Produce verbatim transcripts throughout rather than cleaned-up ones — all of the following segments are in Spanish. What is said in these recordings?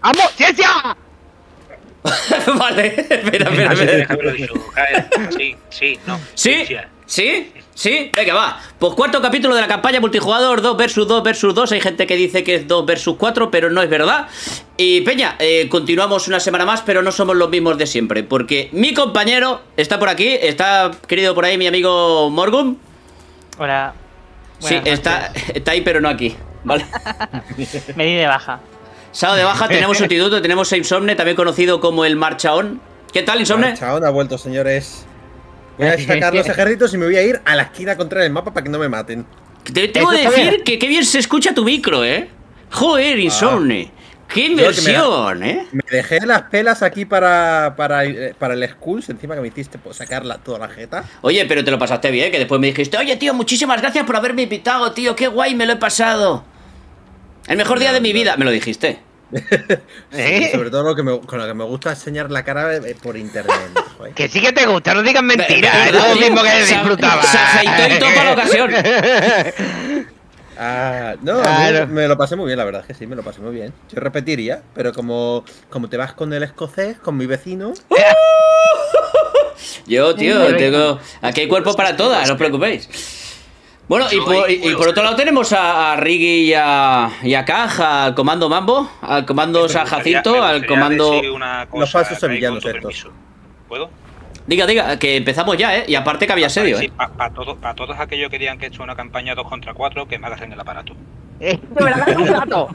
¡Vamos, ciencia! Vale, espera, espera, espera. Sí, sí, no. ¿Sí? ¿Sí? ¿Sí? Venga, va. Pues cuarto capítulo de la campaña multijugador, dos versus dos versus dos. Hay gente que dice que es dos versus cuatro, pero no es verdad. Y Peña, eh, continuamos una semana más, pero no somos los mismos de siempre. Porque mi compañero está por aquí, está querido por ahí mi amigo Morgum. Hola. Sí, está, está ahí, pero no aquí. ¿Vale? Me di de baja. Sado de baja, tenemos sustituto, tenemos a Insomne, también conocido como el Marchaón. ¿Qué tal, Insomne? Marchaón ha vuelto, señores. Voy a sacar los ejércitos y me voy a ir a la esquina contraria del mapa para que no me maten. Te tengo que decir que qué bien se escucha tu micro, ¿eh? Joder, Insomne. Ah. ¡Qué inversión, me, eh! Me dejé las pelas aquí para, para, para el Skulls, encima que me hiciste pues, sacarla toda la jeta. Oye, pero te lo pasaste bien, que después me dijiste, oye, tío, muchísimas gracias por haberme invitado, tío, qué guay me lo he pasado. El mejor día de mi vida, me lo dijiste. Sí, sobre todo lo que me, con lo que me gusta enseñar la cara por internet. Joder. Que sí que te gusta, no digas mentiras. Es lo mismo que disfrutaba. Se afeitó y todo para la ocasión. Ah, no, claro. me, me lo pasé muy bien, la verdad es que sí, me lo pasé muy bien. Yo repetiría, pero como, como te vas con el escocés, con mi vecino. ¡Uh! Yo, tío, tengo. Aquí hay cuerpo para todas, no os preocupéis. Bueno, y por, y, y por otro lado tenemos a, a Riggy y a, y a Caja, al comando Mambo, al comando San Jacinto, al comando. Los falsos sevillanos estos. ¿Puedo? Diga, diga, que empezamos ya, ¿eh? Y aparte que había serio, ¿eh? Sí, para pa todos, pa todos aquellos que digan que he hecho una campaña dos contra cuatro, que me agarren el aparato. ¡Eh, me la agarro un rato!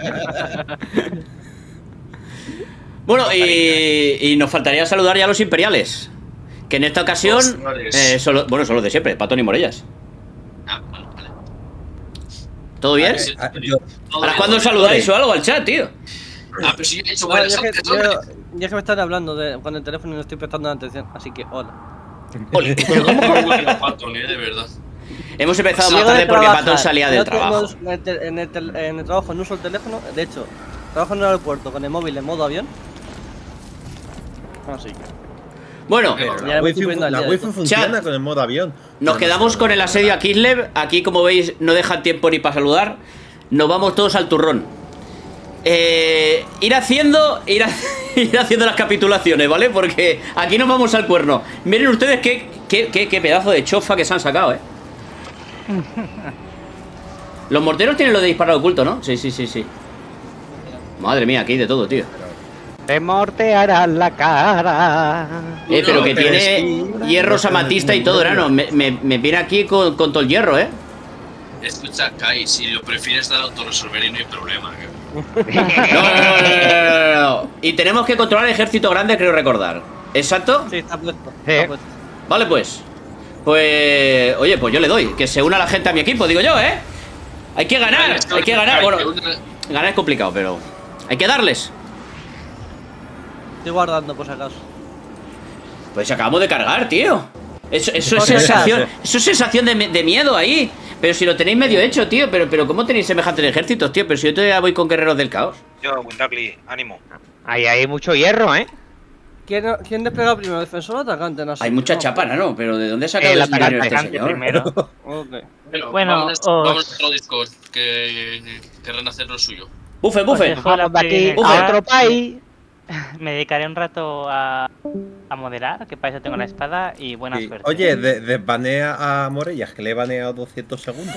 Bueno, y, y nos faltaría saludar ya a los imperiales. Que en esta ocasión. Eh, solo, bueno, son los de siempre, Patón y Morellas. Ah, vale, vale. ¿Todo bien? Ah, yo, ¿Ahora cuándo saludáis o algo al chat, tío? Ah, pero si yo he hecho bueno, buenas ya, que, antes, yo, hombre. ya que me están hablando de, con el teléfono y no estoy prestando atención, así que hola. Oli. Pero ¿cómo que bueno, Patón, eh? De verdad. Hemos empezado Sí, más tarde porque trabajar, Patón salía del no trabajo. En el, en, el, en el trabajo no uso el teléfono, de hecho, trabajo en el aeropuerto con el móvil en modo avión. Así que. Bueno, la wifi, la wifi funciona chat, con el modo avión. Nos quedamos con el asedio a Kislev. Aquí, como veis, no dejan tiempo ni para saludar. Nos vamos todos al turrón. Eh, ir haciendo ir, a, ir haciendo las capitulaciones, ¿vale? Porque aquí nos vamos al cuerno. Miren ustedes qué, qué, qué, qué pedazo de chofa que se han sacado, ¿eh? Los morteros tienen lo de disparar oculto, ¿no? Sí, sí, sí, sí. Madre mía, aquí hay de todo, tío. Te mortearán la cara. Eh, pero que tiene hierros amatista y todo, ¿no? Me, me, me viene aquí con, con todo el hierro, ¿eh? Escucha, Kai, si lo prefieres dar autorresolver y no hay problema. No, no, no, no, no, no. Y tenemos que controlar el ejército grande, creo recordar. ¿Exacto? Sí, está puesto. Sí. Está puesto. Vale, pues. Pues... Oye, pues yo le doy. Que se una la gente a mi equipo, digo yo, ¿eh? Hay que ganar, hay que ganar. Bueno, ganar es complicado, pero... hay que darles. Estoy guardando por si acaso. Pues acabamos de cargar, tío. Eso, eso es sensación, eso es sensación de, de miedo ahí. Pero si lo tenéis medio hecho, tío. Pero, pero ¿cómo tenéis semejantes ejércitos, tío? Pero si yo todavía voy con guerreros del caos. Yo, Windagly, ánimo. Ahí hay mucho hierro, ¿eh? ¿Quién, ¿Quién desplega primero, defensor o atacante? No sé. Hay mucha no. chapa, ¿no? Pero ¿de dónde ha sacado El el dinero atacante este señor? primero. Okay. Bueno, Bueno, vamos, os- vamos a otro Discord, que querrán hacer lo suyo. Bufe, bufe. Os dejo la Vamos de aquí primera. a otro país. Me dedicaré un rato a, a moderar, que para eso tengo la espada y buena Sí. suerte. Oye, de- desbanea a Morellas, que le he baneado doscientos segundos.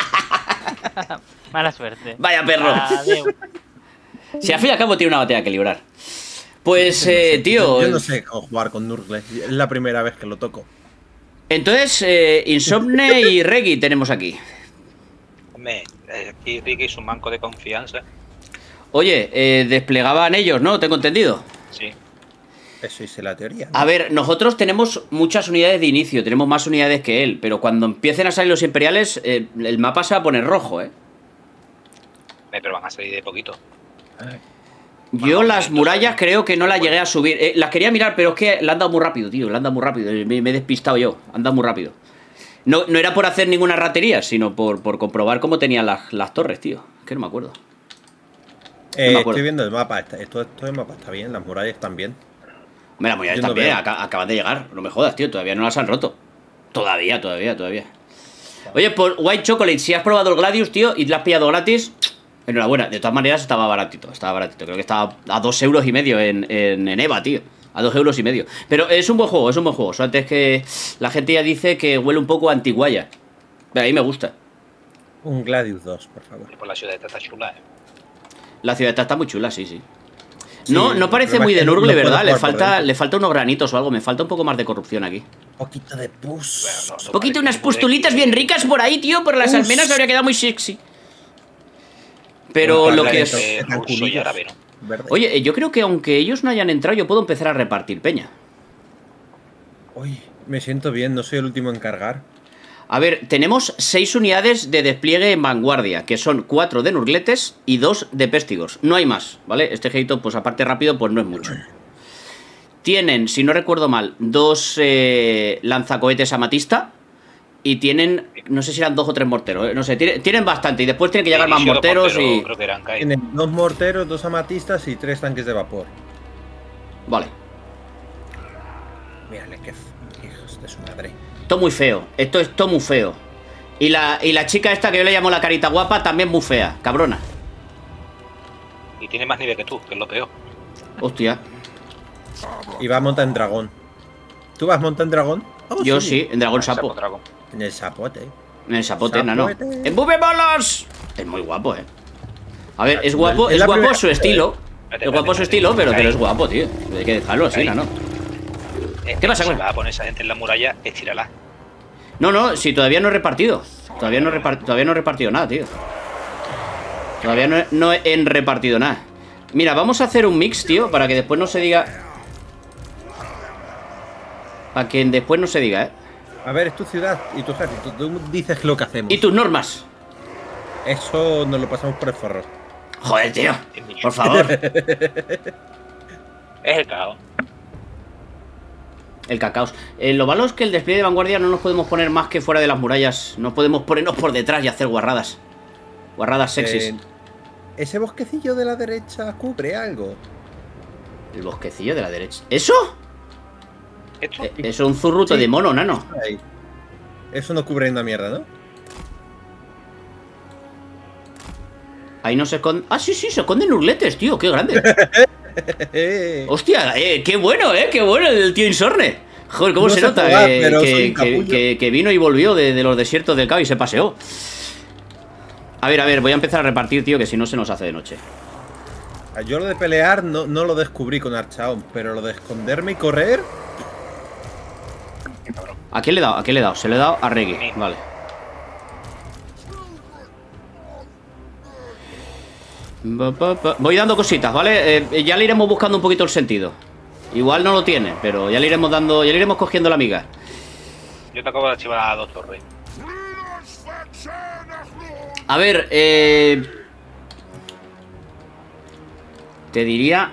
Mala suerte. Vaya perro. Adeu. Si al fin y al cabo tiene una batalla que librar. Pues, eh, tío. Yo no sé cómo jugar con Nurgle. Es la primera vez que lo toco. Entonces, eh, Insomne y Reggie tenemos aquí. Hombre, eh, aquí Ricky es un banco de confianza. Oye, eh, desplegaban ellos, ¿no? Tengo entendido. Sí. Eso hice la teoría, ¿no? A ver, nosotros tenemos muchas unidades de inicio, tenemos más unidades que él, pero cuando empiecen a salir los imperiales, eh, el mapa se va a poner rojo, ¿eh? Eh, Pero van a salir de poquito. Yo las murallas creo que no las llegué a subir. Eh, las quería mirar, pero es que la han dado muy rápido, tío. La han dado muy rápido. Me, me he despistado yo. Han dado muy rápido. No, no era por hacer ninguna ratería, sino por, por comprobar cómo tenían las, las torres, tío. Es que no me acuerdo. Eh, me acuerdo. estoy viendo el mapa. Está- Esto, esto el mapa está bien, las murallas están bien. Hombre, las murallas Yo no también veo. aca- acaban de llegar. No me jodas, tío. Todavía no las han roto. Todavía, todavía, todavía. Oye, por White Chocolate, si has probado el Gladius, tío, y te lo has pillado gratis, Enhorabuena, de todas maneras estaba baratito, estaba baratito. Creo que estaba a dos euros y medio en, en, en EVA, tío. A dos euros y medio. Pero es un buen juego, es un buen juego. Solo antes que la gente ya dice que huele un poco a antiguaya. Pero a mí me gusta. Un Gladius dos, por favor. Y por la ciudad está chula, eh. La ciudad está muy chula, sí, sí. Sí, No, no parece el muy problema de es que no Nurgle, puedo ¿verdad? Le jugar por falta, dentro. le falta unos granitos o algo. Me falta un poco más de corrupción aquí. Un poquito de pus. Bueno, no, no Un poquito, parece unas muy pustulitas de- bien ricas por ahí, tío. Por las Uf. almenas habría quedado muy sexy. Pero Bueno, lo para que eso. es... Eh, ruso y árabe, ¿no? Verde. Oye, yo creo que aunque ellos no hayan entrado, yo puedo empezar a repartir peña. Uy, me siento bien, no soy el último en cargar. A ver, tenemos seis unidades de despliegue en vanguardia, que son cuatro de nurgletes y dos de pestigos. No hay más, ¿vale? Este ejército, pues aparte rápido, pues no es mucho. Tienen, si no recuerdo mal, dos eh, lanzacohetes amatista y tienen, no sé si eran dos o tres morteros, ¿eh? No sé, tienen, tienen bastante y después tienen que llegar más Inicio de morteros mortero, y... Creo que eran Kai. Tienen dos morteros, dos amatistas y tres tanques de vapor. Vale. Mírale, qué f- hijos de su madre. Esto muy feo, esto es todo muy feo. Y la, y la chica esta que yo le llamo la carita guapa también muy fea, cabrona. Y tiene más nivel que tú, que es lo peor. Hostia. Y va a montar en dragón. ¿Tú vas a montar en dragón? Oh, Yo sí, en dragón sapo. Dragón. En el sapote. En el sapote, nano. Sapote. ¡Embúbemolos! Es muy guapo, eh. A ver, es guapo, Es es la guapo primera- su estilo. Es guapo su estilo, pero, pero es guapo, tío. Hay que dejarlo así, Ahí. nano. Eh, ¿Qué pasa, Si güey? vas a poner esa gente en la muralla, estírala. No, no, si todavía no he repartido. Todavía no he, repar- todavía no he repartido nada, tío. Todavía no he, no he repartido nada. Mira, vamos a hacer un mix, tío, para que después no se diga... Para que después no se diga, ¿eh? A ver, es tu ciudad y tu ejército. Tú dices lo que hacemos. ¿Y tus normas? Eso nos lo pasamos por el forro. Joder, tío. Es mío. Por favor. Es el caos. El cacaos. Eh, lo malo es que el despliegue de vanguardia no nos podemos poner más que fuera de las murallas. No podemos ponernos por detrás y hacer guarradas. Guarradas sexys. Eh, ¿Ese bosquecillo de la derecha cubre algo? El bosquecillo de la derecha. ¿Eso? Esto. Eh, eso es un zurruto Sí. de mono, nano. Ahí. Eso no cubre una mierda, ¿no? Ahí no se esconde... Ah, sí, sí, se esconden urletes, tío. Qué grande. Hostia, eh, qué bueno, eh. Qué bueno el tío Insorne. Joder, cómo No se sé nota jugar, que, pero que- soy un que- capullo. que- que vino y volvió de, de los desiertos del Cabo y se paseó. A ver, a ver, voy a empezar a repartir, tío, que si no se nos hace de noche. Yo lo de pelear no, no lo descubrí con Archaon, pero lo de esconderme y correr. ¿A quién le he dado? ¿A quién le he dado? Se le he dado a Reggie. Vale. Ba, ba, ba. Voy dando cositas, ¿vale? Eh, ya le iremos buscando un poquito el sentido. Igual no lo tiene, pero ya le iremos dando, ya le iremos cogiendo la miga. Yo te acabo de archivar a dos torres. A ver, eh... te diría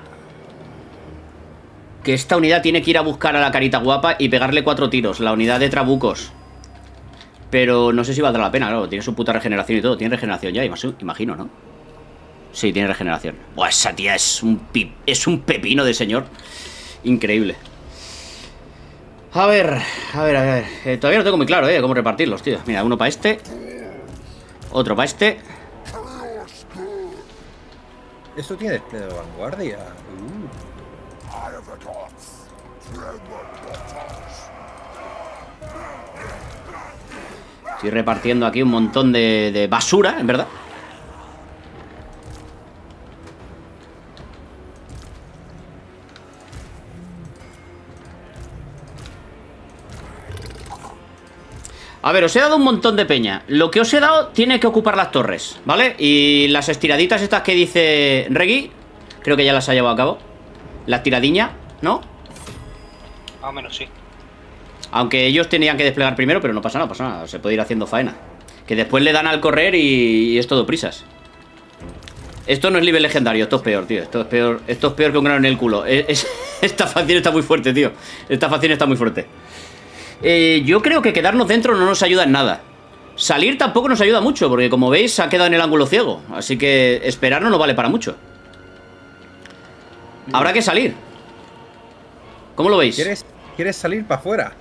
que esta unidad tiene que ir a buscar a la carita guapa y pegarle cuatro tiros, la unidad de trabucos. Pero no sé si valdrá la pena, claro, tiene su puta regeneración y todo. Tiene regeneración ya, imag- imagino, ¿no? Sí, tiene regeneración. Buah, esa tía es un pi- es un pepino de señor. Increíble. A ver, a ver, a ver. Eh, todavía no tengo muy claro, ¿eh? Cómo repartirlos, tío. Mira, uno para este. Otro para este. Eso tiene despliegue de vanguardia. Uh. Estoy repartiendo aquí un montón de, de basura, en verdad. A ver, os he dado un montón de peña. Lo que os he dado tiene que ocupar las torres, ¿vale? Y las estiraditas estas que dice Reggie, creo que ya las ha llevado a cabo. La tiradiña, ¿no? Más o menos sí. Aunque ellos tenían que desplegar primero, pero no pasa nada, pasa nada. Se puede ir haciendo faena. Que después le dan al correr y, y es todo prisas. Esto no es nivel legendario, esto es peor, tío. Esto es peor, esto es peor que un grano en el culo. Es, es- esta facción está muy fuerte, tío. Esta facción está muy fuerte. Eh, yo creo que quedarnos dentro no nos ayuda en nada. Salir tampoco nos ayuda mucho, porque como veis, se ha quedado en el ángulo ciego. Así que esperar no nos vale para mucho. Habrá que salir. ¿Cómo lo veis? ¿Quieres, ¿Quieres salir para afuera?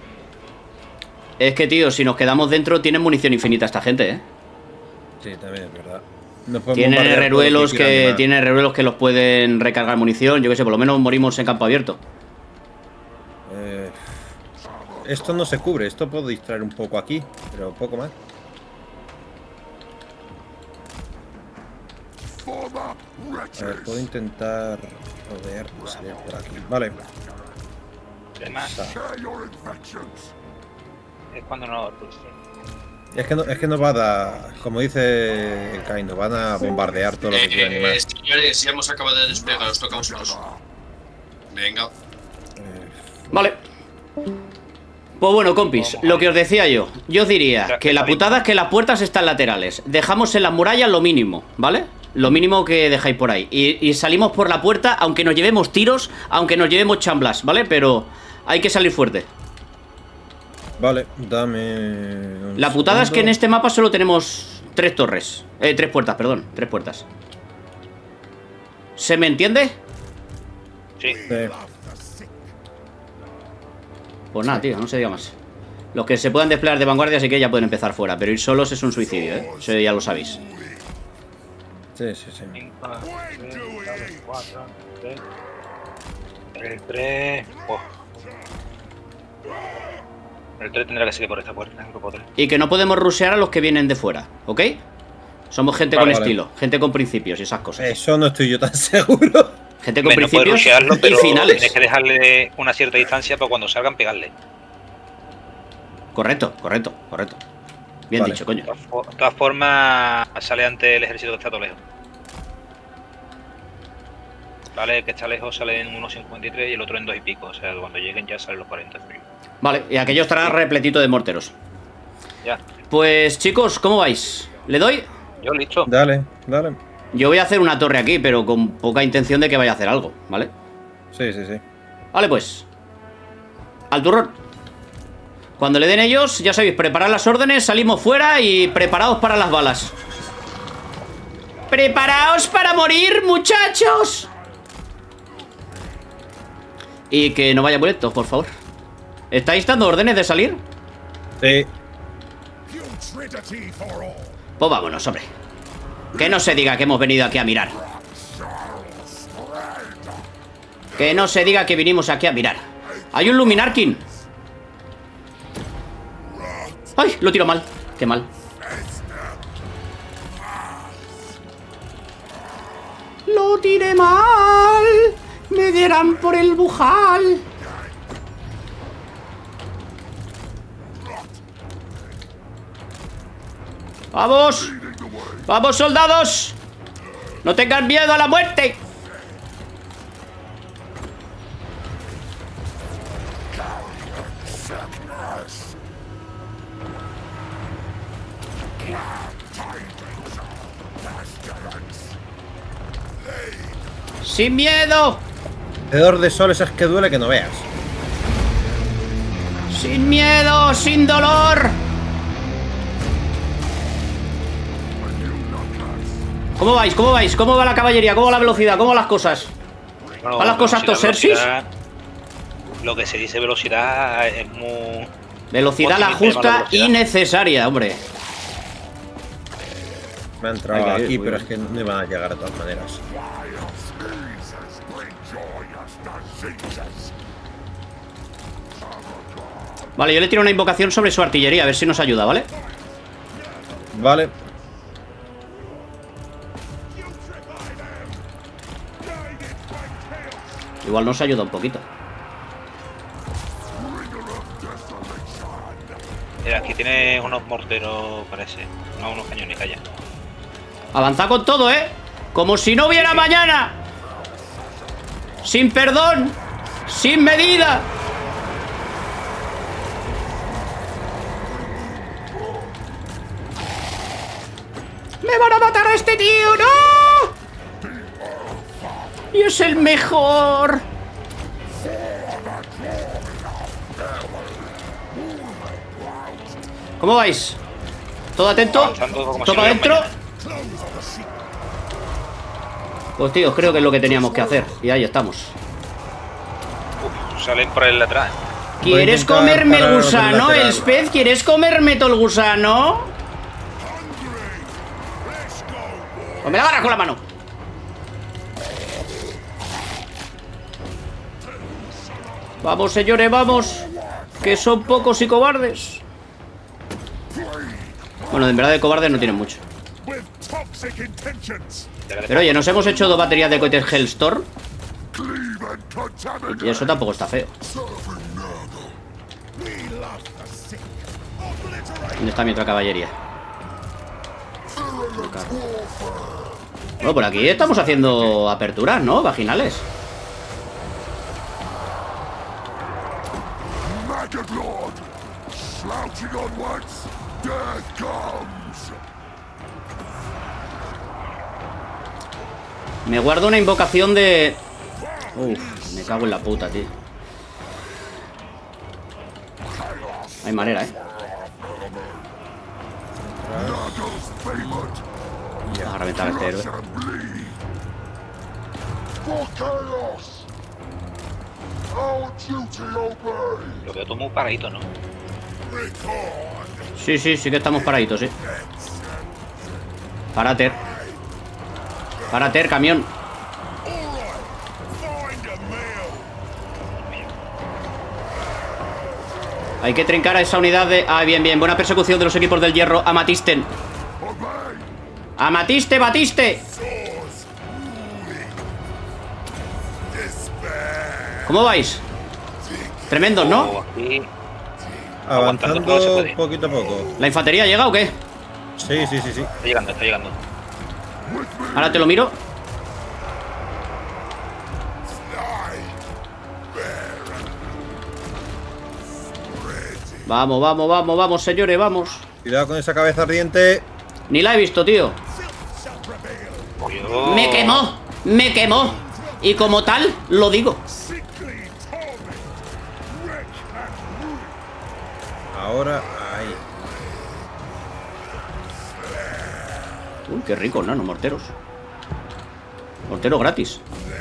Es que, tío, si nos quedamos dentro, tienen munición infinita esta gente, ¿eh? Sí, también es verdad. Nos podemos Tienen bombardear herreruelos todo lo que, quieran, tienen herreruelos que los pueden recargar munición. Yo qué sé, por lo menos morimos en campo abierto. Eh, esto no se cubre, esto puedo distraer un poco aquí, pero poco más. A ver, puedo intentar rodear y salir por aquí. Vale. Además, es cuando no. Es que no, es que nos va a dar, como dice el Kai, nos van a bombardear todo lo que quieran Eh, animar. eh, señores, ya hemos acabado de despegar, os toca a vosotros. Venga. Vale. Pues bueno, compis, lo que os decía yo. Yo os diría que la putada es que las puertas están laterales. Dejamos en las murallas lo mínimo, ¿vale? Lo mínimo que dejáis por ahí. Y, y salimos por la puerta, aunque nos llevemos tiros, aunque nos llevemos chamblas, ¿vale? Pero hay que salir fuerte. Vale, dame. un La putada es que en segundo. este mapa solo tenemos tres torres. Eh, tres puertas, perdón, tres puertas. ¿Se me entiende? Sí. Sí. Pues nada, tío, no se diga más. Los que se puedan desplegar de vanguardia sí que ya pueden empezar fuera, pero ir solos es un suicidio, ¿eh? Eso ya lo sabéis. Sí, sí, sí. cinco, seis, cuatro, tres. El tres. Oh. El tres tendrá que seguir por esta puerta, grupo tres. Y que no podemos rushear a los que vienen de fuera, ¿ok? Somos gente Vale, con vale. estilo, gente con principios y esas cosas. Eso no estoy yo tan seguro. Gente con Hombre, no puedes principios rushearlo, y pero finales. tienes que dejarle una cierta distancia para cuando salgan pegarle. Correcto, correcto, correcto. Bien Vale. dicho, coño. De todas fo- de todas formas, sale antes el ejército que está todo lejos. Vale, el que está lejos sale en uno cincuenta y tres y el otro en dos y pico. O sea, cuando lleguen ya salen los cuarenta. Vale, y aquello estará repletito de morteros. Ya. Pues chicos, ¿cómo vais? ¿Le doy? Yo listo. Dale, dale. Yo voy a hacer una torre aquí, pero con poca intención de que vaya a hacer algo, ¿vale? Sí, sí, sí. Vale, pues. Al turrón. Cuando le den ellos, ya sabéis, preparad las órdenes, salimos fuera y preparaos para las balas. ¡Preparaos para morir, muchachos! Y que no vaya muy lento, por favor. ¿Estáis dando órdenes de salir? Sí. Pues vámonos, hombre. Que no se diga que hemos venido aquí a mirar. Que no se diga que vinimos aquí a mirar. Hay un Luminarkin. ¡Ay! Lo tiro mal. Qué mal. Lo tiré mal. Me dieran por el bujal. ¡Vamos! ¡Vamos, soldados! ¡No tengan miedo a la muerte! ¡Sin miedo! Hedor de sol, esas que duele que no veas. ¡Sin miedo! ¡Sin dolor! ¿Cómo vais? ¿Cómo vais? ¿Cómo va la caballería? ¿Cómo va la velocidad? ¿Cómo van las cosas? Bueno, ¿Van las cosas velocidad, tosersis? velocidad, Lo que se dice velocidad es muy... Velocidad la Pues sí, justa velocidad. y necesaria, hombre. Me han entrado Venga, aquí, muy pero bien. es que no iban a llegar de todas maneras. Vale, yo le tiro una invocación sobre su artillería, a ver si nos ayuda, ¿vale? Vale. Igual nos ayuda un poquito. Mira, aquí tiene unos morteros, parece. No, unos cañones, calla. Avanza con todo, ¿eh? Como si no hubiera mañana. Sin perdón. Sin medida. ¡Me van a matar a este tío! ¡No! Y es el mejor. ¿Cómo vais? ¿Todo atento? Avanzando como si ¿Todo no hubiera adentro? mañana. Pues tío, creo que es lo que teníamos que hacer. Y ahí estamos. Uf, salen por el de atrás. Voy a ¿Quieres intentar comerme parar el el gusano, lateral. el pez? ¿Quieres comerme todo el gusano? Pues me la agarras con la mano. Vamos, señores, vamos. Que son pocos y cobardes. Bueno, en verdad de cobardes no tienen mucho. Pero oye, nos hemos hecho dos baterías de cohetes Hellstorm. Y eso tampoco está feo. ¿Dónde está mi otra caballería? Bueno, por aquí estamos haciendo aperturas, ¿no? Vaginales. Me guardo una invocación de... Uf, me cago en la puta, tío. Hay manera, ¿eh? Vamos a reventar a este héroe. Lo veo todo muy paradito, ¿no? Sí, sí, sí que estamos paraditos, sí. Parater. Parater, camión. Hay que trincar a esa unidad de... Ah, bien, bien. Buena persecución de los equipos del hierro. Amatisten. Amatiste, batiste. ¿Cómo vais? Tremendos, ¿no? Avanzando poquito a poco. ¿La infantería llega o qué? Sí, sí, sí, sí. Está llegando, está llegando. Ahora te lo miro. Vamos, vamos, vamos, vamos, señores, vamos. Cuidado con esa cabeza ardiente. Ni la he visto, tío. Yo... Me quemó, me quemó. Y como tal, lo digo. Ahora, ahí. Uy, qué rico, nano, morteros. Mortero gratis.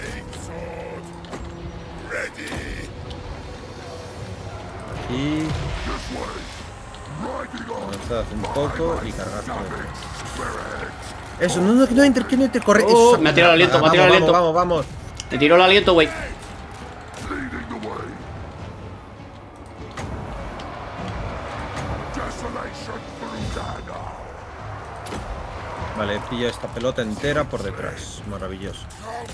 Aquí. Avanzad un poco y cargad con el... Eso, no, no, que no entre, que no entre, corre. Oh, Eso. me ha tirado el aliento, me ha tirado el aliento. Vamos, vamos, vamos. Me tiró el aliento, güey. Vale, pilla esta pelota entera por detrás. Maravilloso.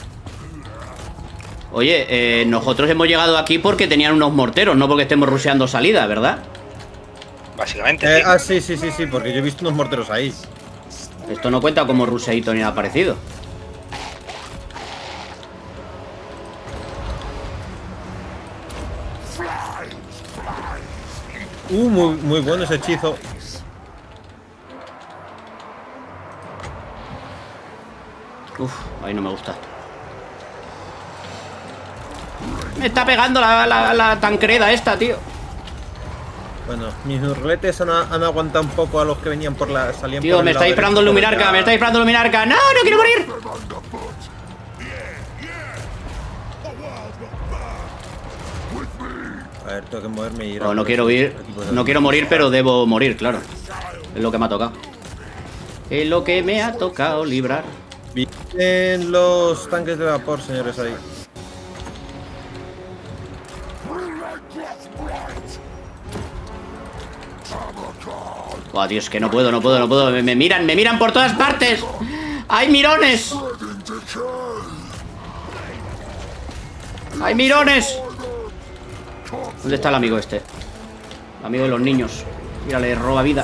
Oye, eh, nosotros hemos llegado aquí porque tenían unos morteros, no porque estemos rusheando salida, ¿verdad? Básicamente, Eh, sí. ah, sí, sí, sí, sí, porque yo he visto unos morteros ahí. Esto no cuenta como ruseíto ni nada parecido. Uh, muy, muy bueno ese hechizo. Uf, ahí no me gusta. Me está pegando la, la, la tancreda esta, tío. Bueno, mis hurletes han, han aguantado un poco a los que venían por la... Salían Tío, por el me lado está disparando el derecho, luminarca, ya. me está disparando el luminarca. ¡No, no quiero morir! A ver, tengo que moverme y ir a No, no por quiero esos ir, equipos de no quiero morir, pero debo morir, claro. Es lo que me ha tocado. Es lo que me ha tocado librar. Vienen los tanques de vapor, señores, ahí. Buah, tío, es que no puedo, no puedo, no puedo. Me, me miran, me miran por todas partes. ¡Hay mirones! ¡Hay mirones! ¿Dónde está el amigo este? El amigo de los niños. Mírale, roba vida.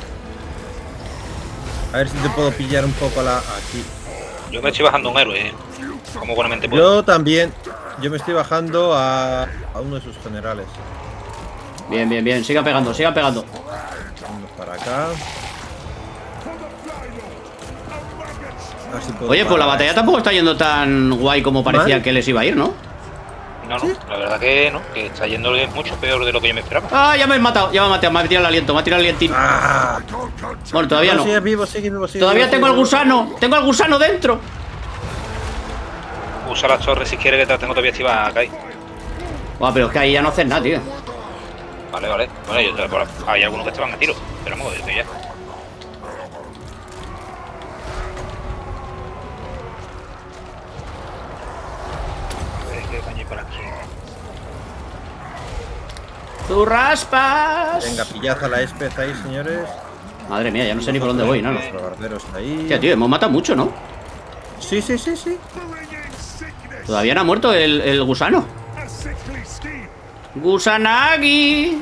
A ver si te puedo pillar un poco a la... Aquí. Yo me estoy bajando un héroe, eh. Como buenamente puedo. Yo también. Yo me estoy bajando a, a uno de sus generales. Bien, bien, bien. Sigan pegando, sigan pegando. Vamos para acá. A ver si puedo Oye, pues la parar batalla esto. tampoco está yendo tan guay como parecía Mal. que les iba a ir, ¿no? No, no, la verdad que no, que está yendo mucho peor de lo que yo me esperaba. Ah, ya me he matado, ya me he matado, me ha tirado el aliento, me ha tirado el alientín. ¡Ah! Bueno, todavía no. Sigue vivo, sigue vivo, sigue Todavía vivo, tengo el sigue vivo. gusano, tengo el gusano dentro. Usa las torres si quieres, que te las tengo todavía activadas, Kai. Buah, pero es que ahí ya no haces nada, tío. Vale, vale. Bueno, yo, te- por- hay algunos que te van a tiro, pero vamos, desde ya. por aquí. ¡Tú raspas! Venga, pillad a la espez ahí, señores. Madre mía, ya no sé ni por dónde voy, ¿no? Los barberos ahí. Hostia, tío, hemos matado mucho, ¿no? Sí, sí, sí, sí. Todavía no ha muerto el, el gusano. ¡Gusanagi!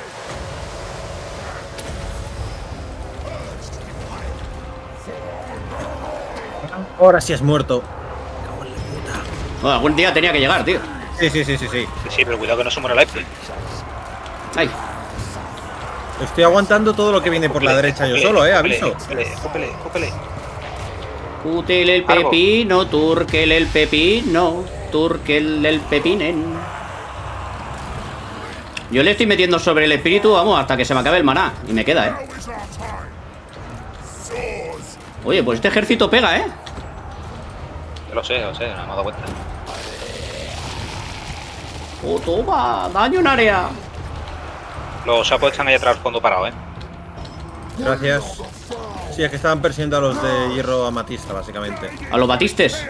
Ahora sí has muerto. Bueno, algún día tenía que llegar, tío. Sí, sí, sí, sí, sí. Sí, pero cuidado que no se muera la F. Ay. Estoy aguantando todo lo que viene por la derecha yo solo, eh, aviso. Cópele, cópele, cópele. Util el pepino, turkel el pepino, turkel el pepinen. Yo le estoy metiendo sobre el espíritu, vamos, hasta que se me acabe el maná. Y me queda, eh. Oye, pues este ejército pega, eh. Yo lo sé, lo sé, no me he dado cuenta. Oh, toma, daño en área. Los sapos están ahí atrás al fondo parado, eh. Gracias. Sí, es que estaban persiguiendo a los de hierro amatista, básicamente. A los batistes.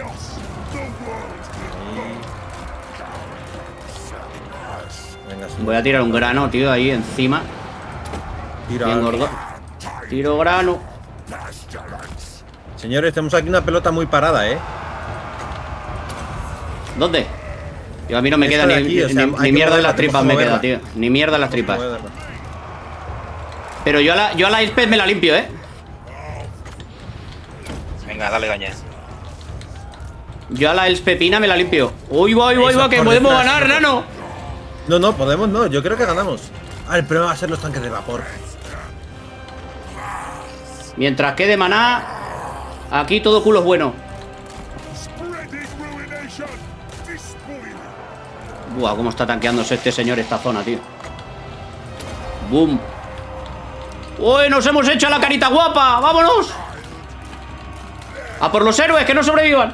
Venga, sí. Voy a tirar un grano, tío, ahí encima. Tira. Bien gordo. Tiro grano. Señores, tenemos aquí una pelota muy parada, eh. ¿Dónde? Tío, a mí no me Esta queda de ni, aquí, o sea, ni- hay ni que mierda en moverla, las tripas tenemos me que queda, moverla. tío. Ni mierda en las tripas. Joder. Pero yo a la, yo a la Elspeth me la limpio, eh. Venga, dale gaña. Yo a la Elspepina me la limpio. Uy, va, uy, va, uy, va, Eso que por podemos detrás, ganar, eso por- nano. No, no, podemos no, yo creo que ganamos. Ah, el problema va a ser los tanques de vapor. Mientras quede maná, aquí todo culo es bueno. Buah, cómo está tanqueándose este señor esta zona, tío. Boom. ¡Uy, nos hemos hecho la carita guapa! ¡Vámonos! ¡A por los héroes, que no sobrevivan!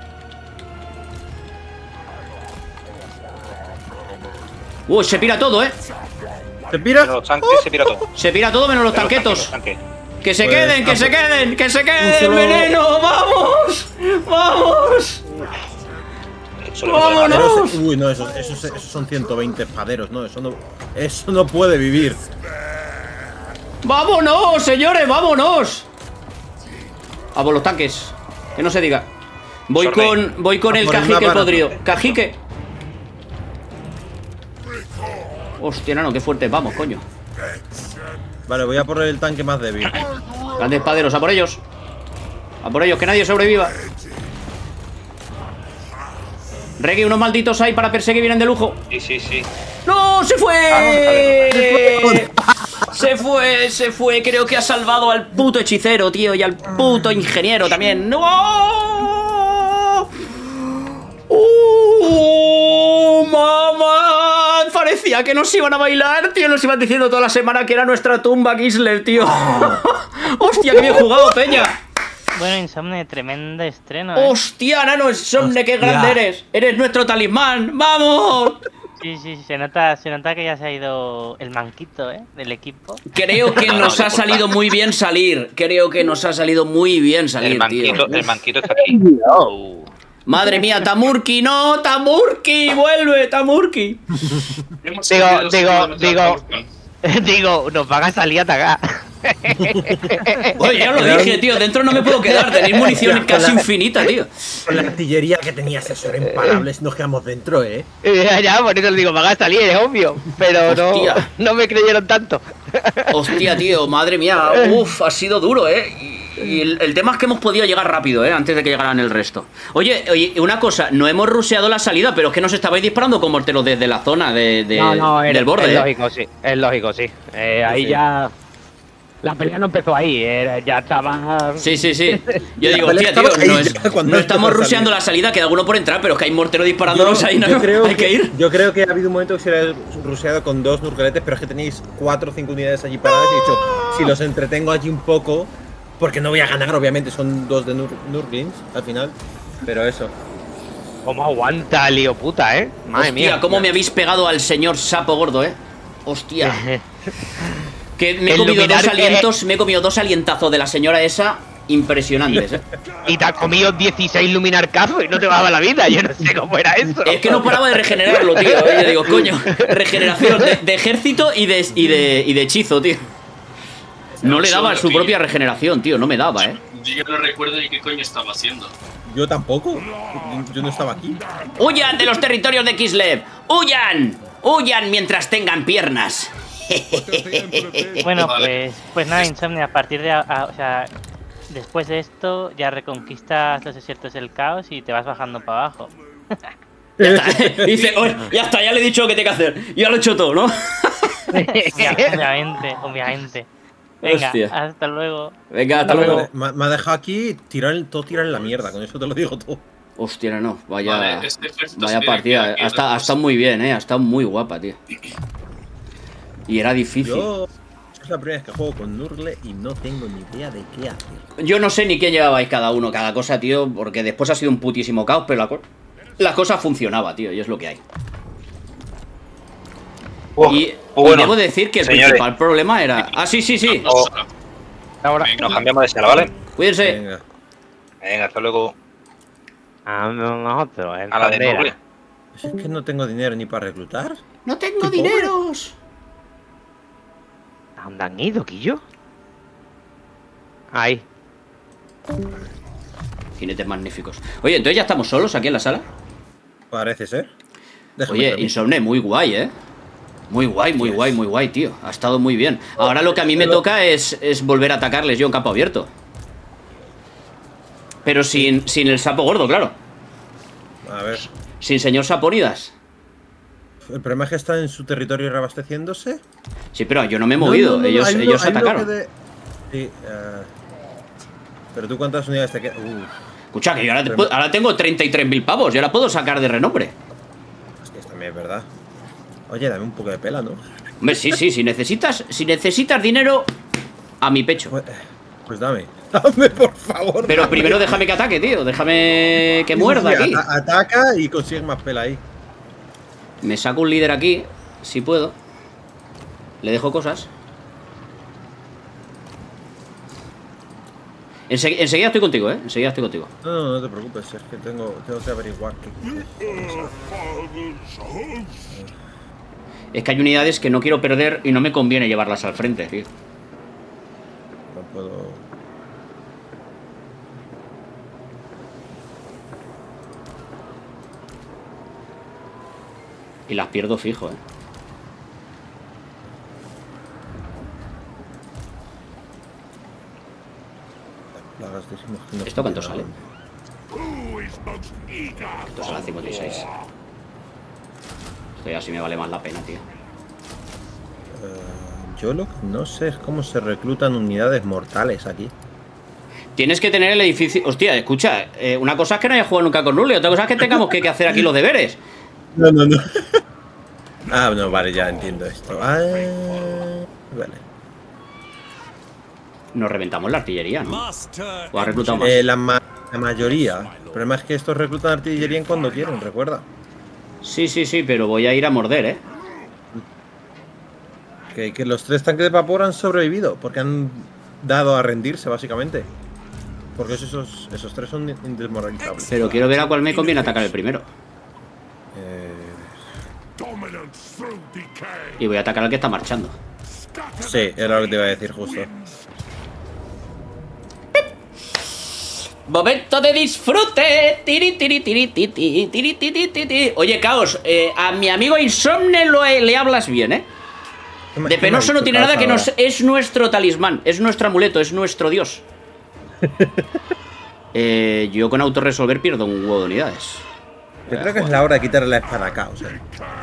Uy, se pira todo, ¿eh? ¿Se pira? Pero los tanques se pira todo. Se pira todo menos los Pero tanquetos. Los tanques, ¡Que se Pues, queden, que ah, se pues, queden, que se un queden! ¡El solo- veneno! ¡Vamos! ¡Vamos! los tanques. Eso le va a ¡Vámonos! dar. Pero ese- Uy, no, esos, esos, esos son ciento veinte espaderos, no, eso no, eso no puede vivir. ¡Vámonos, señores! ¡Vámonos! A por los tanques. Que no se diga. Voy Sorney. con, voy con A el por el cajique mapa, podrido. ¿no? ¡Cajique! Hostia, nano, qué fuerte. Vamos, coño. Vale, voy a por el tanque más débil. Grandes espaderos, a por ellos. A por ellos, que nadie sobreviva. Reggie, unos malditos ahí para perseguir, vienen de lujo. Sí, sí, sí. ¡No! ¡Se fue! Se fue, se fue. Creo que ha salvado al puto hechicero, tío. Y al puto ingeniero también. ¡No! ¡Uh! ¡Mamá! Parecía que nos iban a bailar, tío. Nos iban diciendo toda la semana que era nuestra tumba, Kislev, tío. ¡Hostia, qué bien jugado, Peña! Bueno, Insomne, tremendo estreno, ¿eh? ¡Hostia, nano! Insomne, qué grande eres. Eres nuestro talismán. ¡Vamos! Sí, sí, se nota, se nota que ya se ha ido el manquito, ¿eh? Del equipo. Creo que nos ha salido muy bien salir. Creo que nos ha salido muy bien salir, El manquito, tío. el manquito está aquí. Uh. Madre mía, Tamurki, no, Tamurki, vuelve, Tamurki. Digo, digo, digo, digo, nos van a salir a atacar. Oye, ya lo dije, tío, dentro no me puedo quedar, tenéis munición casi infinita, tío. Con la artillería que tenías, eso era imparables, nos quedamos dentro, eh. Ya, ya, por eso digo, van a salir, es obvio. Pero no, Hostia. no me creyeron tanto. Hostia, tío, madre mía, uff, ha sido duro, eh. Y, y el, el tema es que hemos podido llegar rápido, eh, antes de que llegaran el resto. Oye, oye, una cosa, no hemos rusheado la salida, pero es que nos estabais disparando con morteros desde la zona de, de- No, no, es, del borde, es eh. lógico, sí. Es lógico, sí. Eh, ahí Sí. ya. La pelea no empezó ahí, era- ya estaba. Sí, sí, sí. Yo La digo, pelea hostia, tío, estaba ahí no, es- ya cuando no empezó estamos a salir. rusheando la salida, queda alguno por entrar, pero es que hay mortero disparándonos Yo- ahí, ¿no? yo creo Hay que ir. Yo creo que ha habido un momento que se hubiera ruseado con dos nurgletes, pero es que tenéis cuatro o cinco unidades allí paradas y he dicho, si los entretengo allí un poco, porque no voy a ganar, obviamente, son dos de nur nurglings al final, pero eso. ¿Cómo aguanta, lío puta, eh? Madre Hostia, mía. cómo me habéis pegado al señor sapo gordo, eh. Hostia. Que me he El comido dos luminario que- alientos, me he comido dos alientazos de la señora esa. impresionantes, ¿eh? Y te has comido dieciséis Luminar Cazo y no te bajaba la vida. Yo no sé cómo era eso. Es que no paraba de regenerarlo, tío. ¿eh? Yo digo, coño, regeneración de, de ejército y de, y, de, y de hechizo, tío. No le daba su propia regeneración, tío. No me daba, ¿eh? Yo no recuerdo ni qué coño estaba haciendo. Yo tampoco. Yo no estaba aquí. ¡Huyan de los territorios de Kislev! ¡Huyan! ¡Huyan mientras tengan piernas! Bueno, Vale. pues, pues nada, Insomnia, a partir de, a- a- o sea, después de esto ya reconquistas los desiertos del caos y te vas bajando para abajo. Ya está. Dice, "Oye, ya está, ya le he dicho lo que tiene que hacer. Ya lo he hecho todo, ¿no? Obvia- Obviamente, obviamente. Venga, Hostia. hasta luego. Venga, hasta luego. Vale, Me, me ha dejado aquí tirar el, todo tirar en la mierda. Con eso te lo digo todo. Hostia, no, vaya, Vale, este ejército vaya se tiene partida. que ir Ha estado, ha después. estado muy bien, eh. Ha estado muy guapa, tío. Y era difícil. Yo. Es la primera vez que juego con Nurgle y no tengo ni idea de qué hacer. Yo no sé ni qué llevabais cada uno, cada cosa, tío, porque después ha sido un putísimo caos, pero la, co- la cosa funcionaba, tío, y es lo que hay. Uf, y, muy y bueno. debo decir que el Señores. principal problema era... Ah, sí, sí, sí. Oh, Ahora. nos cambiamos de sala, ¿vale? Cuídense. Venga. Venga, hasta luego. A nosotros, el A la de Pantera. Noble. Pues es que no tengo dinero ni para reclutar. No tengo Qué pobre. dineros. ¿A dónde han ido, Quillo? Ahí. Jinetes magníficos. Oye, entonces ya estamos solos aquí en la sala. Parece ser. Déjame Oye, permiso. Insomne, muy guay, ¿eh? Muy guay, muy guay, muy guay, tío. Ha estado muy bien. Ahora lo que a mí me toca es, es volver a atacarles yo en campo abierto. Pero sin, sin el sapo gordo, claro. A ver. Sin señor Saponidas. El problema es que está en su territorio reabasteciéndose. Sí, pero yo no me he movido. No, no, no, ellos hay lo- ellos hay lo atacaron. que de- Sí, eh, pero tú cuántas unidades te quedan. Uf, Escucha, que yo ahora, te puedo- ahora tengo treinta y tres mil pavos. Yo la puedo sacar de renombre. es que también es verdad. Oye, dame un poco de pela, ¿no? Hombre, sí, sí. Si necesitas, si necesitas dinero, a mi pecho. Pues, pues dame. Dame, por favor. Pero dame. primero déjame que ataque, tío. Déjame que Sí, muerda sí, aquí. ata- ataca y consigue más pela ahí. Me saco un líder aquí, si puedo. Le dejo cosas. Ense- enseguida estoy contigo, ¿eh? Enseguida estoy contigo. No, no, no te preocupes, es que tengo, tengo que averiguar qué. Es que hay unidades que no quiero perder y no me conviene llevarlas al frente, tío. No puedo. Y las pierdo fijo, ¿eh? Plagas decimos que no ¿Esto cuánto funciona. sale? Esto sale a cincuenta y seis. Esto ya sí me vale más la pena, tío. Eh, yo lo que no sé es cómo se reclutan unidades mortales aquí. Tienes que tener el edificio... Hostia, escucha, eh, una cosa es que no haya jugado nunca con Nule, otra cosa es que tengamos que, que hacer aquí los deberes. No, no, no. Ah, no, vale, ya entiendo esto. Ah, vale. Nos reventamos la artillería, ¿no? O ha reclutado más. Eh, la, ma- la mayoría. El problema es que estos reclutan artillería en cuando quieren, recuerda. Sí, sí, sí, pero voy a ir a morder, ¿eh? Que, que los tres tanques de vapor han sobrevivido porque han dado a rendirse, básicamente. Porque esos, esos tres son indesmoralizables. Pero quiero ver a cuál me conviene atacar el primero. Eh, Y voy a atacar al que está marchando. sí, era lo que te iba a decir justo. ¡Momento de disfrute! Tiri, tiri, tiri, tiri, tiri, tiri, tiri, tiri. Oye, Caos, eh, a mi amigo Insomne lo, le hablas bien, ¿eh? ¿Qué me- De qué me ha penoso no dicho tiene nada, que ahora? nos, es nuestro talismán, es nuestro amuleto, es nuestro dios. eh, yo con autorresolver pierdo un huevo de unidades. Yo creo que es la hora de quitarle la espada a Caos. eh.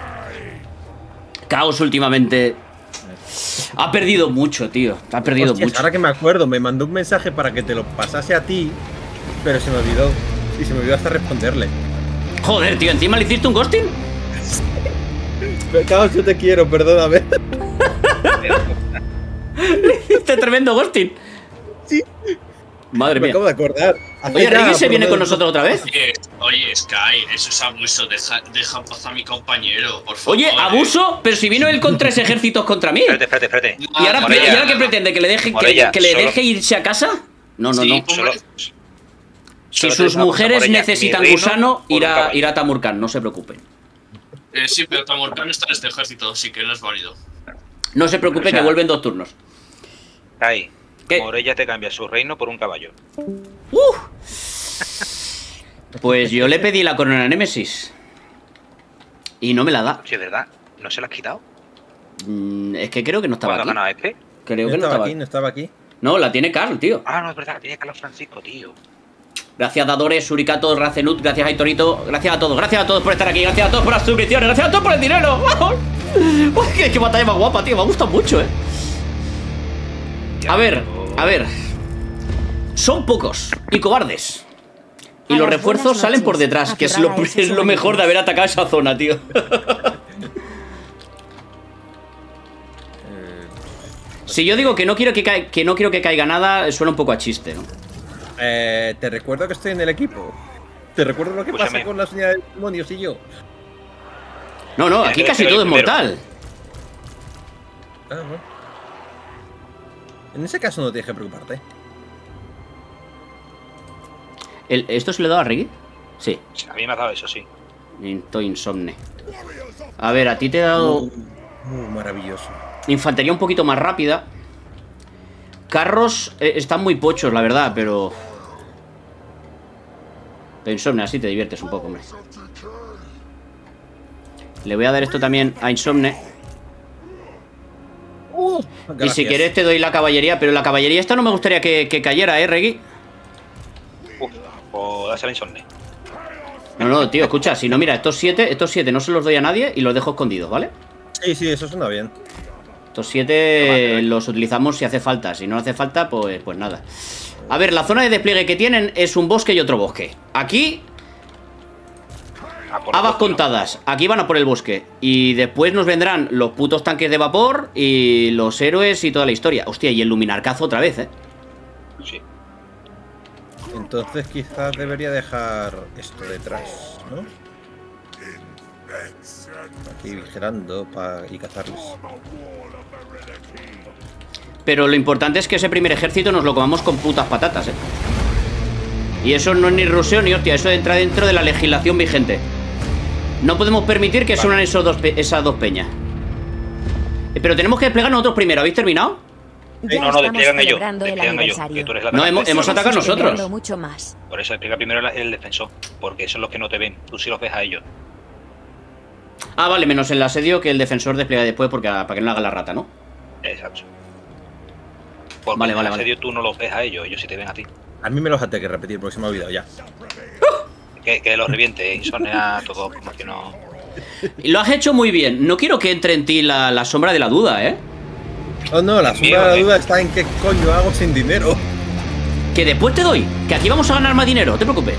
Caos últimamente ha perdido mucho, tío. Ha perdido Hostias, mucho. ahora que me acuerdo, me mandó un mensaje para que te lo pasase a ti, pero se me olvidó. Y se me olvidó hasta responderle. Joder, tío, ¿encima le hiciste un ghosting? Pero, Caos, yo te quiero, perdóname. Este tremendo ghosting. Sí. Madre Me mía. acabo de acordar. Hace Oye, ya ¿Ricky se por viene lo con menos- nosotros otra vez? Oye, oye, Sky, eso es abuso. Deja, deja en paz a mi compañero, por favor. Oye, eh. abuso, pero si vino él con tres ejércitos contra mí. Espérate, espérate, espérate. ¿Y ahora, Morella. ¿y ahora qué pretende? ¿Que le deje, que, Morella, que le solo- deje irse a casa? No, no, Sí, no. Solo, Si solo sus te digo una cosa, mujeres Morella, necesitan mi reino gusano, por un irá, caballo. irá a Tamurkhan, no se preocupen. Eh, sí, pero Tamurkhan está en este ejército, así que no es válido. No se preocupen, O sea, que vuelven dos turnos. Kai, ¿Qué? Morella te cambia su reino por un caballo. Pues yo le pedí la corona a Némesis. Y no me la da. Sí, es verdad. ¿No se la has quitado? Mm, es que creo que no estaba ¿Cuándo aquí. ganaba este? Creo No que no estaba estaba aquí, no estaba aquí. No, la tiene Carl, tío. Ah, no, es verdad, tiene Carlos Francisco, tío. Gracias Dadores, Suricato, Racenut, gracias Aitorito, gracias a todos, gracias a todos por estar aquí, gracias a todos por las suscripciones, gracias a todos por el dinero. Uy, qué, qué batalla más guapa, tío, me gusta mucho, eh. A ver, a ver. Son pocos y cobardes. Y A los las refuerzos buenas salen por noches, detrás, que es lo, aferrada a esos es lo mejor de haber atacado esa zona, tío. Si yo digo que no quiero que, ca que no quiero que caiga nada, suena un poco a chiste, ¿no? Eh, te recuerdo que estoy en el equipo. Te recuerdo lo que Escúchame. pasa con las unidades de demonios y yo. No, no, Mira, aquí que casi decir todo es el primero. mortal. Ah, bueno. En ese caso no tienes que preocuparte. El- ¿Esto se le da a Reggie? Sí. A mí me ha dado eso, sí. Into insomne. A ver, a ti te he dado Uh, uh, maravilloso. infantería un poquito más rápida. Carros eh, están muy pochos, la verdad, pero... Pero Insomne, así te diviertes un poco, hombre. Le voy a dar esto también a Insomne. Uh, Y si gracias. quieres te doy la caballería, pero la caballería esta no me gustaría que, que cayera, ¿eh, Reggie? Uf, o dásela a Insomne. No, no, tío, escucha, si no, mira, estos siete, estos siete no se los doy a nadie y los dejo escondidos, ¿vale? Sí, sí, eso suena bien. Estos siete los utilizamos si hace falta. Si no hace falta, pues, pues nada. A ver, la zona de despliegue que tienen es un bosque y otro bosque. Aquí, Ah, por habas supuesto, contadas. Aquí van a por el bosque. Y después nos vendrán los putos tanques de vapor y los héroes y toda la historia. Hostia, y el luminarcazo otra vez, ¿eh? ¿no? Sí. Entonces quizás debería dejar esto detrás, ¿no? Aquí vigilando para y cazarles. Pero lo importante es que ese primer ejército nos lo comamos con putas patatas, ¿eh? Y eso no es ni ruseo ni hostia. Eso entra dentro de la legislación vigente. No podemos permitir que se unan esos dos pe- esas dos peñas. Eh, Pero tenemos que desplegar nosotros primero. ¿Habéis terminado? Ya No, no, estamos despliegan ellos. celebrando el Despliegan ellos. aniversario. Que tú eres la No, hemos, atacante. hemos atacado Estamos nosotros. celebrando mucho más. Por eso despliega primero el, el defensor. Porque son los que no te ven. Tú sí los ves a ellos. Ah, vale, menos el asedio que el defensor despliega después porque, para que no haga la rata, ¿no? Exacto. Porque Vale, en vale, el vale. asedio tú no los ves a ellos. Ellos sí te ven a ti. A mí me los tengo que repetir porque se me ha olvidado ya. Que, que los reviente. Y son a todos como que no. Y lo has hecho muy bien. No quiero que entre en ti la, la sombra de la duda, ¿eh? Oh no, la Mío, sombra de la eh. duda está en qué coño hago sin dinero. Que después te doy. Que aquí vamos a ganar más dinero, no te preocupes.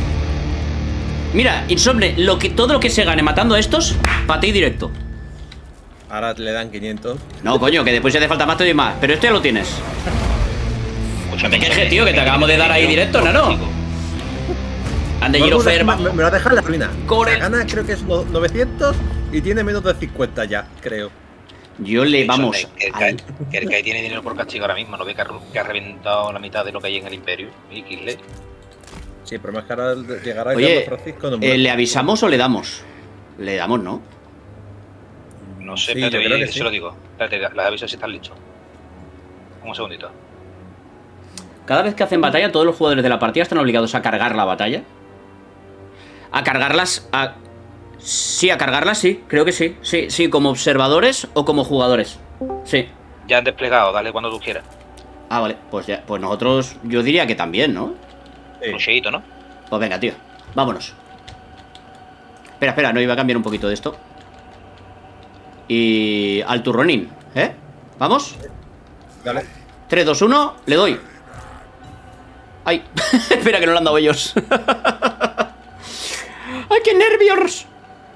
Mira, Insomne, lo que, todo lo que se gane matando a estos, para ti directo. Ahora le dan quinientos. No, coño, que después si hace falta más te doy más. Pero esto ya lo tienes. Escúchame, ¿Qué quejes, tío? Que te acabamos de dar ahí directo, ¿no? Ande, No, Giro no, Fer, me, me- me lo ha dejado en la ruina. Corre. La gana creo que es no- novecientos y tiene menos de cincuenta ya, creo. Yo le vamos. Insomne, Que el, al- Kai, que el Kai tiene dinero por castigo ahora mismo. No ve que ha, que ha reventado la mitad de lo que hay en el Imperio. Y Kisle. Sí, el problema es que ahora llegará el Oye, Carlos Francisco. No eh, muere. ¿le avisamos o le damos? Le damos, ¿no? No sé, Sí, espérate, yo creo voy- que se sí. lo digo. Espérate, las aviso si están listos. Un segundito. Cada vez que hacen batalla, todos los jugadores de la partida están obligados a cargar la batalla. A cargarlas. A... Sí, a cargarlas, sí, creo que sí. Sí, sí, como observadores o como jugadores. Sí. Ya han desplegado, dale cuando tú quieras. Ah, vale, pues ya, pues nosotros. Yo diría que también, ¿no? Sí. Un cheito, ¿no? Pues venga, tío. Vámonos. Espera, espera, no iba a cambiar un poquito de esto. Y. Al turronín, ¿eh? ¿Vamos? Dale. tres, dos, uno, le doy. Ay, espera que no lo han dado ellos. ¡Ay, qué nervios!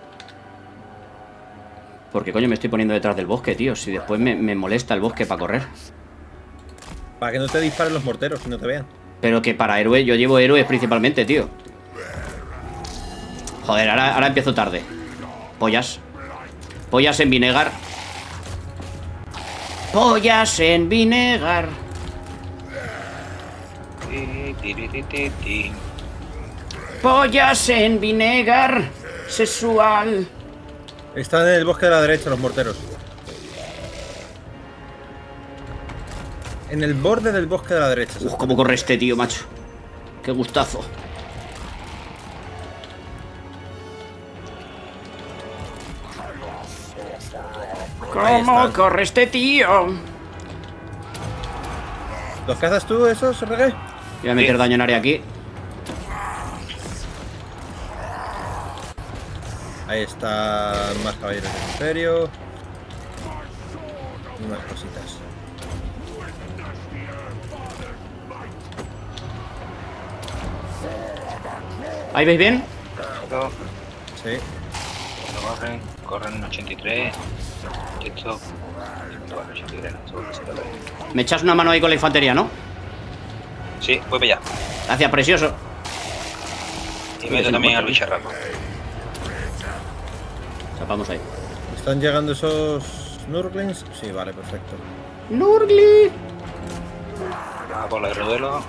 ¿Por qué coño me estoy poniendo detrás del bosque, tío? Si después me, me molesta el bosque para correr. Para que no te disparen los morteros y no te vean. Pero que para héroes, yo llevo héroes principalmente, tío. Joder, ahora, ahora empiezo tarde. Pollas. Pollas en vinegar. Pollas en vinegar. Ti, ti, ti, ti, ti, ti. Pollas en vinegar sexual. Están en el bosque de la derecha los morteros. En el borde del bosque de la derecha. Uf, cómo corre este tío, macho. Qué gustazo. ¿Cómo corre este tío? ¿Los cazas tú esos, Reggae? Voy a meter Sí. daño en área aquí. Ahí están más caballeros del imperio. Y más cositas. ¿Ahí veis bien? Cuando Sí. corren, corren ochenta y tres. Esto. Bueno, ochenta y tres, no, seguro que sí lo veo. Me echas una mano ahí con la infantería, ¿no? Sí, voy para allá. Gracias, precioso. Y meto también al bicharraco. Zapamos ahí. ¿Están llegando esos Nurglings? Sí, vale, perfecto. Nurgly. Vamos por la de Rodelo.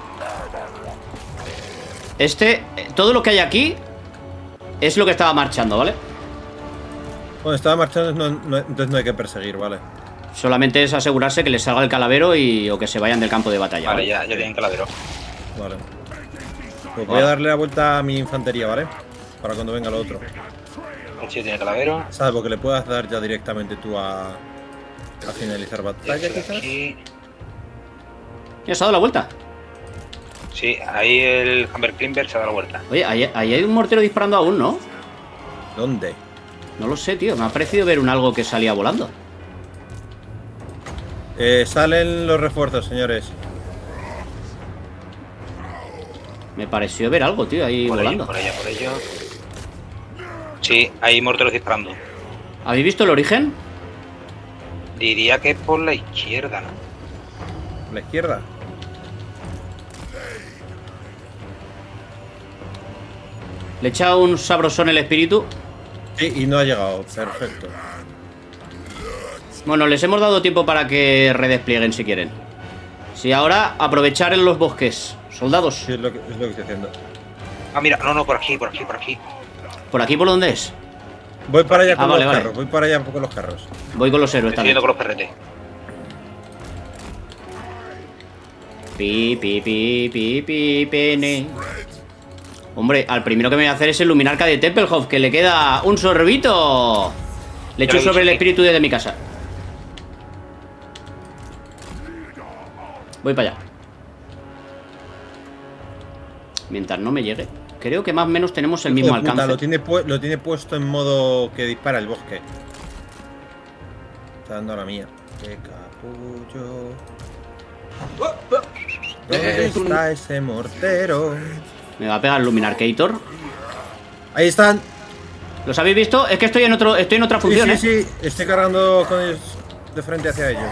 Este, eh, todo lo que hay aquí es lo que estaba marchando, ¿vale? Bueno, estaba marchando, no- no- entonces no hay que perseguir, vale. Solamente es asegurarse que les salga el calavero y o que se vayan del campo de batalla. Vale, ¿vale? ya, ya tienen calavero. Vale. Pues voy a darle la vuelta a mi infantería, ¿vale? Para cuando venga lo otro. El tío tiene calavero. Salvo que le puedas dar ya directamente tú a, a finalizar Ya batalla, estoy quizás. aquí. ¿Ya se ha dado la vuelta? Sí, ahí el Hammer Climber se ha dado la vuelta. Oye, ahí, ahí hay un mortero disparando aún, ¿no? ¿Dónde? No lo sé, tío. Me ha parecido ver un algo que salía volando. Eh, salen los refuerzos, señores. Me pareció ver algo, tío, ahí Por volando. ello, por ello, por ello. Sí, hay morteros disparando. ¿Habéis visto el origen? Diría que por la izquierda, ¿no? A la izquierda. Le he echado un sabrosón el espíritu. Sí, y no ha llegado. Perfecto. Bueno, les hemos dado tiempo para que redesplieguen si quieren. Sí, ahora aprovechar en los bosques. Soldados. Sí, es lo que, es lo que estoy haciendo. Ah, mira, no, no, por aquí, por aquí, por aquí. ¿Por aquí por dónde es? Voy para allá con Ah, vale, los vale. carros. Voy para allá con los carros. Voy con los héroes Estoy también. yendo con los perretes. Pi, pi, pi, pi, pi, pene. Hombre, al primero que me voy a hacer es el Luminarca de Tempelhof, que le queda un sorbito. Le echo Ya lo he sobre el dicho, sí. espíritu desde mi casa. Voy para allá. Mientras no me llegue. Creo que más o menos tenemos el mismo Hijo de puta, alcance. Lo tiene, pu- lo tiene puesto en modo que dispara el bosque. Está dando la mía. Qué capullo. ¿Dónde está ese mortero? Me va a pegar el Luminarcator. Ahí están. ¿Los habéis visto? Es que estoy en otro, estoy en otra función, sí, ¿eh? sí, sí. Estoy cargando con ellos de frente hacia ellos.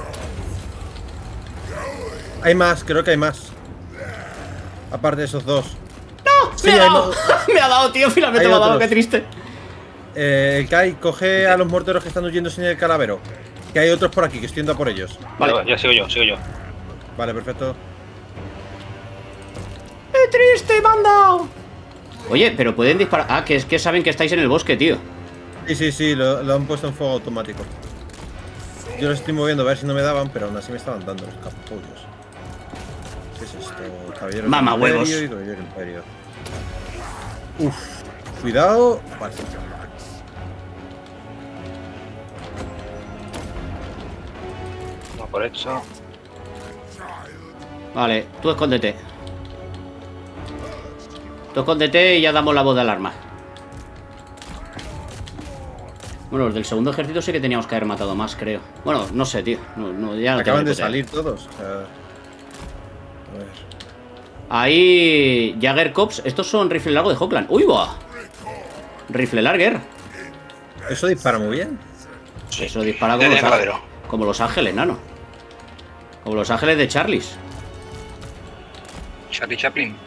Hay más, creo que hay más. Aparte de esos dos. ¡No! Sí, ¡Me ha hay dado! mo- Me ha dado, tío. Finalmente Hay me ha dado, otros. qué triste. Eh, el Kai, coge a los morteros que están huyendo sin el calavero. Que hay otros por aquí, que estoy yendo a por ellos. Vale. Vale, ya sigo yo, sigo yo. Vale, perfecto. ¡Qué triste me han dado! Oye, pero pueden disparar. Ah, que es que saben que estáis en el bosque, tío. Sí, sí, sí, lo, lo han puesto en fuego automático. Yo los estoy moviendo a ver si no me daban, pero aún así me estaban dando los capullos. ¿Qué es esto? Caballero Mama del Imperio huevos. y Caballero del Imperio. Uf, cuidado. Vale. No, por eso. Vale, tú escóndete. Tú escóndete y ya damos la voz de alarma. Bueno, los del segundo ejército sí que teníamos que haber matado más, creo. Bueno, no sé, tío. No, no, ya no tengo Acaban ni de puta idea. salir todos. O sea, a ver. Ahí. Jagger Cops. Estos son rifle largo de Hawkland. ¡Uy, va! Rifle larger. Eso dispara muy bien. Eso dispara Ya como los, tiene calavero. como los ángeles, nano. Como los ángeles de Charlies. Charlie Chaplin.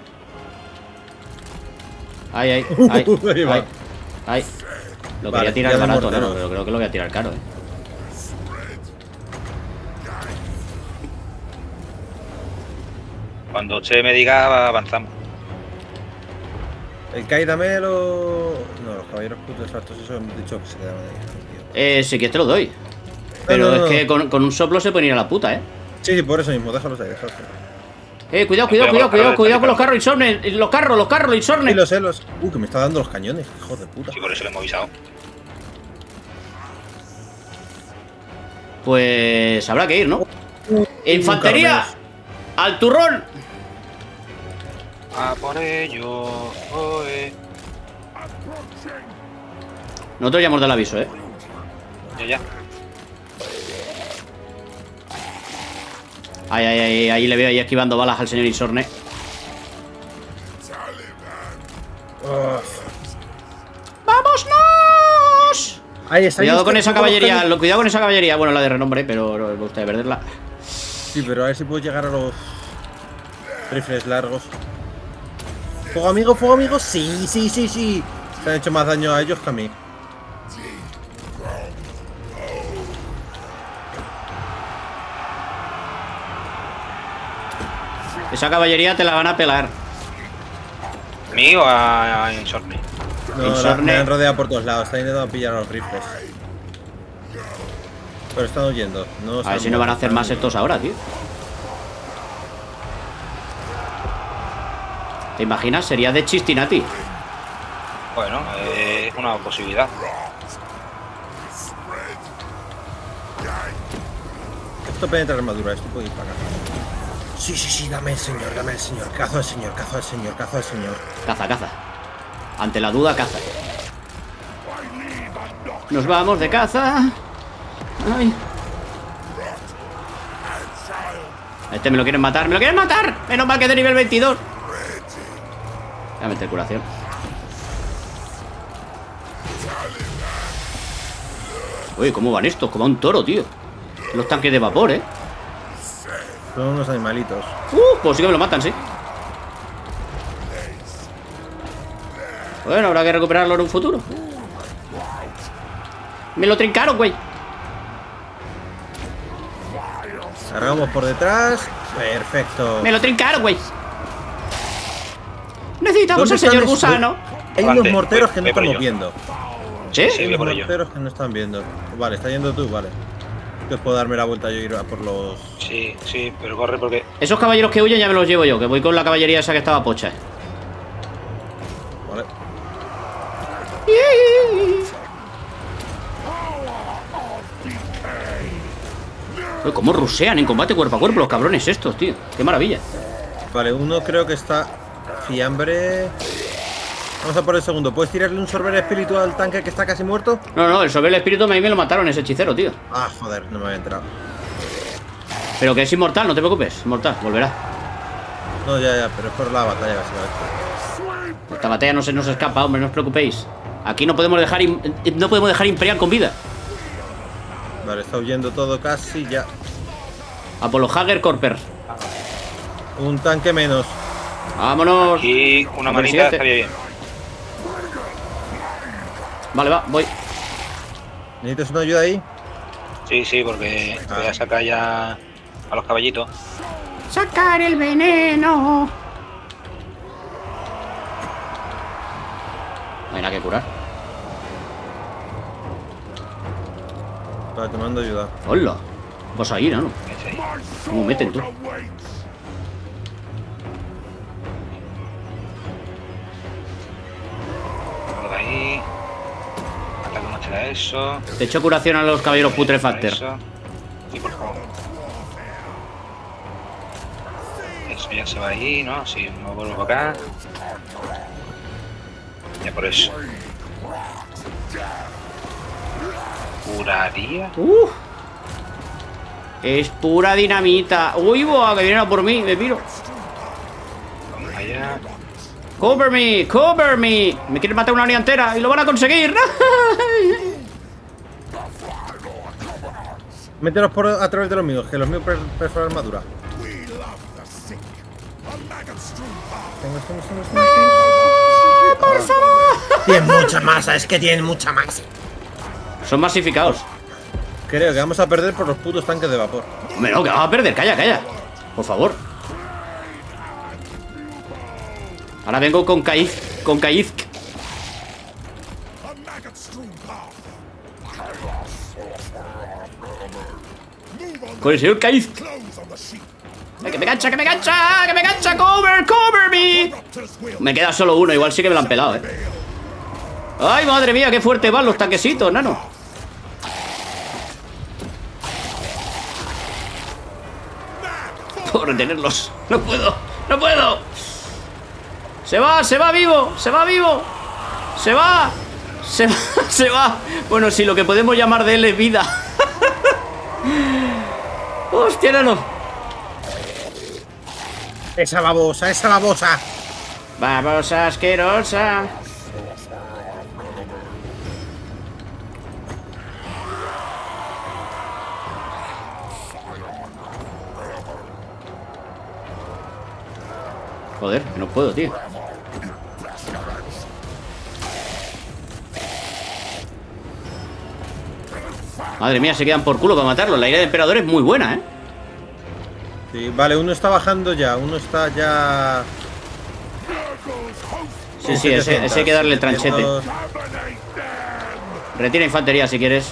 Ay, ay, ay, Ahí va. ay, ay. Lo Vale, quería tirar ya de barato, morteros. ¿no? Pero creo que lo voy a tirar caro, eh. Cuando usted me diga, avanzamos. El Kai, dame los. No, los caballeros putos ratos, eso hemos dicho que se quedaban ahí. Tío. Eh, sí que te lo doy. Pero no, no, es no. que con, con un soplo se pueden ir a la puta, ¿eh? Sí, sí, por eso mismo, déjalos ahí, déjalos ahí. Eh, cuidado, cuidado, cuidado, cuidado, cuidado con los carros insornes. Los carros, los carros Sí, insornes. los celos. Uh, que me está dando los cañones, hijo de puta. Sí, por eso le hemos avisado. Pues habrá que ir, ¿no? Infantería, al turrón. A por ello. Oe. Nosotros ya hemos dado el aviso, ¿eh? Ya, ya. Ahí, ahí, ahí, ahí le veo ahí esquivando balas al señor Insorne. Oh. ¡Vámonos! Ahí está. Cuidado ahí con está, esa caballería, lo, cuidado con esa caballería. Bueno, la de renombre, pero no me gusta perderla. Sí, pero a ver si puedo llegar a los rifles largos. ¿Fuego amigo, fuego amigo? Sí, sí, sí, sí. Se han hecho más daño a ellos que a mí. Esa caballería te la van a pelar. ¿A mí o a, a Insorne? No, la, Insorne. me han rodeado por todos lados. Están intentando pillar a los rifles. Pero están huyendo. No A ver si no van a hacer más estos ahora, tío. ¿Te imaginas? Sería de Chistinati. Bueno, eh, es una posibilidad. Esto penetra armadura, esto puede ir para acá. Sí, sí, sí, dame el señor, dame el señor. Cazo al señor, cazo al señor, cazo al señor. Caza, caza. Ante la duda, caza. Nos vamos de caza. Ay. Este me lo quieren matar, me lo quieren matar. Menos mal que es de nivel veintidós. Voy a meter curación. Uy, ¿cómo van estos? Como un toro, tío. Los tanques de vapor, ¿eh? Son unos animalitos. Uh, pues sí que me lo matan, sí. Bueno, habrá que recuperarlo en un futuro. Me lo trincaron, güey. Cargamos por detrás. Perfecto. Me lo trincaron, güey. Necesitamos ¿Dónde al señor están esos? gusano. Hay Adelante, unos morteros que no ve por estamos ello. viendo. ¿Sí? Sí, Hay ve unos por ello. morteros que no están viendo. Vale, está yendo tú, vale. Que puedo darme la vuelta yo y ir a por los. Sí, sí, pero corre porque. Esos caballeros que huyen ya me los llevo yo, que voy con la caballería esa que estaba pocha. Vale. Uy, cómo rusean en combate cuerpo a cuerpo los cabrones estos, tío. Qué maravilla. Vale, uno creo que está. Fiambre. Vamos a por el segundo. ¿Puedes tirarle un sorber espiritual al tanque que está casi muerto? No, no, el sobre el espíritu a mí me lo mataron ese hechicero, tío. Ah, joder, no me había entrado. Pero que es inmortal, no te preocupes. Inmortal, volverá. No, ya, ya, pero es por la batalla básicamente. Esta batalla no se nos escapa, hombre, no os preocupéis. Aquí no podemos dejar im- no podemos dejar Imperial con vida. Vale, está huyendo todo casi ya. Apolo Hager Corper. Un tanque menos. Vámonos. Aquí una A ver, manita siguiente. estaría bien. Vale, va, voy. ¿Necesitas una ayuda ahí? Sí, sí, porque voy a sacar ya a los caballitos. Sacar el veneno. No hay nada que curar. Vale, te mando ayuda. Hola. Vas a ir, ¿no? Ese ahí. ¿Cómo meten tú? Por ahí. Ataque no será eso. Te echo curación a los caballeros putrefacter. Eso. Sí, por favor. Eso ya se va ahí, ¿no? Sí, no vuelvo para acá. Ya por eso. ¿Curaría? Uf. Es pura dinamita. Uy, boa, que vienen a por mí, me piro. Vamos allá. Cover me, cover me. Me quieren matar una unidad entera y lo van a conseguir. Mételos por a través de los míos, que los míos per perforan armadura. Tengo, tengo, tengo, tengo, tengo. Por favor. Tienen mucha masa, es que tienen mucha masa. Son masificados. Creo que vamos a perder por los putos tanques de vapor. Hombre, no, que vamos a perder. Calla, calla. Por favor. Ahora vengo con Kaiz, con Kaiz. Con el señor Kaiz. ¡Que me gancha, que me gancha! ¡Que me gancha! ¡Cover, cover me! Me queda solo uno, igual sí que me lo han pelado, eh. ¡Ay, madre mía! ¡Qué fuerte van los tanquesitos, nano! Por retenerlos. ¡No puedo! ¡No puedo! ¡Se va! ¡Se va vivo! ¡Se va vivo! ¡Se va! ¡Se va! ¡Se va! Bueno, sí, lo que podemos llamar de él es vida. ¡Hostia, nano! Esa babosa, esa babosa. Babosa asquerosa. Joder, no puedo, tío. Madre mía, se quedan por culo para matarlo. La ira del emperador es muy buena, ¿eh? Sí, vale, uno está bajando ya, uno está ya... Sí, sí, ese, ese hay que darle el tranchete. Retira infantería si quieres.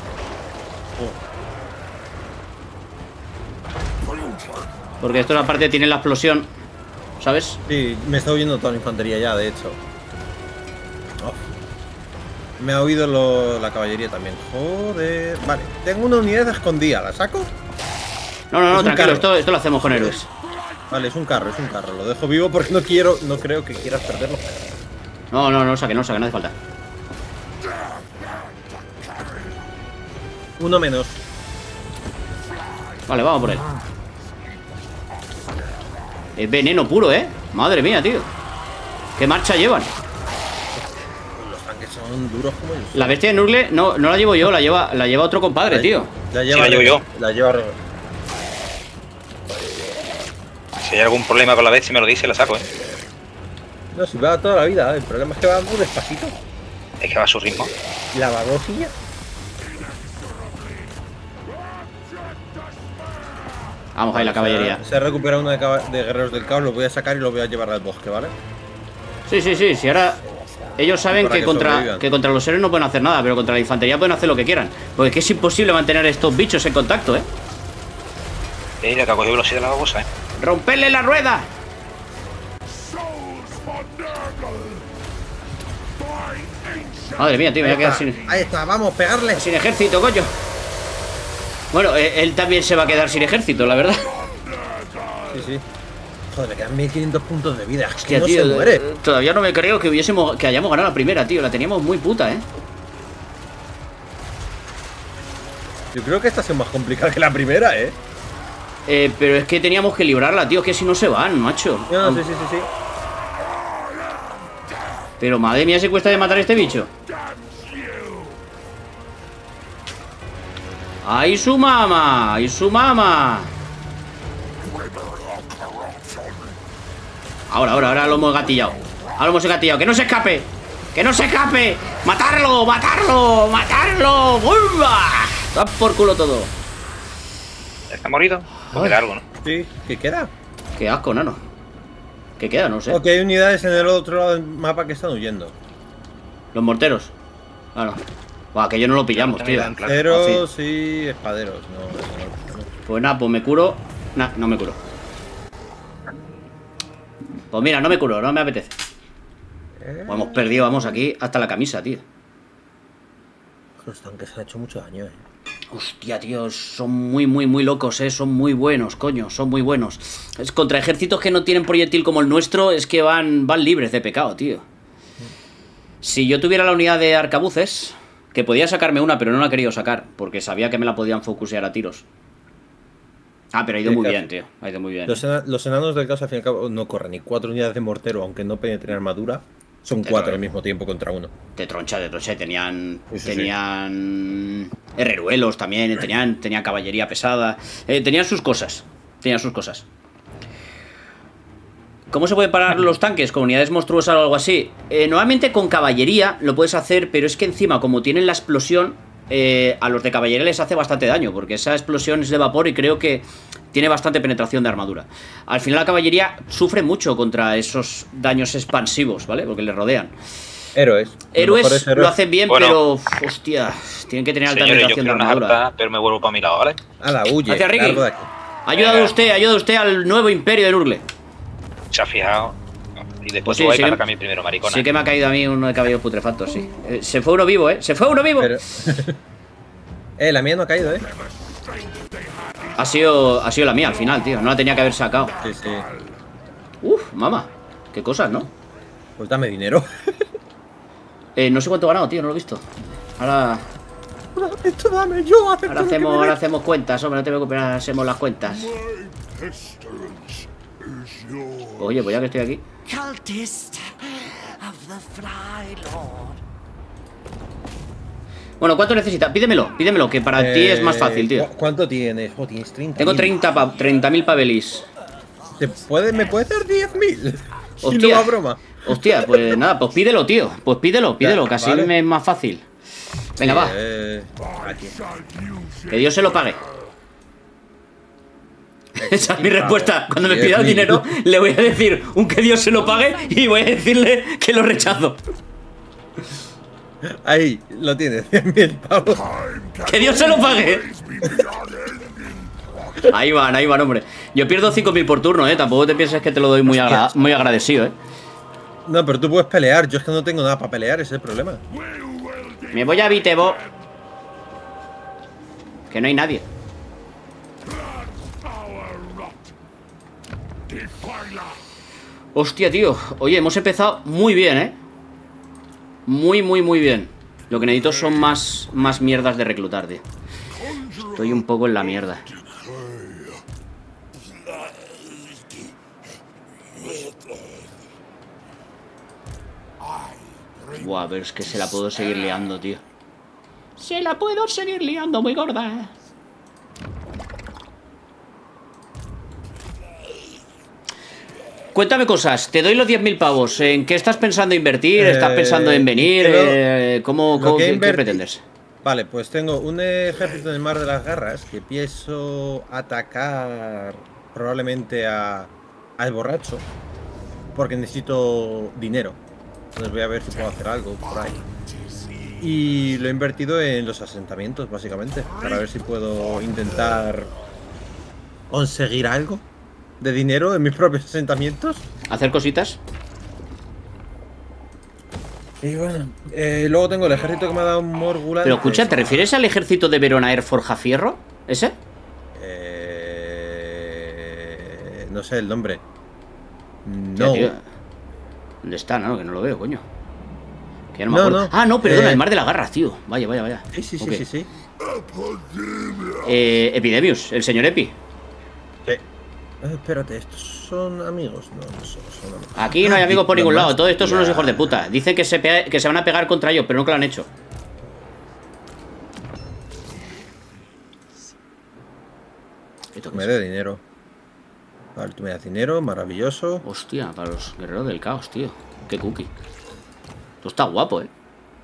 Porque esto aparte tiene la explosión, ¿sabes? Sí, me está oyendo toda la infantería ya, de hecho. Oh. Me ha oído lo, la caballería también. Joder. Vale, tengo una unidad escondida, ¿la saco? No, no, no, tranquilo, esto, esto lo hacemos con héroes. Vale, es un carro, es un carro. Lo dejo vivo porque no quiero, no creo que quieras perderlo. No, no, no saque, no saque, no hace falta. Uno menos. Vale, vamos por él. Es veneno puro, ¿eh? Madre mía, tío. ¿Qué marcha llevan? Los tanques son duros como ellos. La bestia de Nurgle no, no la llevo yo, la lleva, la lleva otro compadre, la, tío. La lleva, sí, la llevo yo. La lleva. Si hay algún problema con la bestia me lo dice y la saco, eh. No, si va toda la vida, el problema es que va muy despacito. Es que va a su ritmo. La babosilla. Vamos ahí, la caballería. Se ha recuperado una de, de guerreros del caos, lo voy a sacar y lo voy a llevar al bosque, ¿vale? Sí, sí, sí, si ahora ellos saben que, que contra, que contra los héroes no pueden hacer nada, pero contra la infantería pueden hacer lo que quieran. Porque es que es imposible mantener estos bichos en contacto, ¿eh? Eh, la que ha cogido velocidad de la babosa, eh. ¡Romperle la rueda! Madre mía, tío, me voy a quedar sin... Ahí está, vamos, pegarle. Sin ejército, coño. Bueno, él también se va a quedar sin ejército, la verdad. Sí, sí. Joder, me quedan mil quinientos puntos de vida. Es Hostia, que no tío, se muere. Todavía no me creo que hubiésemos, que hayamos ganado la primera, tío. La teníamos muy puta, ¿eh? Yo creo que esta es más complicada que la primera, ¿eh? Eh, pero es que teníamos que librarla, tío. Es que si no se van, macho. No, sí, sí, sí, sí. Pero madre mía, se cuesta de matar a este bicho. ¡Ay, su mamá! ¡Ay, su mamá! Ahora, ahora, ahora lo hemos gatillado. Ahora lo hemos gatillado. ¡Que no se escape! ¡Que no se escape! ¡Matarlo! ¡Matarlo! ¡Matarlo! ¡Bumba! ¡Da por culo todo! ¿Está morido? Pues queda algo, ¿no? Sí, ¿qué queda? ¡Qué asco, nano! ¿Qué queda? No sé. Ok, hay unidades en el otro lado del mapa que están huyendo. Los morteros. Claro. Buah, que yo no lo pillamos, tío. Morteros y espaderos. No, no, no. Pues nada, pues me curo. Nah, no me curo. Pues mira, no me curo, no me apetece. Eh. Pues hemos perdido, vamos, aquí hasta la camisa, tío. Los tanques han hecho mucho daño, eh. Hostia, tío, son muy, muy, muy locos, eh. Son muy buenos, coño, son muy buenos. Es contra ejércitos que no tienen proyectil como el nuestro, es que van, van libres de pecado, tío. Si yo tuviera la unidad de arcabuces, que podía sacarme una, pero no la he querido sacar, porque sabía que me la podían focusear a tiros. Ah, pero ha ido Sí, muy claro. bien, tío. Ha ido muy bien. Los, ena- los enanos del caos al fin y al cabo no corren ni cuatro unidades de mortero, aunque no penetren armadura. Son Te cuatro lo- al mismo tiempo contra uno. De troncha, de troncha. y Tenían. Sí, sí, sí. tenían. Herreruelos también. Tenían, tenían caballería pesada. Eh, tenían sus cosas. Tenían sus cosas. ¿Cómo se puede parar los tanques? ¿Con unidades monstruosas o algo así? Eh, normalmente con caballería lo puedes hacer, pero es que encima, como tienen la explosión, eh, a los de caballería les hace bastante daño, porque esa explosión es de vapor y creo que tiene bastante penetración de armadura. Al final la caballería sufre mucho contra esos daños expansivos, ¿vale? Porque le rodean. Héroes. Héroes lo hacen bien, bueno, pero hostia, tienen que tener alta señores, penetración de yo quiero armadura. una harta, pero me vuelvo para mi lado, ¿vale? A la huye. Hacia Ricky. largo de aquí. Ha ayudado usted, ha ayudado usted al nuevo imperio de Nurgle. Se ha fijado. Y después Pues sí, tú vas sí para que- acá mi primero, maricona. Sí que me ha caído a mí uno de cabello putrefacto, sí. Eh, se fue uno vivo, ¿eh? Se fue uno vivo. Pero... eh, la mía no ha caído, ¿eh? Ha sido, ha sido la mía al final, tío. No la tenía que haber sacado. Sí, sí. Uf, mamá. Qué cosas, ¿no? Pues dame dinero. Eh, no sé cuánto he ganado, tío, no lo he visto. Ahora, Esto dame yo, acepto ahora lo que hacemos, me ahora des. hacemos cuentas, hombre, no te preocupes, ahora hacemos las cuentas. Oye, pues ya que estoy aquí. Cultist of the Fly Lord. Bueno, ¿cuánto necesitas? Pídemelo, pídemelo, que para ti es más fácil, tío. ¿cu- ¿Cuánto tienes? Oh, tienes treinta. Tengo treinta mil pavelis. ¿Te puede, ¿Me puedes dar diez mil? Si Hostia. no va broma. Hostia, pues nada, pues pídelo, tío. Pues pídelo, pídelo, Ya, que así vale. me es más fácil. Venga, Sí, va. eh, aquí. Que Dios se lo pague. Esa es mi respuesta. Cuando me diez pida el mil. dinero, le voy a decir un que Dios se lo pague y voy a decirle que lo rechazo. Ahí, lo tienes, diez mil pavos. ¡Que Dios se lo pague! Ahí van, ahí van, hombre. Yo pierdo cinco mil por turno, eh. Tampoco te pienses que te lo doy muy, agra muy agradecido, eh. No, pero tú puedes pelear. Yo es que no tengo nada para pelear, ese es el problema. Me voy a Vitebo. Que no hay nadie. Hostia, tío. Oye, hemos empezado muy bien, eh. Muy, muy, muy bien. Lo que necesito son más, más mierdas de reclutar, tío. Estoy un poco en la mierda. Buah, pero es que se la puedo seguir liando, tío. Se la puedo seguir liando muy gorda. Cuéntame cosas, te doy los diez mil pavos. ¿En qué estás pensando invertir? ¿Estás Eh, pensando en venir? lo- Eh, ¿Cómo, lo cómo- que qué, qué invertí- pretendes? Vale, pues tengo un ejército en el Mar de las Garras que pienso atacar probablemente a, al borracho porque necesito dinero. Entonces voy a ver si puedo hacer algo por ahí. Y lo he invertido en los asentamientos, básicamente, para ver si puedo intentar conseguir algo de dinero en mis propios asentamientos. ¿Hacer cositas? Y bueno, eh, luego tengo el ejército que me ha dado un Morgulante. Pero escucha, ¿te refieres al ejército de Verona Air Forjafierro? ¿Ese? Eh, no sé el nombre. Ya, No. tío. ¿Dónde está? No, que no lo veo, coño. Que ya no me No, acuerdo. no. Ah, no, perdona, Eh, el Mar de las Garras, tío. Vaya, vaya, vaya. Sí, sí, sí, Ok. sí, sí. Eh, Epidemius, el señor Epi. Sí. Eh, espérate, ¿estos son amigos? No, no son, son amigos. Aquí no hay amigos por ningún lado, todos estos son los Ya. hijos de puta. Dicen que se, pe- que se van a pegar contra ellos, pero nunca lo han hecho. ¿Esto qué Me es? dé dinero. Vale, tú me das dinero, maravilloso. Hostia, para los guerreros del caos, tío. Qué cookie. Esto está guapo, eh.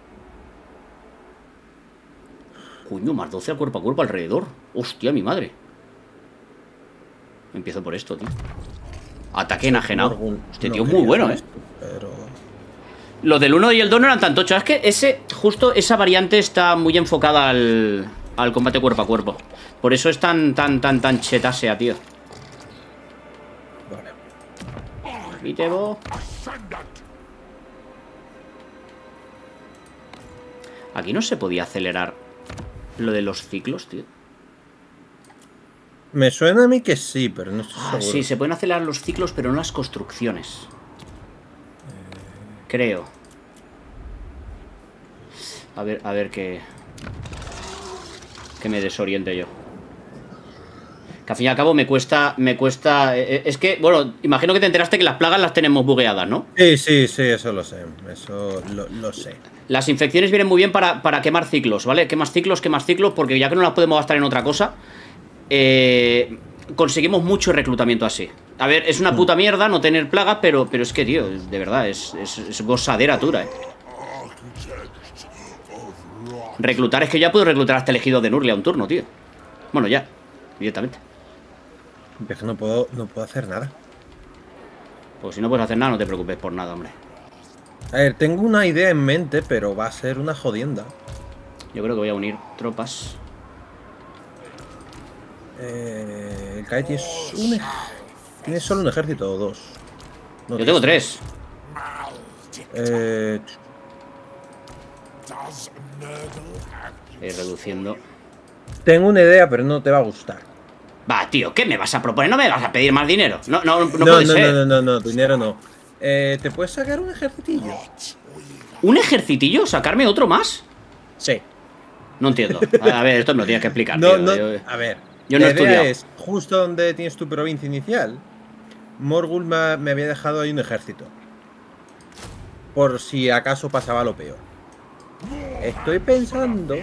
Coño, más doce al cuerpo a cuerpo alrededor. Hostia, mi madre. Empiezo por esto, tío. Ataque enajenado. Morgul- Este no tío es quería muy bueno, hacer eh. esto, Pero... Los del uno y el dos no eran tan tochos. Es que ese, justo esa variante está muy enfocada al, al combate cuerpo a cuerpo. Por eso es tan, tan, tan, tan chetasea, tío. Vale. Vitebo. Aquí no se podía acelerar lo de los ciclos, tío. Me suena a mí que sí, pero no estoy Ah, seguro. sí, se pueden acelerar los ciclos, pero no las construcciones. Creo. A ver, a ver que... Que me desoriente yo. Que al fin y al cabo me cuesta... Me cuesta... eh, Es que, bueno, imagino que te enteraste que las plagas las tenemos bugueadas, ¿no? Sí, sí, sí, eso lo sé. Eso lo, lo sé. Las infecciones vienen muy bien para, para quemar ciclos, ¿vale? Quemas ciclos, quemas ciclos, porque ya que no las podemos gastar en otra cosa, eh, conseguimos mucho reclutamiento así. A ver, es una puta mierda no tener plaga, pero, pero es que, tío, de verdad, es, es, es gozadera dura, ¿eh? Reclutar, es que ya puedo reclutar hasta elegido de Nurgle a un turno, tío. Bueno, ya, directamente. Es que no puedo, no puedo hacer nada. Pues si no puedes hacer nada, no te preocupes por nada, hombre. A ver, tengo una idea en mente, pero va a ser una jodienda. Yo creo que voy a unir tropas. Eh, el Kai tienes un ej- ¿Tienes solo un ejército o dos? No, Yo tengo tres. Eh, Ir reduciendo. tengo una idea, pero no te va a gustar. Va, tío, ¿qué me vas a proponer? ¿No me vas a pedir más dinero? No, no, no, No, puede no, ser. no, no, no, no, dinero no. Eh, ¿Te puedes sacar un ejercitillo? ¿Un ejercitillo? ¿Sacarme otro más? Sí. No entiendo. A ver, esto me lo tienes que explicar, No, tío. no, Yo, a ver. yo no la he idea estudiado. es, justo donde tienes tu provincia inicial, Morgul me, me había dejado ahí un ejército. Por si acaso pasaba lo peor. Estoy pensando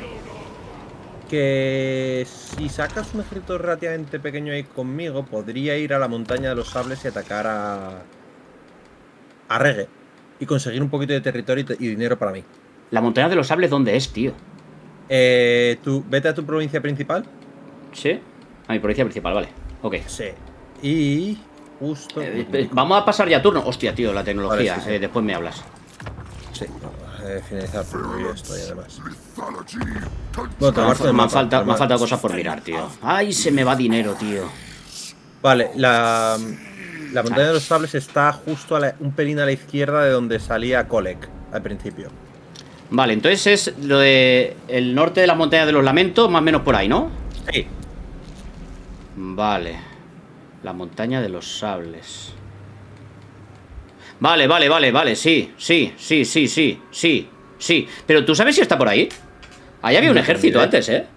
que si sacas un ejército relativamente pequeño ahí conmigo, podría ir a la montaña de los sables y atacar a... a Reggae. Y conseguir un poquito de territorio y, te- y dinero para mí. ¿La montaña de los sables dónde es, tío? Eh, tú, vete a tu provincia principal. ¿Sí? A mi provincia principal, vale. Ok. Sí. Y... justo... Eh, eh, vamos a pasar ya turno. Hostia, tío, la tecnología. Vale, sí, sí. Eh, después me hablas. Sí, eh, finalizar por esto y además. Bueno, Me tomar han, me han falta- me han faltado cosas por mirar, tío. Ay, se me va dinero, tío. Vale, la, la montaña de los sables está justo a la- un pelín a la izquierda de donde salía Kolek al principio. Vale, entonces es lo de el norte de las montañas de los lamentos, más o menos por ahí, ¿no? Sí. Vale. La montaña de los sables. Vale, vale, vale, vale, sí, sí, sí, sí, sí, sí, sí. Pero ¿tú sabes si está por ahí? Ahí había un No ejército tengo idea. antes, ¿eh?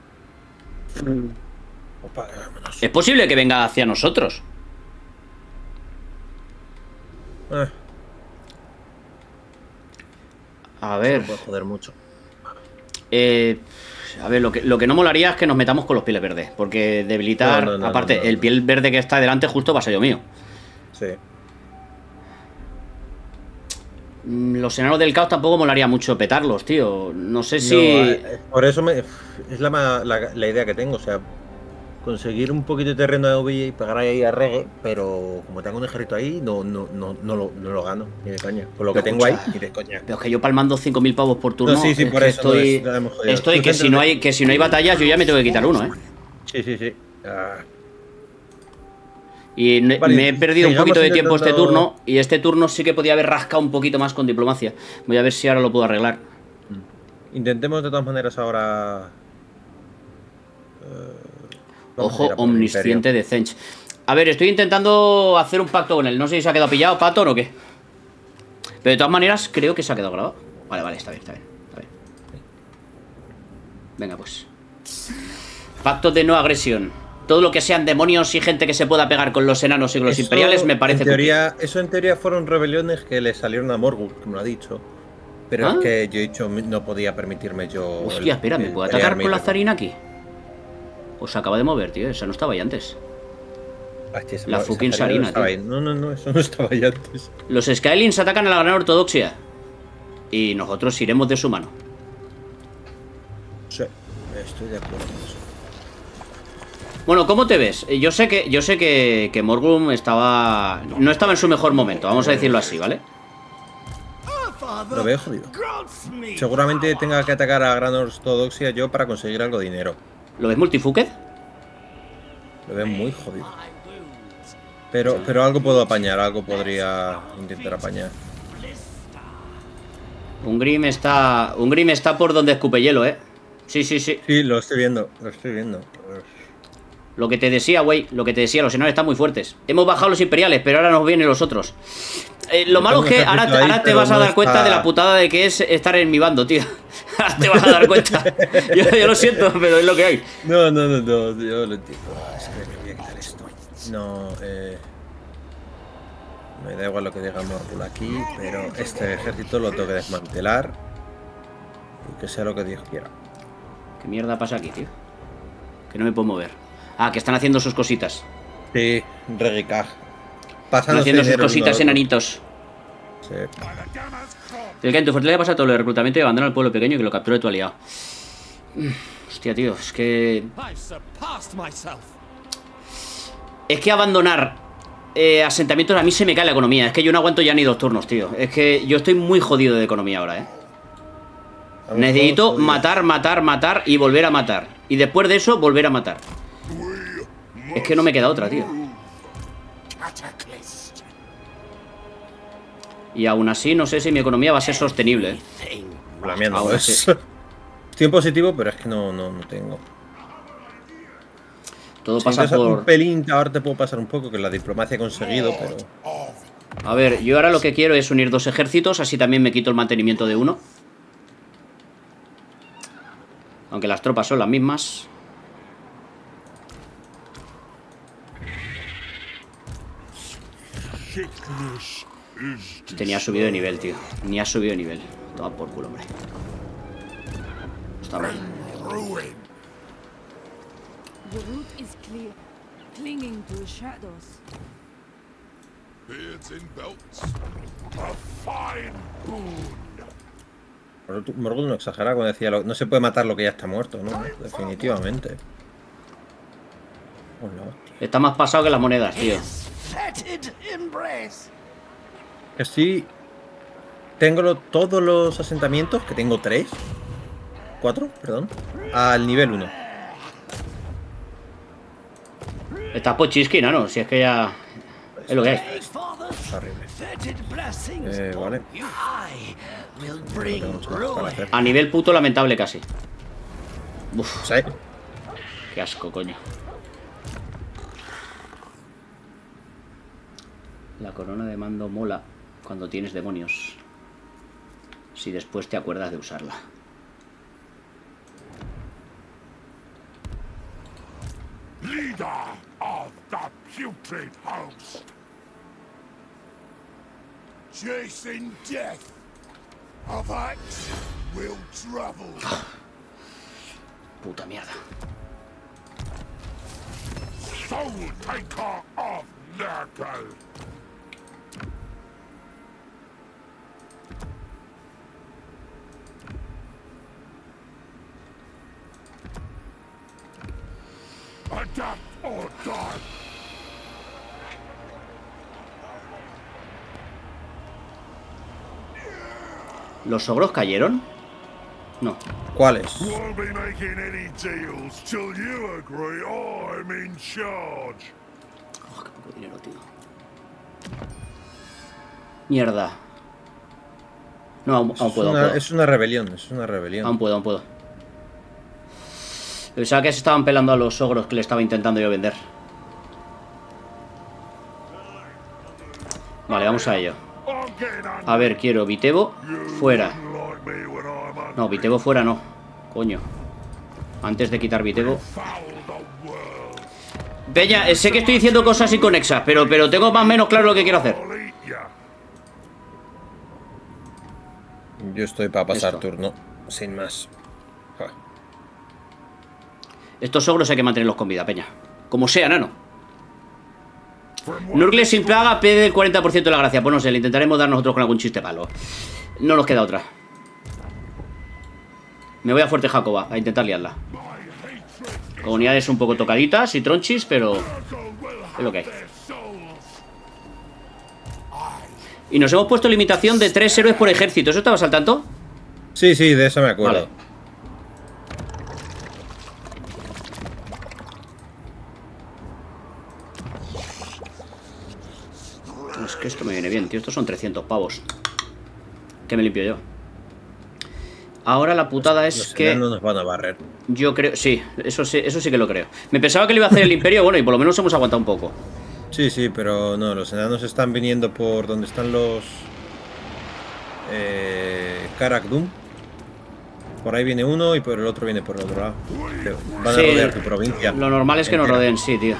Opa, vámonos. Es posible que venga hacia nosotros. Eh, A no ver, puedo joder mucho. eh, a ver, lo que, lo que no molaría es que nos metamos con los pieles verdes. Porque debilitar, No, no, no, aparte, no, no, el no. piel verde que está delante justo va a ser yo mío. Sí. Mm, Los enanos del caos tampoco molaría mucho petarlos, tío. No sé si... No, eh, por eso me, es la, ma- la, la idea que tengo, o sea, conseguir un poquito de terreno de ovilla y pegar ahí a Reggae, pero como tengo un ejército ahí, no, no, no, no, lo, no lo gano, ni de coña. Con lo que Pero tengo ahí, escucha, ni de coña. Pero es que yo palmando cinco mil pavos por turno. No, sí, sí, es por que eso, no estoy, es- la hemos jodido. estoy Tú que si no céntrate- hay que si no hay batallas yo ya me tengo que quitar uno, ¿eh? Sí, sí, sí. Ah, Y ne- Vale, me he perdido un sigamos poquito de tiempo este intentando- turno. Y este turno sí que podía haber rascado un poquito más con diplomacia. Voy a ver si ahora lo puedo arreglar. intentemos de todas maneras ahora. eh, vamos a Ojo ir a por el omnisciente de Zench. A ver, estoy intentando hacer un pacto con él. No sé si se ha quedado pillado, Patton, o qué. Pero de todas maneras, creo que se ha quedado grabado. Vale, vale, está bien, está bien. Está bien. Venga, pues. Pacto de no agresión. Todo lo que sean demonios y gente que se pueda pegar con los enanos y con los Eso, imperiales me parece en teoría, eso en teoría fueron rebeliones que le salieron a Morgul, como lo ha dicho. Pero ¿Ah? es que yo he dicho, no podía permitirme yo. el- Hostia, espera, ¿me el puedo atacar pelearme con la con- zarina aquí? Pues se acaba de mover, tío. Esa no estaba ahí antes. Hostia, esa la esa fucking zarina Sarina, no estaba tío. ahí. No, no, no, eso no estaba ahí antes. Los Skylings atacan a la gran ortodoxia. Y nosotros iremos de su mano. Sí, estoy de acuerdo con eso. Bueno, ¿cómo te ves? Eh, Yo sé que yo sé que, que Morgul estaba. No estaba en su mejor momento, vamos a decirlo así, ¿vale? Lo veo jodido. Seguramente tenga que atacar a Gran Ortodoxia yo para conseguir algo de dinero. ¿Lo ves multifuqued? Lo veo muy jodido. Pero, pero algo puedo apañar, algo podría intentar apañar. Un Grim está. Un Grim está por donde escupe hielo, ¿eh? Sí, sí, sí. Sí, lo estoy viendo, lo estoy viendo. Lo que te decía, güey, lo que te decía, los enanos están muy fuertes. Hemos bajado los imperiales, pero ahora nos vienen los otros. Eh, lo Yo malo es tengo que un ahora, ejército ahí, ahora te pero vas a no dar cuenta está- de la putada de que es estar en mi bando, tío. Ahora te vas a dar cuenta. Yo, yo lo siento, pero es lo que hay. No, no, no, no, yo lo entiendo. Ah, es que me voy a quitar esto. No, eh. Me da igual lo que diga Morgul aquí, pero este ejército lo tengo que desmantelar. Y que sea lo que Dios quiera. ¿Qué mierda pasa aquí, tío? Que no me puedo mover. Ah, que están haciendo sus cositas. Sí, Regicaj. Están Pasando haciendo sus cositas enanitos. Sí. El que en tu fortaleza pasa todo lo de reclutamiento y abandona al pueblo pequeño que lo capturó tu aliado. Mm, Hostia, tío, es que... Es que abandonar eh, asentamientos a mí se me cae la economía. Es que yo no aguanto ya ni dos turnos, tío. Es que yo estoy muy jodido de economía ahora, eh. Necesito matar, matar, matar y volver a matar. Y después de eso, volver a matar. Es que no me queda otra, tío. Y aún así, no sé si mi economía va a ser sostenible, ¿eh? La mía no Ahora es. sí. Estoy en positivo, pero es que no, no, no tengo. Todo Si pasa entonces, por... un pelín, ahora te puedo pasar un poco, que la diplomacia he conseguido, pero... A ver, yo ahora lo que quiero es unir dos ejércitos, así también me quito el mantenimiento de uno. Aunque las tropas son las mismas. Este ni ha subido de nivel, tío. Ni ha subido de nivel. Toma por culo, hombre. Está mal. The route is clear, clinging to the shadows. Beards in belts. A fine boon. Morgoth no exagera cuando decía lo, no se puede matar lo que ya está muerto, ¿no? Definitivamente. Hola, hostia. Está más pasado que las monedas, tío. Que sí. Tengo lo, todos los asentamientos, que tengo tres. Cuatro, perdón. Al nivel uno. Estás por chisqui, ¿no? Si es que ya... Es lo que hay. Es horrible. Eh, vale. Para hacer. A nivel puto lamentable casi. Uf, ¿Sí? qué asco, coño. La corona de mando mola cuando tienes demonios. Si después te acuerdas de usarla. Leader of the putrid house. Chasing death. Of axe will travel. Puta mierda. Soul taker of Nurgle. Adapt or die. ¿Los ogros cayeron? No. ¿Cuáles? Won't be making any deals till you agree I'm in charge. Oh, qué poco dinero, tío. Mierda. No, aún, aún Es puedo, aún una, puedo. es una rebelión, es una rebelión. Aún puedo, aún puedo. Pensaba que se estaban pelando a los ogros que le estaba intentando yo vender. Vale, vamos a ello. A ver, quiero Vitevo fuera. No, Vitevo fuera no. Coño. Antes de quitar Vitevo. Peña, eh, sé que estoy diciendo cosas inconexas, pero, pero tengo más o menos claro lo que quiero hacer. Yo estoy para pasar Esto. turno, sin más. Ja. Estos ogros hay que mantenerlos con vida, peña. Como sea, nano. Nurgle sin plaga pierde el cuarenta por ciento de la gracia. Pues no sé, le intentaremos dar nosotros con algún chiste palo. No nos queda otra. Me voy a Fuerte Jacoba a intentar liarla. Con unidades un poco tocaditas y tronchis, pero es lo que hay. Y nos hemos puesto limitación de tres héroes por ejército. ¿Eso estabas al tanto? Sí, sí, de eso me acuerdo. Vale. Es que esto me viene bien, tío. Estos son trescientos pavos. ¿Qué me limpio yo? Ahora la putada es Los que... enanos nos van a barrer. Yo creo... Sí, eso sí, eso sí que lo creo. Me pensaba que le iba a hacer el imperio, bueno, y por lo menos hemos aguantado un poco. Sí, sí, pero no, los enanos están viniendo por donde están los... Eh, Karak Dum. Por ahí viene uno y por el otro viene por el otro lado. Te van a Sí, rodear tu provincia. Lo normal es que nos entera. rodeen, sí, tío.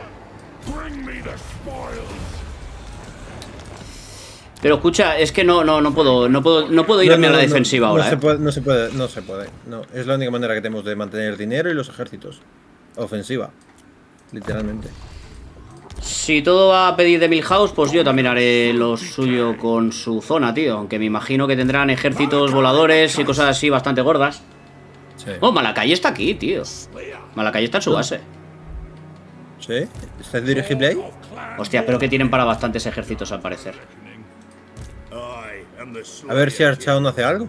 Pero escucha, es que no, no, no puedo, no puedo, no puedo irme No, no, a la no, defensiva no, ahora, no se ¿eh? puede, no se puede, no se puede. No, es la única manera que tenemos de mantener el dinero y los ejércitos. Ofensiva. Literalmente. Si todo va a pedir de Milhouse, pues yo también haré lo suyo con su zona, tío. Aunque me imagino que tendrán ejércitos voladores y cosas así bastante gordas. Sí. Oh, Malakai está aquí, tío. Malakai está en su base. ¿Sí? ¿Está dirigible ahí? Hostia, pero que tienen para bastantes ejércitos al parecer. A ver si Archaon hace algo.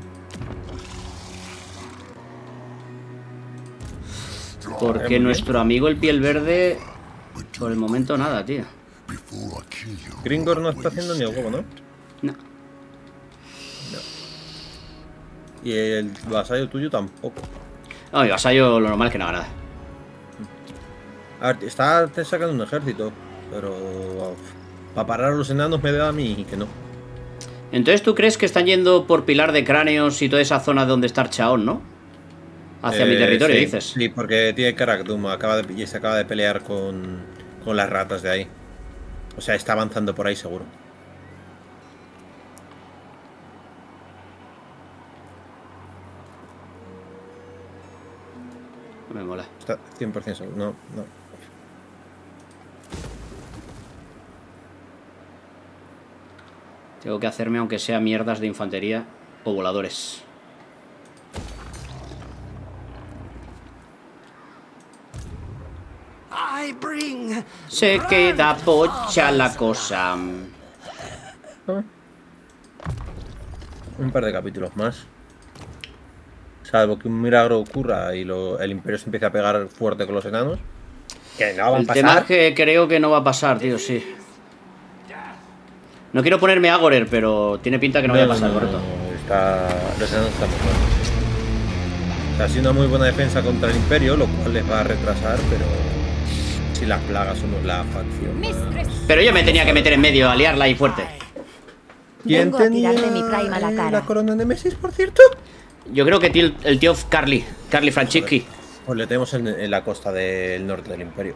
Porque nuestro amigo el piel verde, por el momento nada, tío. Gringor no está haciendo ni el huevo, ¿no? No. No. Y el vasallo tuyo tampoco. No, mi vasallo lo normal es que no haga nada. A ver, está te sacando un ejército, pero para parar a los enanos me da a mí que no. Entonces tú crees que están yendo por Pilar de Cráneos y toda esa zona de donde está Archaon, ¿no? Hacia Eh, mi territorio, sí, dices. Sí, porque tiene Karakdum, acaba de, y se acaba de pelear con, con las ratas de ahí. O sea, está avanzando por ahí seguro. No me mola. Está cien por ciento seguro. No, no. Tengo que hacerme aunque sea mierdas de infantería o voladores. Se queda pocha la cosa. Un par de capítulos más. Salvo que un milagro ocurra y lo, el imperio se empiece a pegar fuerte con los enanos. Que no va a El pasar. tema es que creo que no va a pasar, tío, sí. No quiero ponerme Agorer, pero tiene pinta que no, vaya a pasar, no, correcto. no, está, los enanos están mejor. O sea, ha sido una muy buena defensa contra el imperio, lo cual les va a retrasar, pero si las plagas somos la facción más... Pero yo me tenía que meter en medio, a liarla ahí fuerte. ¿Quién Vengo a tenía tirarte mi prime a la cara. la corona de Nemesis, por cierto? Yo creo que tío- el tío Carly, Carly Franceschi. Pues le tenemos en, en la costa del norte del imperio.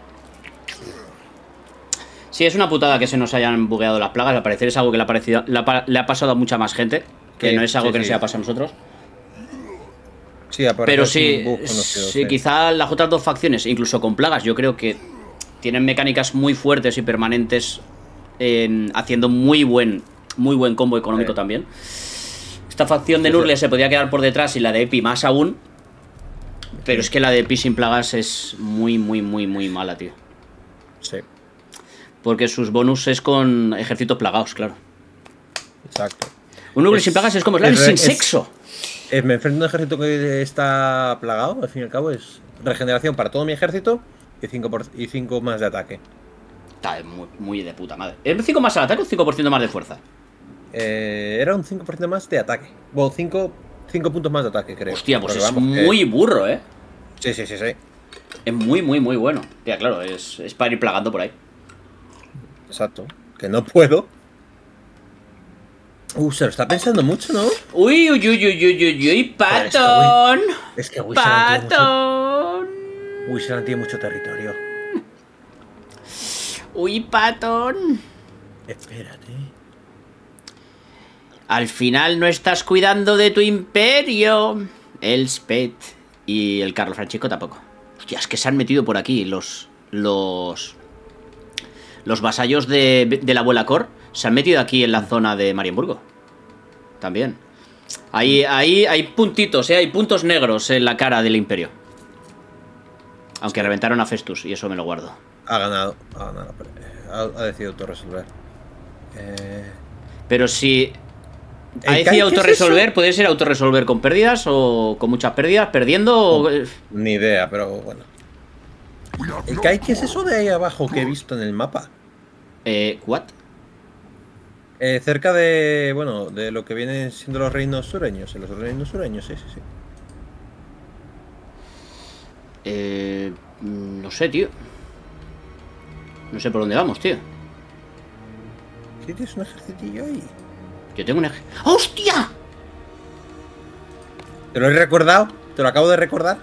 Sí, es una putada que se nos hayan bugueado las plagas. Al parecer es algo que le ha, parecido, le ha, pa- le ha pasado a mucha más gente. Que Sí, no es algo sí, que sí. nos haya pasado a nosotros. Sí, aparte Pero es sí, un bug conocido, sí, quizá las otras dos facciones, incluso con plagas, yo creo que tienen mecánicas muy fuertes y permanentes, en- haciendo muy buen, muy buen combo económico Sí. también. Esta facción de Sí, sí. Nurgle se podía quedar por detrás y la de Epi más aún. Pero es que la de Epi sin plagas es muy, muy, muy, muy mala, tío. Sí, Porque sus bonus es con ejércitos plagados, claro. exacto. Un Nurgle Es- sin plagas es como es Slayer re- sin es- sexo. Eh, me enfrento a un ejército que está plagado, al fin y al cabo es regeneración para todo mi ejército y cinco, por, y cinco más de ataque. Está muy, muy de puta madre. ¿Es cinco más al ataque o cinco por ciento más de fuerza? Eh, era un cinco por ciento más de ataque. Bueno, cinco, cinco puntos más de ataque, creo. Hostia, pues Porque es vamos, que- muy burro, ¿eh? Sí, sí, sí, sí. Es muy, muy, muy bueno. Ya, claro, es, es para ir plagando por ahí. Exacto. Que no puedo. Uh, se lo está pensando mucho, ¿no? Uy, uy, uy, uy, uy, uy, uy, patón. Es que Wisharan tiene mucho, Patón. Wisharan tiene mucho territorio. Uy, patón. Espérate. Al final no estás cuidando de tu imperio. Elspeth y el Carlo Francesco tampoco. Hostia, es que se han metido por aquí los... Los... Los vasallos de, de la abuela Cor. Se han metido aquí en la zona de Marienburgo. También. Ahí, ahí hay puntitos, ¿eh? Hay puntos negros en la cara del imperio. Aunque reventaron a Festus y eso me lo guardo. Ha ganado. Ha ganado. Ha, ha decidido autorresolver. Eh... Pero si... Ha ¿El Kai decidido qué es autorresolver, eso? puede ser autorresolver con pérdidas o con muchas pérdidas, perdiendo o... Ni idea, pero bueno. ¿El Kai qué es eso de ahí abajo que he visto en el mapa? Eh, ¿what? Eh, cerca de, bueno, de lo que vienen siendo los reinos sureños. En los reinos sureños, sí, sí, sí. Eh, no sé, tío. No sé por dónde vamos, tío. ¿Qué tienes un ejercitillo ahí? Yo tengo un... ej- ¡Hostia! ¿Te lo he recordado? ¿Te lo acabo de recordar?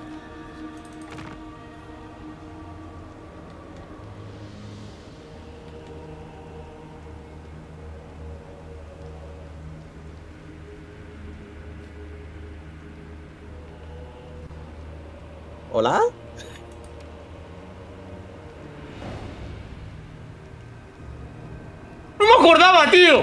¿Hola? ¡No me acordaba, tío!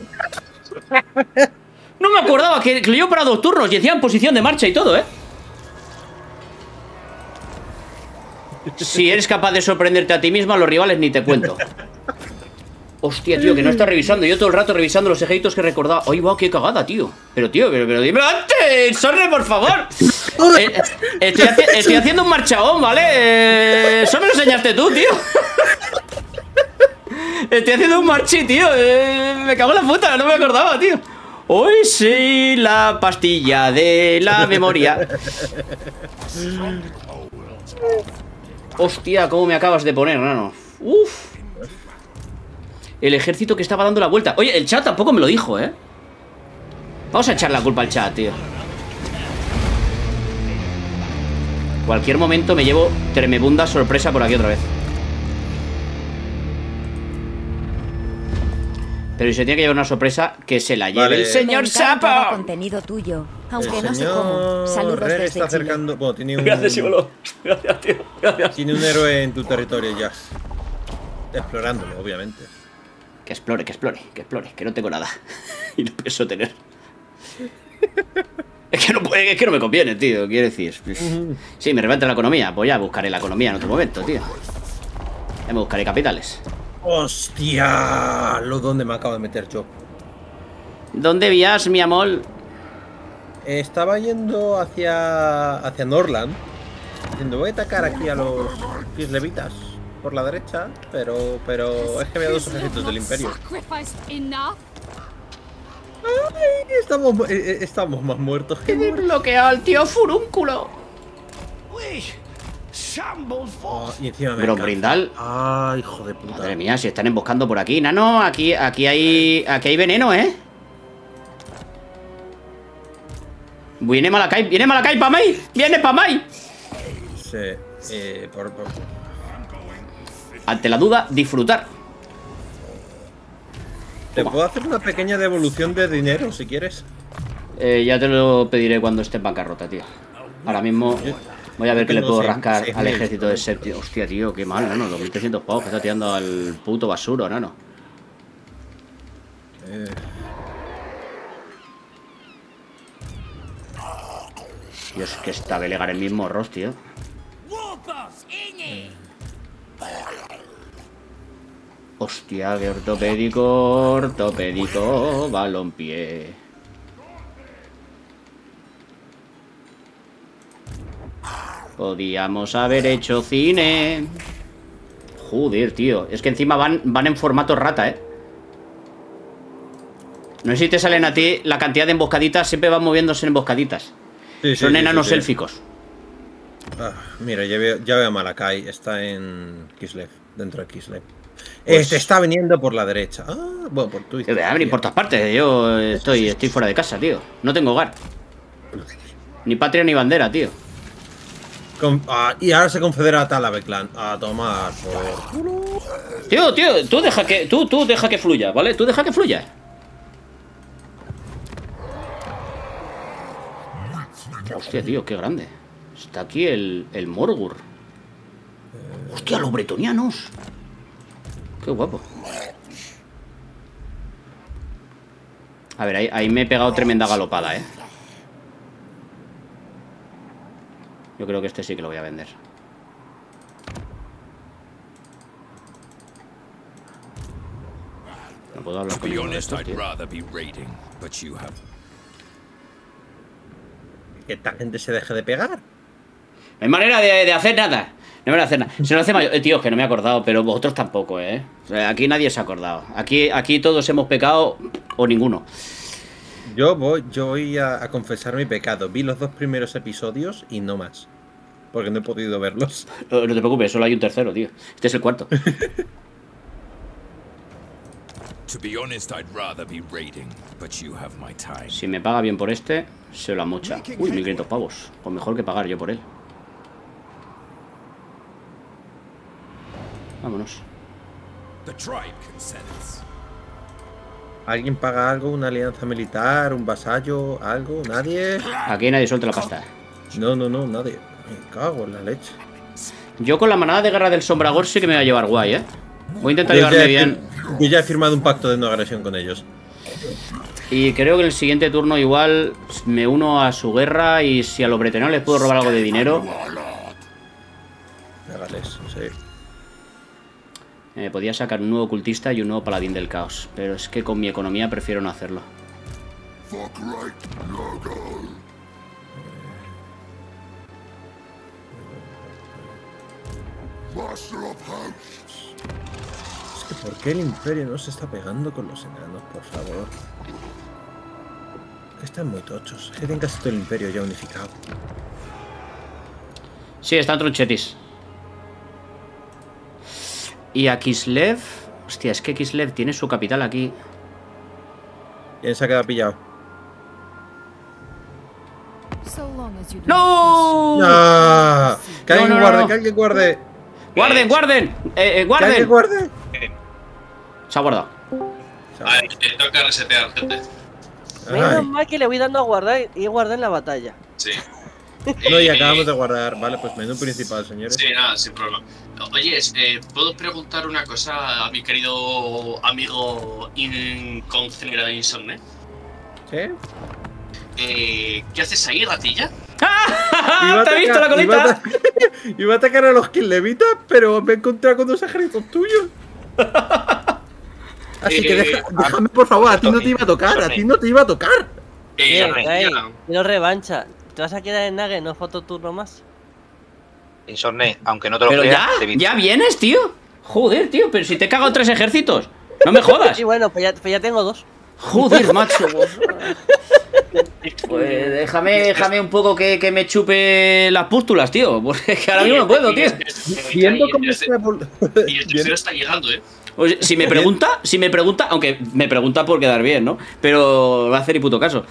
No me acordaba que, que lo llevo para dos turnos y encima en posición de marcha y todo, ¿eh? Si eres capaz de sorprenderte a ti mismo, a los rivales ni te cuento. Hostia, tío, que no está revisando. Yo todo el rato revisando los ejércitos que recordaba. ¡Ay, wow, qué cagada, tío! Pero, tío, pero, pero dime antes, Sorne, por favor. Eh, estoy, haci estoy haciendo un marchaón, ¿vale? Eh, eso me lo enseñaste tú, tío. Estoy haciendo un marchi, tío. Eh, me cago en la puta, no me acordaba, tío. Hoy sí, la pastilla de la memoria. Hostia, cómo me acabas de poner, nano. Uf. El ejército que estaba dando la vuelta. Oye, el chat tampoco me lo dijo, ¿eh? Vamos a echar la culpa al chat, tío. Cualquier momento me llevo tremebunda sorpresa por aquí otra vez. Pero si se tiene que llevar una sorpresa, que se la lleve vale. el señor Sapo. Contenido tuyo, aunque el no sé cómo. Saludos Rer desde está acercando. Bueno, tiene un. Gracias, Ibolo. Gracias, tío. Gracias. Tiene un héroe en tu territorio ya. Explorándolo, obviamente. Que explore, que explore, que explore, que no tengo nada. Y no pienso tener. Es que no, es que no me conviene, tío. Quiero decir. Sí, me revienta la economía. Pues ya buscaré la economía en otro momento, tío. Ya me buscaré capitales. ¡Hostia! Lo donde me acabo de meter yo. ¿Dónde vías, mi amor? Estaba yendo hacia. hacia Norland. Diciendo, voy a atacar aquí a los kislevitas por la derecha, pero. pero es que había dos ejércitos del imperio. Ay, estamos, eh, estamos más muertos que he bloqueado al tío Furúnculo. Oh, y encima me Grombrindal. Ay, hijo de puta. Madre mía, si están emboscando por aquí. Nano, aquí, aquí hay. Aquí hay veneno, ¿eh? Viene Malakai, viene Malakai para Mai. Viene para Mai. Sí, eh, por, por. Ante la duda, disfrutar. Te Toma. puedo hacer una pequeña devolución de dinero si quieres. Eh, ya te lo pediré cuando esté en bancarrota, tío. Ahora mismo voy a ver qué le puedo rascar al ejército de Septio. Hostia, tío, qué mal, ¿no? dos mil trescientos pavos que está tirando al puto basuro, ¿no? Eh. Dios, que está Belegar el mismo Ross, tío. Hostia, que ortopédico, ortopédico, balompié. Podíamos haber hecho cine. Joder, tío. Es que encima van, van en formato rata, ¿eh? No sé si te salen a ti la cantidad de emboscaditas. Siempre van moviéndose en emboscaditas. Sí, Son sí, enanos sí, sí. élficos. Ah, mira, ya veo, ya veo a Malakai. Está en Kislev, dentro de Kislev. Pues... Este está viniendo por la derecha. Ah, bueno, por tu izquierda. Debe venir por todas partes. Yo estoy, estoy fuera de casa, tío. No tengo hogar. Ni patria ni bandera, tío. Con, ah, y ahora se confedera a Talabeclan. A tomar por culo. Tío, tío, tú deja que. Tú, tú deja que fluya, ¿vale? Tú deja que fluya. Hostia, tío, qué grande. Está aquí el, el Morgur. Hostia, los bretonianos. Qué guapo. A ver, ahí, ahí me he pegado tremenda galopada, eh. Yo creo que este sí que lo voy a vender. No puedo hablar con ninguno de estos, tío. Que esta gente se deje de pegar. No hay manera de, de hacer nada. No me voy a hacer nada. Se lo hace mayor. Eh, tío, que no me he acordado, pero vosotros tampoco, ¿eh? O sea, aquí nadie se ha acordado. Aquí, aquí todos hemos pecado o ninguno. Yo voy, yo voy a, a confesar mi pecado. Vi los dos primeros episodios y no más. Porque no he podido verlos. No, no te preocupes, solo hay un tercero, tío. Este es el cuarto. Si me paga bien por este, se lo amocha. Uy, mil quinientos pavos. Pues mejor que pagar yo por él. Vámonos. ¿Alguien paga algo? ¿Una alianza militar? ¿Un vasallo? ¿Algo? ¿Nadie? Aquí nadie suelta la pasta. No, no, no, nadie. Me cago en la leche. Yo con la manada de guerra del Sombragor sí que me voy a llevar guay, ¿eh? Voy a intentar llevarme bien. Yo ya he firmado un pacto de no agresión con ellos. Y creo que en el siguiente turno igual me uno a su guerra y si a los bretonianos les puedo robar algo de dinero. legales, sí. Eh, podía sacar un nuevo cultista y un nuevo paladín del caos, pero es que con mi economía prefiero no hacerlo. Fuck right, Nurgle. Master of Hosts. Es que ¿por qué el Imperio no se está pegando con los enanos, por favor? Que están muy tochos. Es que tienen casi todo el Imperio ya unificado. Sí, están tronchetis. Y a Kislev... Hostia, es que Kislev tiene su capital aquí. ¿Quién se ha quedado pillado? ¡No! ¡No! ¡Que alguien No, no, guarde! no. ¡Que alguien guarde! ¡Guarden, guarden! Eh, eh, ¡Que alguien ¡Guarden! guarde! Se ha guardado. A ver, te toca resetear, gente. Menos Ay. mal que le voy dando a guardar y guardar en la batalla. Sí. No, y Eh, acabamos de guardar. Vale, pues menú principal, señores. Sí, nada, sin problema. Oye, eh, ¿puedo preguntar una cosa a mi querido amigo incongénero de Insomne? ¿Sí? Eh, ¿Qué haces ahí, ratilla? Iba a ¡Te he visto la atacar- iba a colita! ata- Iba a atacar a los Killevitas, pero me he encontrado con dos ejércitos tuyos. Así que Eh, deja- déjame, por favor, a ti no te iba a tocar, a ti no te iba a tocar. Eh, Bien, ratilla, Gai, quiero revancha. ¿Te vas a quedar en Nage, no fototurno más? Insomne, aunque no te lo Pero creas, ya, te vi- ya vienes, tío. Joder, tío, pero si te he cagado tres ejércitos. No me jodas. Sí, bueno, pues ya, pues ya tengo dos. Joder, macho. Pues déjame, déjame un poco que, que me chupe las pústulas, tío. Porque es que ahora mismo no puedo, tío. Viendo Y cómo el se tercero- vol- y el tercero está llegando, ¿eh? O sea, si me pregunta, si me pregunta, aunque me pregunta por quedar bien, ¿no? Pero va a hacer ni puto caso.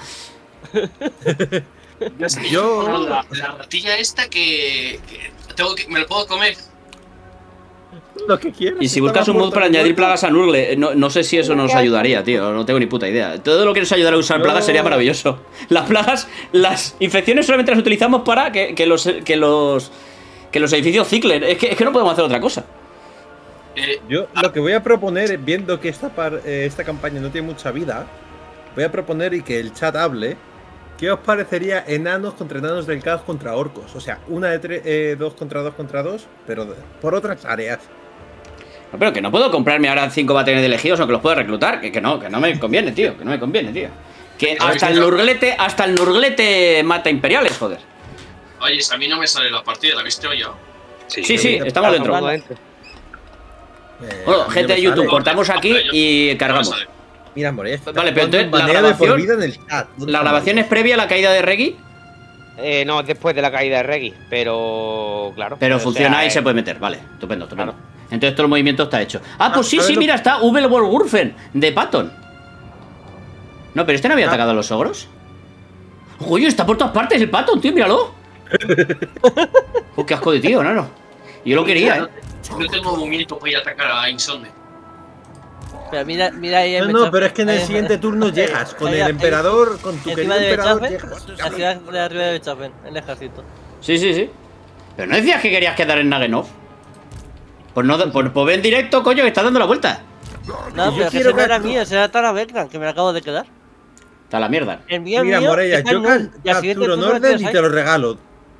Yo- La, la ratilla esta que, que tengo que... ¿Me lo puedo comer? Lo que quieras. Y si buscas un mod para añadir plagas a Nurgle, no, no sé si eso nos ayudaría, tío. No tengo ni puta idea. Todo lo que nos ayudara a usar No. plagas sería maravilloso. Las plagas, las infecciones solamente las utilizamos para que, que los que los que los edificios ciclen. Es que, es que no podemos hacer otra cosa. Eh, Yo lo que voy a proponer, viendo que esta, par- eh, esta campaña no tiene mucha vida, voy a proponer y que el chat hable. ¿Qué os parecería enanos contra enanos del caos contra orcos? O sea, una de tres, eh, dos contra dos contra dos, pero de- por otras áreas. No, pero que no puedo comprarme ahora cinco batallones de elegidos aunque los puedo reclutar. Que, que no, que no me conviene, tío. Que no me conviene, tío. Que hasta el nurglete, hasta el nurglete mata imperiales, joder. oye, a mí no me sale la partida, ¿la viste hoy ya? Sí, sí, estamos dentro. Eh, Bueno, a mí gente no de me YouTube, sale. cortamos aquí y cargamos. No me sale. Mira, Morey, está Vale, pero jugando entonces, ¿la banea de por grabación- vida en el chat. ¿La grabación es previa a la caída de Reggie? Eh, no, después de la caída de Reggie, pero claro. Pero o funciona sea, y se eh, puede meter, vale, estupendo, estupendo. Entonces todo el movimiento está hecho. Ah, pues sí, ¿sabes sí, lo- mira, está Ubelwolfurfen de Patton. No, pero este no había Ah. atacado a los ogros. Oye, está por todas partes el Patton, tío, míralo. Oh, qué asco de tío, no, no. Yo lo quería, eh. No tengo movimiento para ir a atacar a Insomne. Pero mira, mira ahí No, en no, Bechafen. pero es que en el Ahí- siguiente turno llegas. Con ahí- el ahí- emperador, con tu Encima querido de emperador, Bechafen, llegas. la ciudad de arriba de Bechafen, el ejército. Sí, sí, sí. Pero no decías que querías quedar en Nagenov. Pues no, pues, pues ven directo, coño, que estás dando la vuelta. No, yo pero que quiero ese no era que- mío, ese era Tara Beckland, que me lo acabo de quedar. Está la mierda. El mío Mira, mío, Morella, está yo en ca- Null, y al siguiente capturo turno lo Norden y tienes te ahí. lo regalo.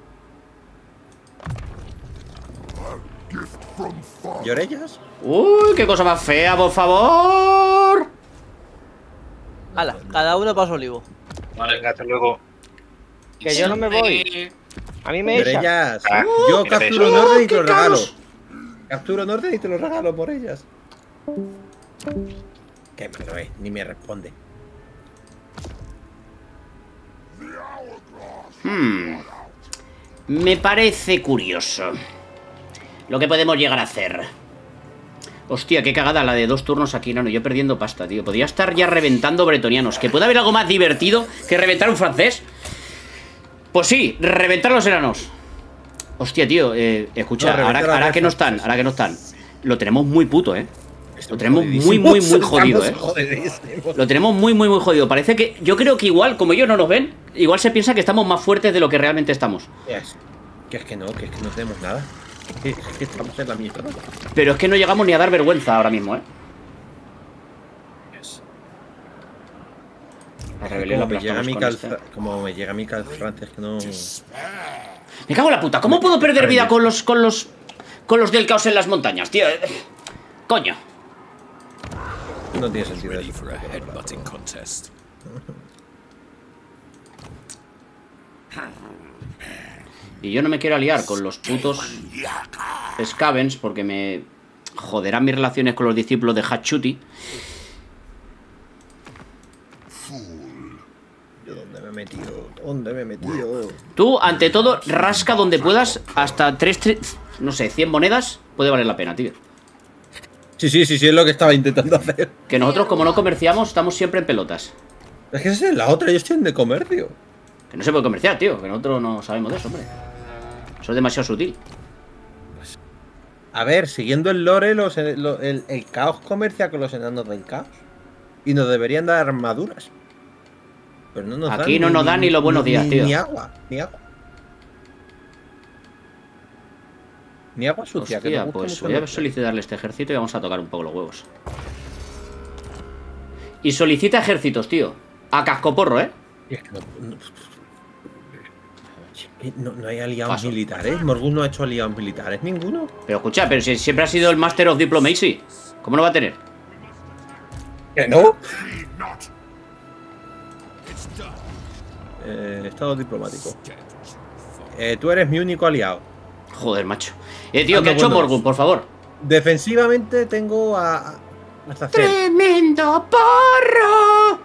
¿Llorellas? Uy, qué cosa más fea, por favor. Hala, cada uno para su olivo. Vale, Venga, hasta luego. Que yo no me voy. Eh, A mí me echa. Llorellas. Ah, Yo mira capturo eso. Norden y te qué lo regalo. caros. Capturo Norden y te lo regalo por ellas. Qué malo es, ni me responde. Hmm. Me parece curioso lo que podemos llegar a hacer. Hostia, qué cagada la de dos turnos aquí, no, no, yo perdiendo pasta, tío. Podría estar ya reventando bretonianos. ¿Que puede haber algo más divertido que reventar un francés? Pues sí, reventar los enanos. Hostia, tío, eh, escucha, No, ahora, reventar a ahora los que no están, franceses. ahora que no están. Lo tenemos muy puto, eh. Lo tenemos muy, Jodidísimos, muy, muy jodido, estamos eh. jodidísimos. Lo tenemos muy, muy, muy jodido. Parece que, yo creo que igual, como ellos no nos ven, igual se piensa que estamos más fuertes de lo que realmente estamos. Es- Que es que no, que es que no tenemos nada. Que, es que estamos en la mierda. Pero es que no llegamos ni a dar vergüenza ahora mismo, eh. La rebelión la Como me llega aplastamos mi con calza, este. como me llega mi calzante, es que no. Me cago en la puta. ¿Cómo puedo perder vida con los, con los, con los del caos en las montañas, tío. Coño. No tiene sentido eso. Y yo no me quiero aliar con los putos Scavens porque me joderán mis relaciones con los discípulos de Hatchuti. ¿Dónde me he metido? ¿Dónde me he metido? Tú, ante todo, rasca donde puedas hasta tres, no sé, cien monedas. Puede valer la pena, tío. Sí, sí, sí, sí, es lo que estaba intentando hacer. Que nosotros, como no comerciamos, estamos siempre en pelotas. Es que esa es la otra, ellos tienen de comercio. Que no se puede comerciar, tío. Que nosotros no sabemos de eso, hombre. Eso es demasiado sutil. A ver, siguiendo el lore, los, lo- el, el caos comercia con los enanos del caos. Y nos deberían dar armaduras. Pero no nos dan Aquí no nos dan ni los buenos días, ni, tío. Ni agua, ni agua. Ni agua sucia. que Hostia, nos gusta pues mucho voy a mucho. solicitarle este ejército y vamos a tocar un poco los huevos. Y solicita ejércitos, tío. A cascoporro, ¿eh? Y es que no, no- no- no hay aliados Paso. militares. Morgun no ha hecho aliados militares, ninguno. Pero escucha, pero si siempre ha sido el Master of Diplomacy. ¿Cómo no va a tener? ¿Que no? Eh, estado diplomático. Eh, tú eres mi único aliado. Joder, macho. Eh, tío, Anda, ¿qué ha hecho bueno. Morgun, por favor? Defensivamente tengo a. a- hasta hacer. ¡Tremendo porro!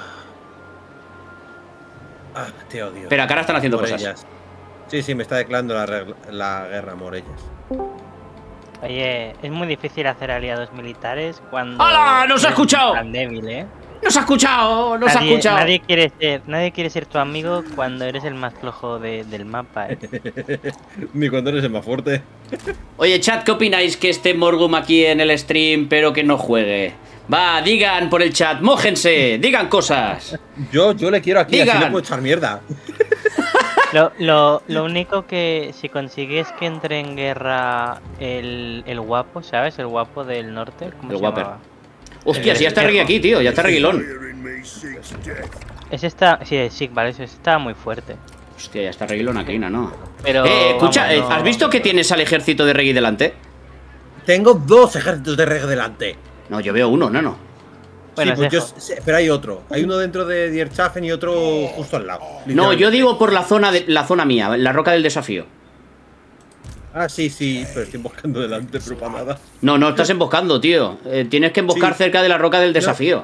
Ah, te odio. Pero acá ahora están haciendo Por cosas. ellas. Sí, sí, me está declarando la, regla- la guerra por ellas. Oye, es muy difícil hacer aliados militares cuando... ¡Hala! ¡Nos ha eres escuchado! tan débil, ¿eh? ¡Nos ha escuchado! ¡Nos ha Nadie, escuchado! nadie quiere ser, nadie quiere ser tu amigo cuando eres el más flojo de- del mapa, ¿eh? Ni cuando eres el más fuerte. Oye, chat, ¿qué opináis que esté Morgum aquí en el stream, pero que no juegue? Va, digan por el chat, mójense, digan cosas. Yo, yo le quiero aquí, Digan. así no puedo echar mierda. Lo, lo, lo único que si consigues que entre en guerra el, el guapo, ¿sabes? El guapo del norte. ¿Cómo El se guaper. llamaba? Hostia, si ya está Reggie aquí, tío, ya está Reguilón. Ese está... Sí, sí, vale, ese está muy fuerte. Hostia, ya está Reguilón aquí, ¿no? Pero... Eh, escucha, vamos, eh, no- ¿has visto que tienes al ejército de Reggie delante? Tengo dos ejércitos de reg delante. No, yo veo uno, nano. Bueno, sí, pues os yo, dejo. sí, pero hay otro. Hay uno dentro de Dierchafen y otro justo al lado. No, literalmente. yo digo por la zona de la zona mía, la roca del desafío. Ah, sí, sí, pero estoy buscando delante, pero para nada. No, no estás emboscando, tío. Eh, tienes que emboscar Sí. cerca de la roca del desafío.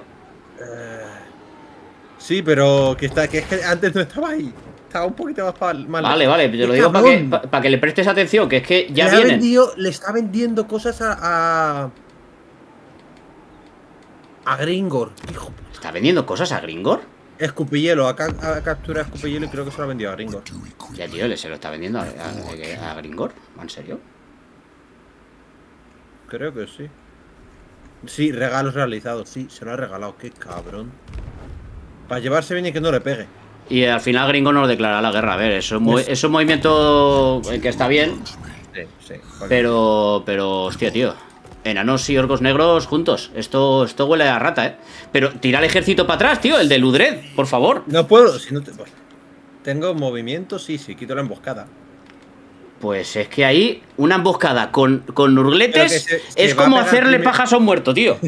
Sí, pero que está, que es que antes no estaba ahí. Estaba un poquito más para más Vale, lejos. vale, te lo ¡Qué digo para que, cabrón! pa- pa' que le prestes atención, que es que ya le, ha vienen. vendido, le está vendiendo cosas a. a, a Gringor. Hijo. ¿Está vendiendo cosas a Gringor? Escupihielo, ha, ca- ha capturado a Escupihielo y creo que se lo ha vendido a Gringor. Ya, tío, le se lo está vendiendo a, a- a Gringor. ¿En serio? Creo que sí. Sí, regalos realizados. Sí, se lo ha regalado. Qué cabrón. Para llevarse bien y que no le pegue. Y al final Gringor nos declarará la guerra. A ver, eso es, muy- Pues- es un movimiento que está bien. Sí, sí. vale. Pero, pero, hostia, tío. Enanos y orcos negros juntos. Esto, esto huele a rata, ¿eh? Pero tira el ejército para atrás, tío. El de Ludred, por favor. No puedo, si no te. pues, tengo movimiento, sí, sí, quito la emboscada. Pues es que ahí una emboscada con, con nurgletes Pero que se- es se va como a pegar hacerle primero. pajas a un muerto, tío.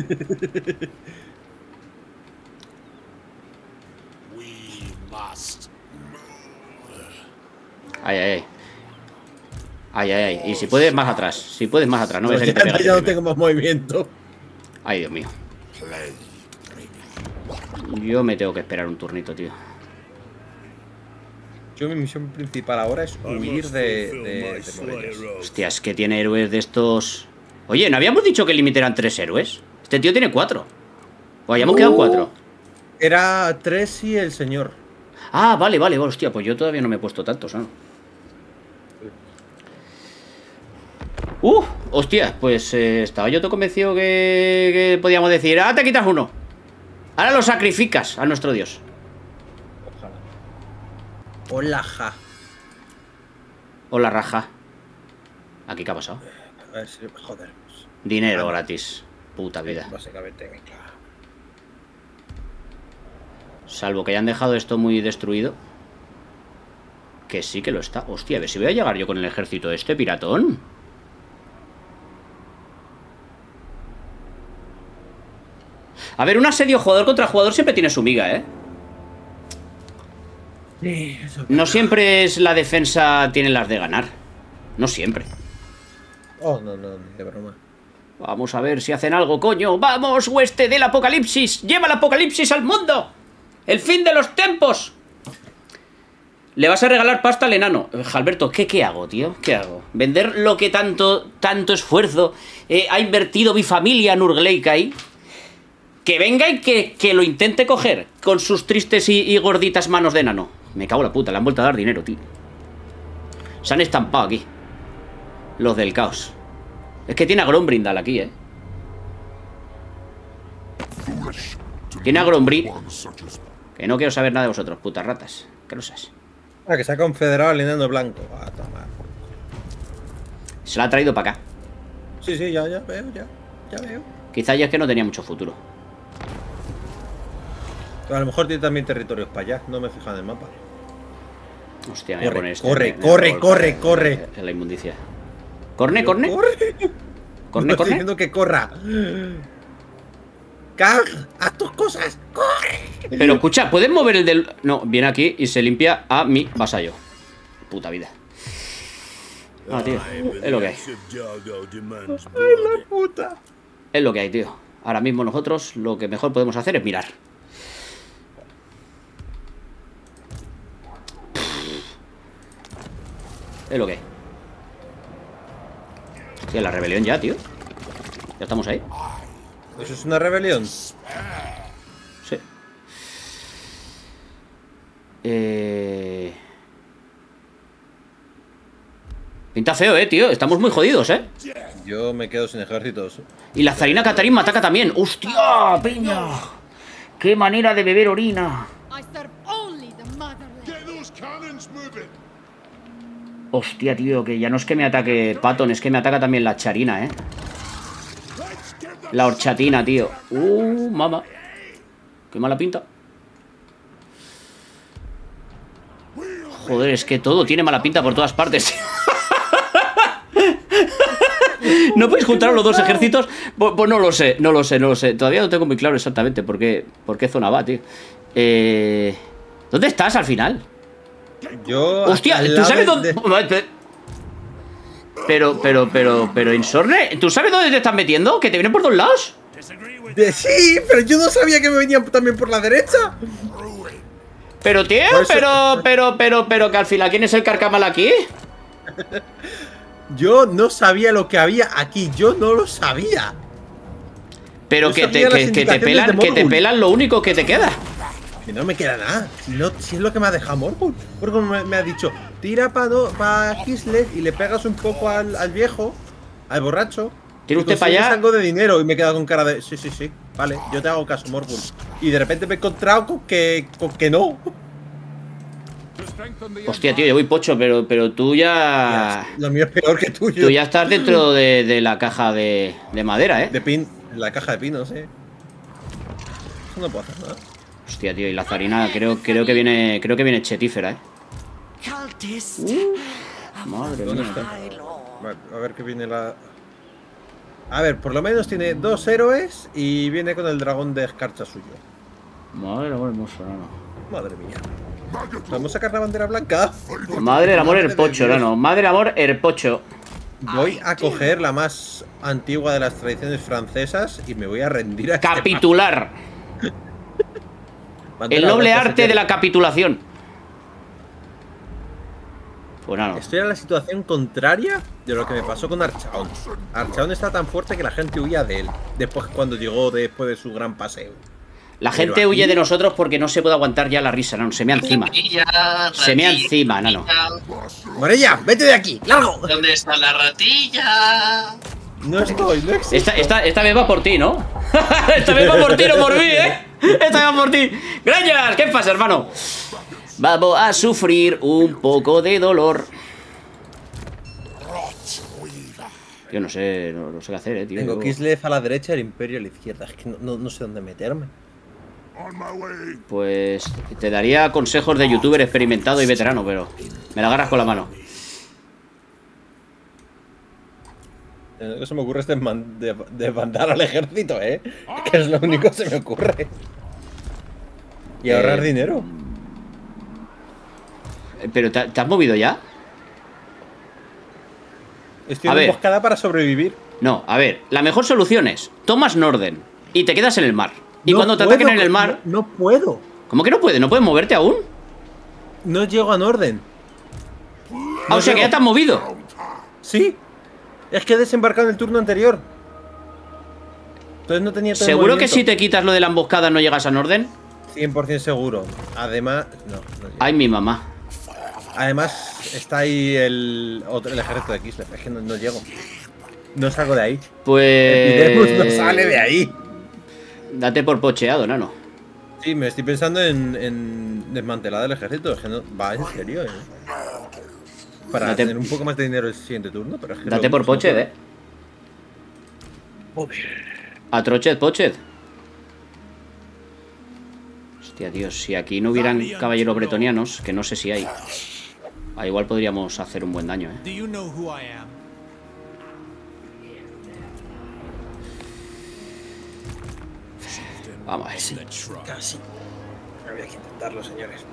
Ay, ay, ay. Ay, ay, ay. Y si puedes más atrás. Si puedes más atrás. No Pues ves que ya, te pegas. ya no tengo más movimiento. Ay, Dios mío. Yo me tengo que esperar un turnito, tío. Yo mi misión principal ahora es huir de, de, de Morellas. Hostia, es que tiene héroes de estos... Oye, ¿no habíamos dicho que el límite eran tres héroes? Este tío tiene cuatro. O hayamos quedado Uh. cuatro. Era tres y el señor. Ah, vale, vale, hostia, pues yo todavía no me he puesto tantos, ¿no? Uh, hostia, pues eh, estaba yo todo convencido que, que podíamos decir, ah, te quitas uno. Ahora lo sacrificas a nuestro dios. Hola, ja. Hola, raja. ¿Aquí qué ha pasado? A ver si. Joder. Dinero gratis. Puta vida. Básicamente, claro. Salvo que hayan dejado esto muy destruido. Que sí que lo está. Hostia, a ver si voy a llegar yo con el ejército este piratón. A ver, un asedio jugador contra jugador siempre tiene su miga, ¿eh? Sí, eso No siempre es la defensa tiene las de ganar. No siempre. Oh, no, no, de broma. Vamos a ver si hacen algo, coño. ¡Vamos, hueste del apocalipsis! ¡Lleva el apocalipsis al mundo! ¡El fin de los tiempos! Le vas a regalar pasta al enano. Alberto, ¿qué, qué hago, tío? ¿Qué hago? ¿Vender lo que tanto, tanto esfuerzo eh, ha invertido mi familia Nurgleik ahí? Que venga y que, que lo intente coger con sus tristes y, y gorditas manos de enano. Me cago en la puta, le han vuelto a dar dinero, tío. Se han estampado aquí los del caos. Es que tiene a Grombrindal aquí, eh. Tiene a Grombrindal. Que no quiero saber nada de vosotros, putas ratas. Crosas. Ah, que se ha confederado al enano blanco. Ah, toma. Se la ha traído para acá. Sí, sí, ya, ya veo, ya. Ya veo. Quizá ya es que no tenía mucho futuro. Pero a lo mejor tiene también territorios para allá. No me he fijado en el mapa. Hostia, me voy a poner este. Corre, me- me corre, voy a corre, volcar corre. En la inmundicia. ¿Corne, corne? Corre. ¿Corne, No estoy corne? diciendo que corra. ¡Cag! ¡Haz tus cosas! ¡Corre! Pero escucha, ¿puedes mover el del...? No, viene aquí y se limpia a mi vasallo. Puta vida. Ah, tío, es lo que hay. ¡Ay, la puta! Es lo que hay, tío. Ahora mismo nosotros lo que mejor podemos hacer es mirar. Es lo que hay. Hostia, la rebelión ya, tío. Ya estamos ahí. ¿Eso es una rebelión? Sí. Eh... Pinta feo, eh, tío. Estamos muy jodidos, eh. Yo me quedo sin ejércitos. Y la zarina Catarín me ataca también. ¡Hostia, peña! ¡Qué manera de beber orina! Hostia, tío, que ya no es que me ataque Patton, es que me ataca también la charina, eh. La horchatina, tío. Uh, mamá. Qué mala pinta. Joder, es que todo tiene mala pinta por todas partes. ¿No podéis juntar los dos ejércitos? Pues, pues no lo sé, no lo sé, no lo sé. Todavía no tengo muy claro exactamente por qué, por qué zona va, tío. Eh... ¿Dónde estás al final? Yo. Hostia, al ¿tú lado sabes de- dónde...? de- Pero, pero, pero, pero, Insorne, ¿tú sabes dónde te están metiendo? ¿Que te vienen por dos lados? de- Sí, pero yo no sabía que me venían también por la derecha. Pero, tío, Por eso- pero, pero, pero, pero, que al final, ¿quién es el carcamal aquí? Yo no sabía lo que había aquí. Yo no lo sabía. Pero Yo que te, sabía las que, que te indicaciones pelan, de que te Morgul. pelan lo único que te queda. Que no me queda nada. Si, no, si es lo que me ha dejado Morgul. Morgul me, me ha dicho: tira para no, pa Kislev y le pegas un poco al, al viejo, al borracho. Tira y usted para consigues allá. algo de dinero. Y me he quedado con cara de: sí, sí, sí. Vale, yo te hago caso, Morgul. Y de repente me he encontrado con que, con que no. Hostia, tío, yo voy pocho, pero, pero tú ya... Lo mío es peor que tuyo. Tú ya estás dentro de, de la caja de, de madera, ¿eh? De pin, la caja de pinos, eh. Eso no puedo hacer nada. Hostia, tío, y la zarina creo, creo que viene creo que viene chetífera, ¿eh? Uh, madre ¿Dónde mía. está? Vale, a ver qué viene la... A ver, por lo menos tiene dos héroes y viene con el dragón de escarcha suyo. Madre del amor hermoso, no, no. Madre mía. Vamos a sacar la bandera blanca. Madre del amor Madre de herpocho, no, Dios. no. Madre del amor herpocho. Voy a coger la más antigua de las tradiciones francesas y me voy a rendir a este Capitular. mapa. Bandera El noble blanca, arte señor. de la capitulación. Pues nada, no. Estoy en la situación contraria de lo que me pasó con Archaon. Archaon está tan fuerte que la gente huía de él. Después cuando llegó después de su gran paseo. La Pero gente aquí- huye de nosotros porque no se puede aguantar ya la risa, no, se mea encima. Ratilla, Se mea ratilla, encima, nano. Morella, vete de aquí, largo. ¿Dónde está la ratilla? No estoy, no existo. Esta, esta, esta vez va por ti, ¿no? Esta vez va por ti, no por mí, ¿eh? Esta vez va por ti. Gracias, ¿qué pasa, hermano? Vamos a sufrir un poco de dolor. Yo no sé, no, no sé qué hacer, eh, tío. Tengo Yo- Kislev a la derecha y el Imperio a la izquierda. Es que no, no, no sé dónde meterme. Pues te daría consejos de youtuber experimentado y veterano, pero me la agarras con la mano. Lo que se me ocurre es desman- de- desbandar al ejército, ¿eh? Que es lo único que se me ocurre. Y ahorrar Eh, dinero. ¿Pero te, te has movido ya? Estoy a en ver. emboscada para sobrevivir. No, a ver, la mejor solución es, tomas Norden y te quedas en el mar. Y No cuando te puedo, ataquen en el mar... No, no puedo. ¿Cómo que no puedes? ¿No puedes moverte aún? No llego a Norden. Ah, o sea que ya te has movido. Sí. Es que he desembarcado en el turno anterior. Entonces no tenía todo el ¿Seguro que movimiento. si te quitas lo de la emboscada no llegas a Norden? cien por ciento seguro. Además, no, no llego. Ay, mi mamá. Además, está ahí el, otro, el ejército de Kislev. Es que no, no llego. No salgo de ahí. Epidemos Pues... no sale de ahí. Date por pocheado, nano. Sí, me estoy pensando en, en desmantelar el ejército. Es que no, va en serio, ¿eh? Para Date- tener un poco más de dinero el siguiente turno. Pero es que Date lo- por pochet, eh. A trochet, pochet. Hostia, Dios, si aquí no hubieran caballeros bretonianos, que no sé si hay. Ah, igual podríamos hacer un buen daño, eh. Do you know who I am? Vamos a ver. Casi. Había que intentarlo, señores.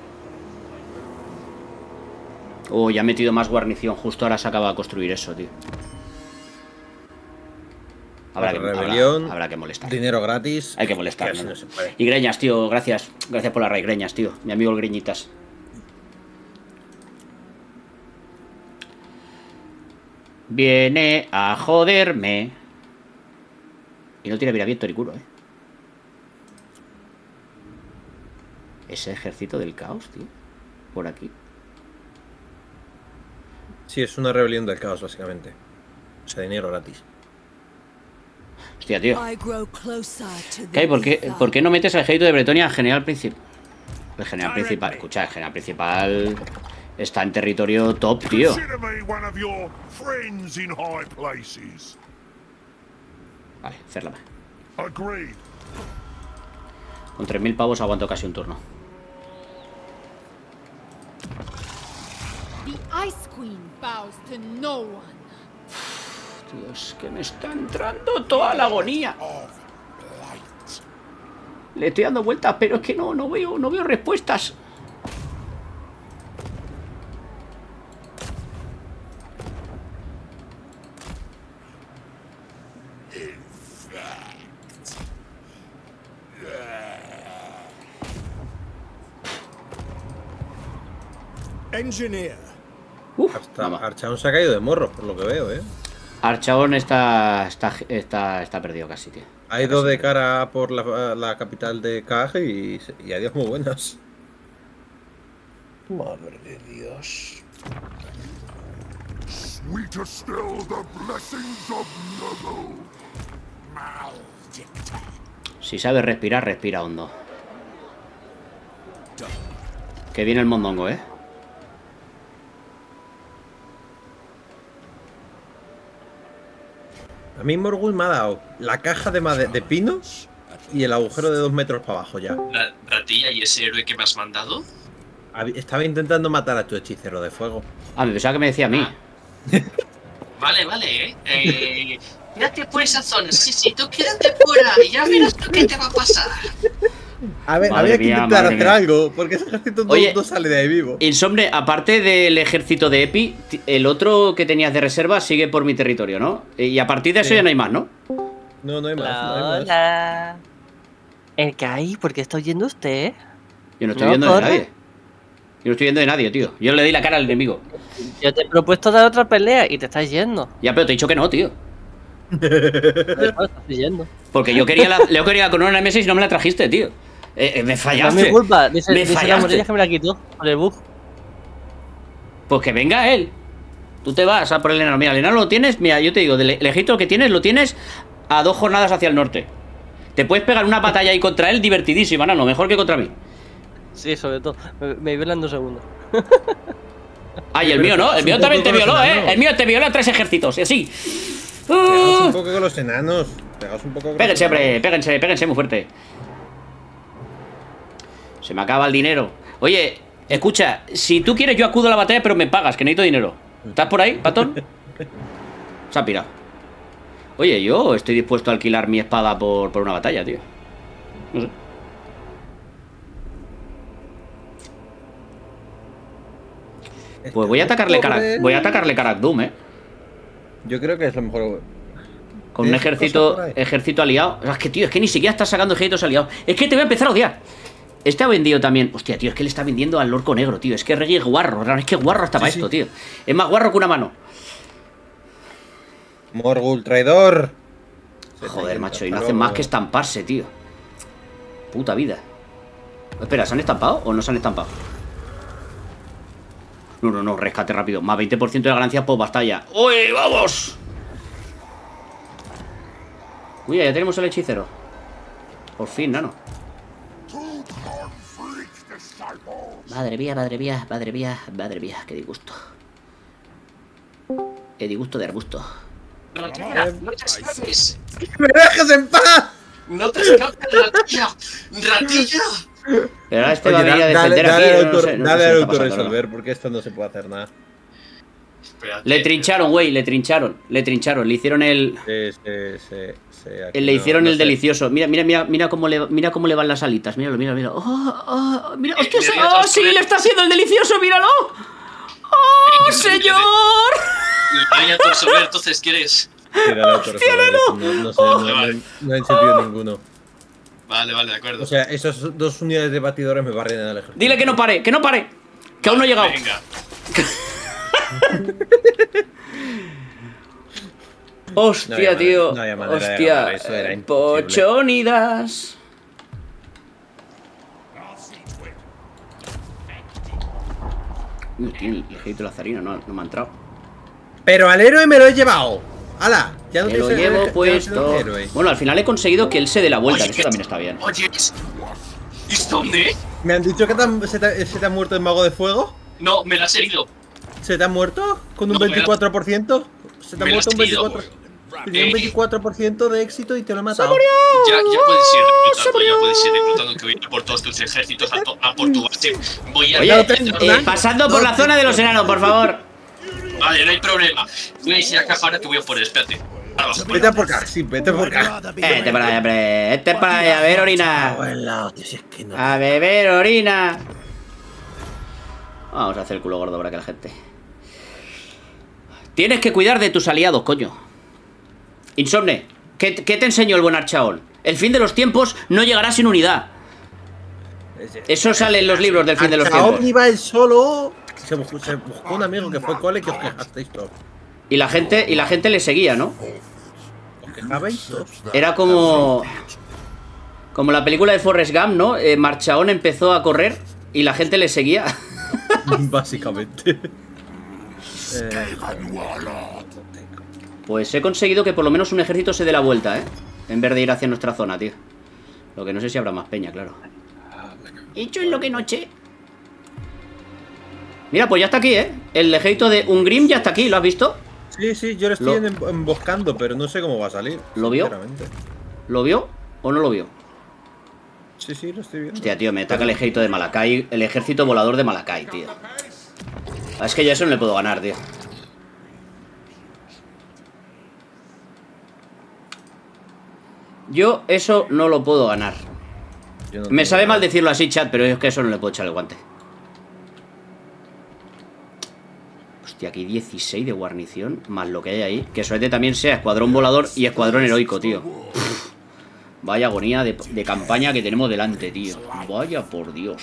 Oh, ya he metido más guarnición. Justo ahora se acaba de construir eso, tío. Habrá que, Rebelión, habrá, habrá que molestar. Dinero gratis. Hay que molestar, Que así ¿no? no se puede. Y Greñas, tío, gracias. Gracias por la raíz, Greñas, tío. Mi amigo el Greñitas. Viene a joderme. Y no tiene viraviento ni culo, eh. Ese ejército del caos, tío. Por aquí. Sí, es una rebelión del caos, básicamente. O sea, dinero gratis. Hostia, tío. I grow closer to the ¿Qué hay? ¿Por qué, ether. ¿Por qué no metes al ejército de Bretonia al general principal? El general principal, escucha, el general principal está en territorio top, tío. Consider me one of your friends in high places. Vale, cérlame. Agreed. Con tres mil pavos aguanto casi un turno. The Ice Queen bows to no one. Dios, que me está entrando toda la agonía. Le estoy dando vueltas, pero es que no, no veo, no veo respuestas. Engineer. Uf, Hasta vamos. Archaon se ha caído de morros, por lo que veo, ¿eh? Archaon está, está, está, está perdido casi, tío. Ha ido de cara por la, la capital de K G y, y adiós muy buenas. Madre de Dios. Sweeter still the blessings of Nurgle. Si sabes respirar, respira hondo. Que viene el mondongo, eh. A mí Morgul me ha dado la caja de, made- de pinos y el agujero de dos metros para abajo ya. Ra- Ratilla, ¿y ese héroe que me has mandado? Hab- Estaba intentando matar a tu hechicero de fuego. Ah, me pensaba que me decía a mí. Vale, vale, eh. eh quédate por esa zona. Sí, sí, tú quédate por ahí. Ya verás tú qué te va a pasar. A ver, Madre había que mía, intentar madre hacer mía. algo, porque ese ejército no, Oye, no sale de ahí vivo. Insomne, aparte del ejército de Epi, ti- el otro que tenías de reserva sigue por mi territorio, ¿no? Y a partir de eso Sí. ya no hay más, ¿no? No, no hay más, no hay Hola, más. hola. El Kai, ¿por qué está oyendo usted? Yo no estoy No, viendo de corre. nadie. Yo no estoy viendo de nadie, tío. Yo le di la cara al enemigo. Yo te he propuesto dar otra pelea y te estás yendo. Ya, pero te he dicho que no, tío. No, estás yendo. Porque yo quería la, yo quería la corona de Messi y no me la trajiste, tío. Eh, eh, me No es fallaste. mi culpa, dice, me dice la fallaste. morilla que me la quitó por el bug. Pues que venga él. Tú te vas a por el enano. Mira, el enano lo tienes, mira, yo te digo, del ejército que tienes, lo tienes a dos jornadas hacia el norte. Te puedes pegar una batalla ahí contra él divertidísima, enano, mejor que contra mí. Sí, sobre todo. Me, me violan en dos segundos. Ay, el mío no, el mío Un también poco te con los violó, eh. enanos. El mío te violó a tres ejércitos, y así. Pegaos un Uh, poco con los enanos. Pegaos un poco con los péguense, enanos. hombre, péguense, péguense muy fuerte. Se me acaba el dinero. Oye, escucha, si tú quieres yo acudo a la batalla, pero me pagas, que necesito dinero. ¿Estás por ahí, patón? Se ha pirado. Oye, yo estoy dispuesto a alquilar mi espada por, por una batalla, tío. No sé. Pues voy a atacarle cara, voy a atacarle Karak Dum, eh. Yo creo que es lo mejor. Con un ejército ejército aliado. Es que, tío, es que ni siquiera está sacando ejércitos aliados. Es que te voy a empezar a odiar. Este ha vendido también. Hostia, tío, es que le está vendiendo al orco negro, tío. Es que Reggie es guarro. Es que guarro hasta para sí, esto, sí. tío. Es más guarro que una mano. Morgul, traidor. Joder, macho, y no hacen más que estamparse, tío. Puta vida. Espera, ¿se han estampado o no se han estampado? No, no, no, rescate rápido. Más veinte por ciento de ganancias por batalla. ¡Uy, vamos! Uy, ya tenemos el hechicero. Por fin, nano. Madre mía, madre mía, madre mía, madre mía, qué disgusto. Qué disgusto de arbusto. Ratilla, no te escapes. ¡Me dejes en paz! No te escapes, ratilla. Ratilla. Pero ahora este Oye, va a venir a dale, defender dale, aquí. al no autor, sé, no dale sé al qué está pasando, autorresolver, ¿no? porque esto no se puede hacer nada. Espérate. Le trincharon, güey, le trincharon. Le trincharon, le hicieron el. Sí, sí, sí, sí, aquí Le no- hicieron no el sé. delicioso. Mira, mira, mira, mira cómo le, mira cómo le van las alitas. Míralo, míralo, míralo. Oh, oh, mira, Eh, hostia, mira, sí, mira, oh, todos sí, con le él. está haciendo el delicioso, míralo. ¡Oh, señor! Le voy a absorber, entonces, ¿quieres? Sí, dale al autorresolver, no, no sé, no, no, no hay sentido ninguno. Vale, vale, de acuerdo. O sea, esas dos unidades de batidores me barren al ejército. Dile que no pare, que no pare. Que aún no he llegado. Venga. Hostia, No había tío. manera- no había manera de Hostia. ganar, eso era eh, imposible. Pochonidas. Uy, tío, el ejército lazarino no, no me ha entrado. Pero al héroe me lo he llevado. ¡Hala! Ya no Me te lo sé- llevo ya no sé puesto. el héroe. Bueno, al final he conseguido que él se dé la vuelta. Oye, Eso también está bien. Oye, ¿y dónde? ¿Me han dicho que te han- se, te, se te ha muerto el mago de fuego? No, me la has herido. ¿Se te ha muerto? ¿Con un No, me la- veinticuatro por ciento? ¿Se te ha me la muerto has un herido. veinticuatro por ciento? Tenía un Eh. veinticuatro por ciento de éxito y te lo he matado. Ya, ya puedes ir reclutando, ya puedes ir reclutando, que voy a ir por todos tus ejércitos a, to- a por tu base. Voy a... Oye, tengo eh, nada. pasando por la zona de los enanos, por favor. Vale, no hay problema. Voy a ir a acá que voy a por él, espérate. Ahora vas, Vete a por acá, sí, vete por acá. Este para allá, hombre. Este para allá. A ver, orina. Abuela, tío, si es que no. A beber orina. Vamos a hacer el culo gordo para que la gente. Tienes que cuidar de tus aliados, coño. Insomne, ¿qué, qué te enseñó el buen Archaón? El fin de los tiempos no llegará sin unidad. Eso sale en los libros del fin de los Archaón tiempos. iba él solo. Se buscó, se buscó un amigo que fue cole que os quejasteis todos. Y la gente, y la gente le seguía, ¿no? ¿Os quejabais todos? Era como... Como la película de Forrest Gump, ¿no? Eh, Marchaón empezó a correr y la gente le seguía. Básicamente. Eh, Pues he conseguido que por lo menos un ejército se dé la vuelta, ¿eh? En vez de ir hacia nuestra zona, tío. Lo que no sé si habrá más peña, claro. Hecho en lo que noche. Mira, pues ya está aquí, ¿eh? El ejército de Ungrim ya está aquí, ¿lo has visto? sí, sí, yo lo estoy Lo- em- emboscando, pero no sé cómo va a salir. ¿Lo vio? sinceramente. ¿Lo vio o no lo vio? Sí, sí, lo estoy viendo. Hostia, tío, me ataca el ejército de Malakai. El ejército volador de Malakai, tío. Es que yo eso no le puedo ganar, tío. Yo eso no lo puedo ganar. Yo no Me tengo sabe nada. mal decirlo así, chat, pero es que eso no le puedo echar el guante. Hostia, aquí dieciséis de guarnición, más lo que hay ahí. Que suerte también sea escuadrón volador y escuadrón heroico, tío. Uf, vaya agonía de, de campaña que tenemos delante, tío. Vaya por Dios.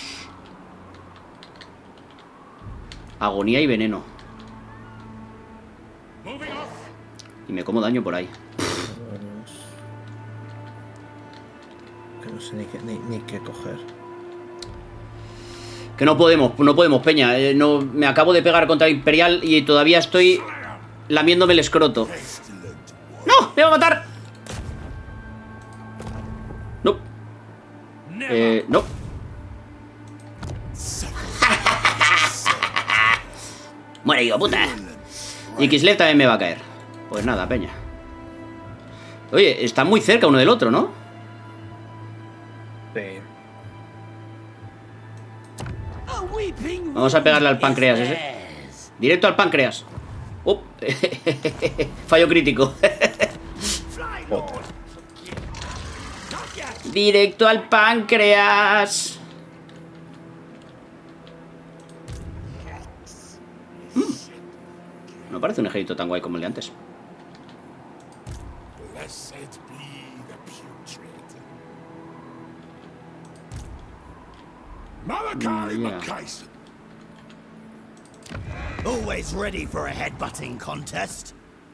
Agonía y veneno. Y me como daño por ahí. Que no sé ni qué, ni, ni qué coger. Que no podemos, no podemos, peña. Eh, no, me acabo de pegar contra el Imperial y todavía estoy lamiéndome el escroto. ¡No! ¡Me va a matar! No. Eh, no. Muere yo, puta. Y Kislev también me va a caer. Pues nada, peña. Oye, están muy cerca uno del otro, ¿no? Sí. Vamos a pegarle al páncreas ese. Directo al páncreas. Oh. Fallo crítico. Directo al páncreas. Mm. No parece un ejército tan guay como el de antes. Malachi Yeah. McKayson. Always ready for a headbutting contest.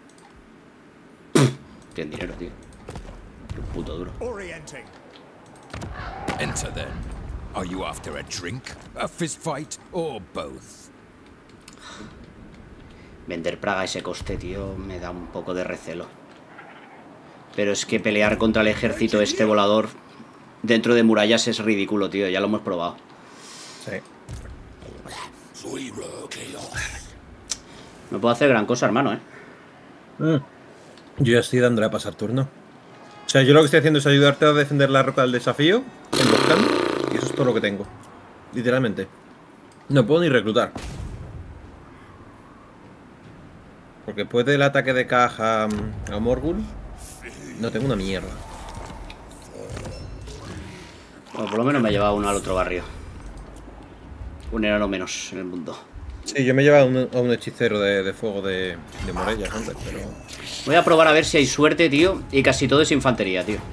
Tienen dinero, tío. Qué puto duro. Orienting. Enter then. Are you after a drink, a fist fight, or both? Vender Praga a ese coste, tío, me da un poco de recelo. Pero es que pelear contra el ejército este volador dentro de murallas es ridículo, tío. Ya lo hemos probado. Sí. No puedo hacer gran cosa, hermano, ¿eh? Mm. Yo ya estoy dándole a pasar turno. O sea, yo lo que estoy haciendo es ayudarte a defender la roca del desafío, emboscando, y eso es todo lo que tengo. Literalmente. No puedo ni reclutar. Porque después del ataque de caja a Morgul, no tengo una mierda. Bueno, por lo menos me ha llevado uno al otro barrio. Un enano menos en el mundo. Sí, yo me llevaba a un, a un hechicero de, de fuego de, de Morella antes, pero... Voy a probar a ver si hay suerte, tío. Y casi todo es infantería, tío.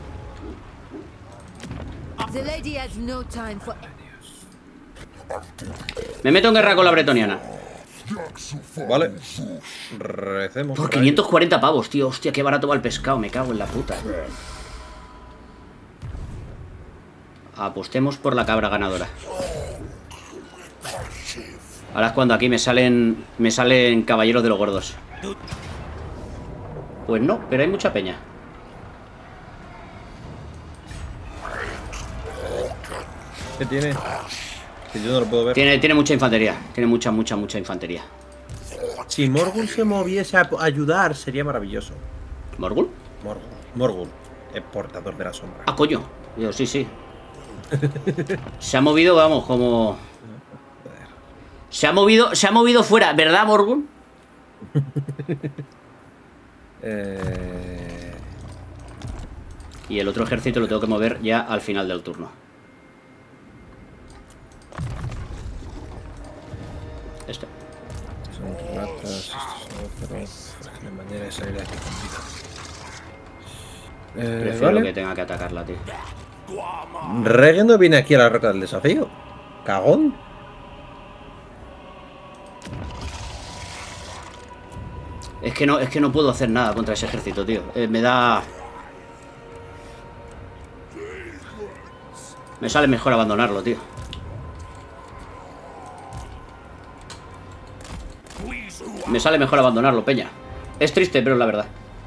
The lady has no time for... Me meto en guerra con la bretoniana. Vale. Recemos. Por quinientos cuarenta pavos, tío. Hostia, qué barato va el pescado. Me cago en la puta. Apostemos por la cabra ganadora. Ahora es cuando aquí me salen me salen caballeros de los gordos. Pues no, pero hay mucha peña. ¿Qué tiene? Que yo no lo puedo ver. Tiene, tiene mucha infantería. Tiene mucha, mucha, mucha infantería. Si Morgul se moviese a ayudar, sería maravilloso. ¿Morgul? Morgul. Morgul, el portador de la sombra. Ah, coño. Yo, sí, sí. Se ha movido, vamos, como... Se ha movido, se ha movido fuera, ¿verdad, Morgul? eh... Y el otro ejército lo tengo que mover ya al final del turno. Este. Son ratas, estos son otros. No hay manera de salir de aquí con vida. Eh, Prefiero vale. que tenga que atacarla, tío. Reggae no viene aquí a la roca del desafío. Cagón. Es que no, es que no puedo hacer nada contra ese ejército, tío. Eh, me da... Me sale mejor abandonarlo, tío. Me sale mejor abandonarlo, peña. Es triste, pero es la verdad.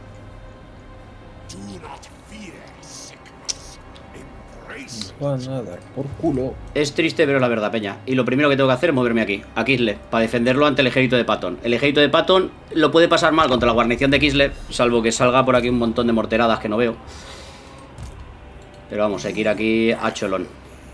Van a dar por culo. Es triste, pero es la verdad, peña. Y lo primero que tengo que hacer es moverme aquí, a Kislev, para defenderlo ante el ejército de Patton. El ejército de Patton lo puede pasar mal contra la guarnición de Kislev, salvo que salga por aquí un montón de morteradas que no veo. Pero vamos, hay que ir aquí a cholón.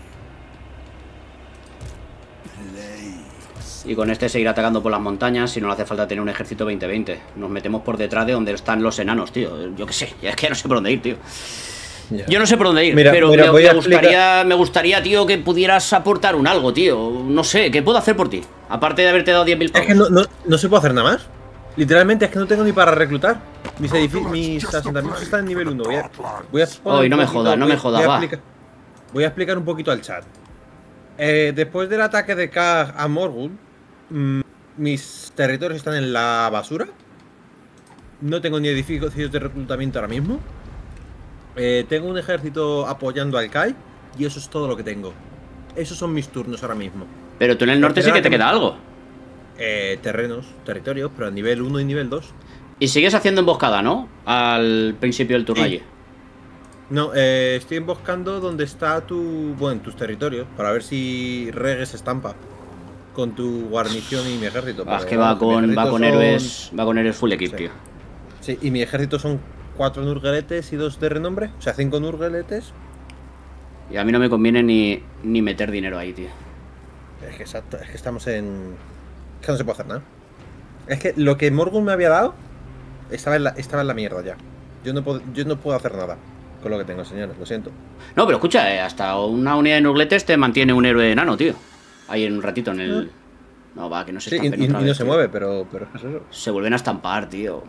Y con este seguir atacando por las montañas. Si no le hace falta tener un ejército veinte veinte. Nos metemos por detrás de donde están los enanos, tío. Yo qué sé, es que no sé por dónde ir, tío. Ya. Yo no sé por dónde ir, Mira, pero mira, me, voy me a gustaría, explicar- me gustaría, tío, que pudieras aportar un algo, tío. No sé, ¿qué puedo hacer por ti? Aparte de haberte dado diez mil Es pavos. que no, no, no se puede hacer nada más. Literalmente es que no tengo ni para reclutar. Mis edificios, mis asentamientos están en nivel uno. Voy a, voy a poner Ay, no un me poquito- jodas, no voy- me jodas, voy a va. explicar- Voy a explicar un poquito al chat. Eh, después del ataque de Kag a Morgul, mm, mis territorios están en la basura. No tengo ni edificios de reclutamiento ahora mismo. Eh, tengo un ejército apoyando al Kai y eso es todo lo que tengo. Esos son mis turnos ahora mismo. Pero tú en el norte sí que te queda algo. Eh, terrenos, territorios, pero a nivel uno y nivel dos. Y sigues haciendo emboscada, ¿no? Al principio del turno Sí. allí. No, eh, estoy emboscando donde está tu... Bueno, tus territorios, para ver si Reggae se estampa con tu guarnición y mi ejército. Ah, es pero que va vamos, mi con, va ejército con son- héroes. Va con héroes full equip, Sí. tío. Sí, y mi ejército son cuatro nurgeletes y dos de renombre. O sea, cinco nurgeletes. Y a mí no me conviene ni, ni meter dinero ahí, tío. Es que exacto, es que estamos en... Es que no se puede hacer nada. Es que lo que Morgul me había dado estaba en la, estaba en la mierda ya. Yo no puedo, yo no puedo hacer nada con lo que tengo, señores, lo siento. No, pero escucha, eh, hasta una unidad de nurgletes te mantiene un héroe enano, tío. Ahí en un ratito en el... No, va, que no se Sí, y, estampen y- otra y no vez, se tío. mueve, pero, pero es eso. Se vuelven a estampar, tío.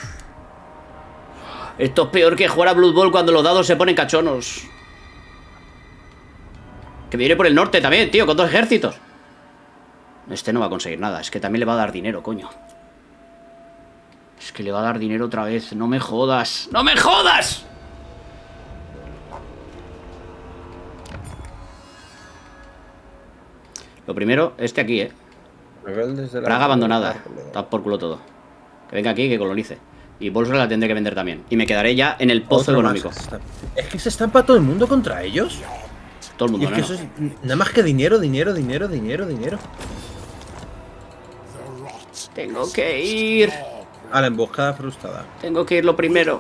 Esto es peor que jugar a Blood Bowl cuando los dados se ponen cachonos. Que viene por el norte también, tío, con dos ejércitos. Este no va a conseguir nada, es que también le va a dar dinero, coño. Es que le va a dar dinero otra vez, no me jodas. ¡No me jodas! Lo primero, este aquí, eh. Rebeldes de la- Praga abandonada. Está por culo todo. Que venga aquí y que colonice. Y Bolsora la tendré que vender también. Y me quedaré ya en el pozo Otro más. económico. Es que se estampa todo el mundo contra ellos. Todo el Y mundo, es que ¿no? eso es nada más que dinero, dinero, dinero, dinero, dinero. Tengo que ir. A la emboscada frustrada. Tengo que ir lo primero.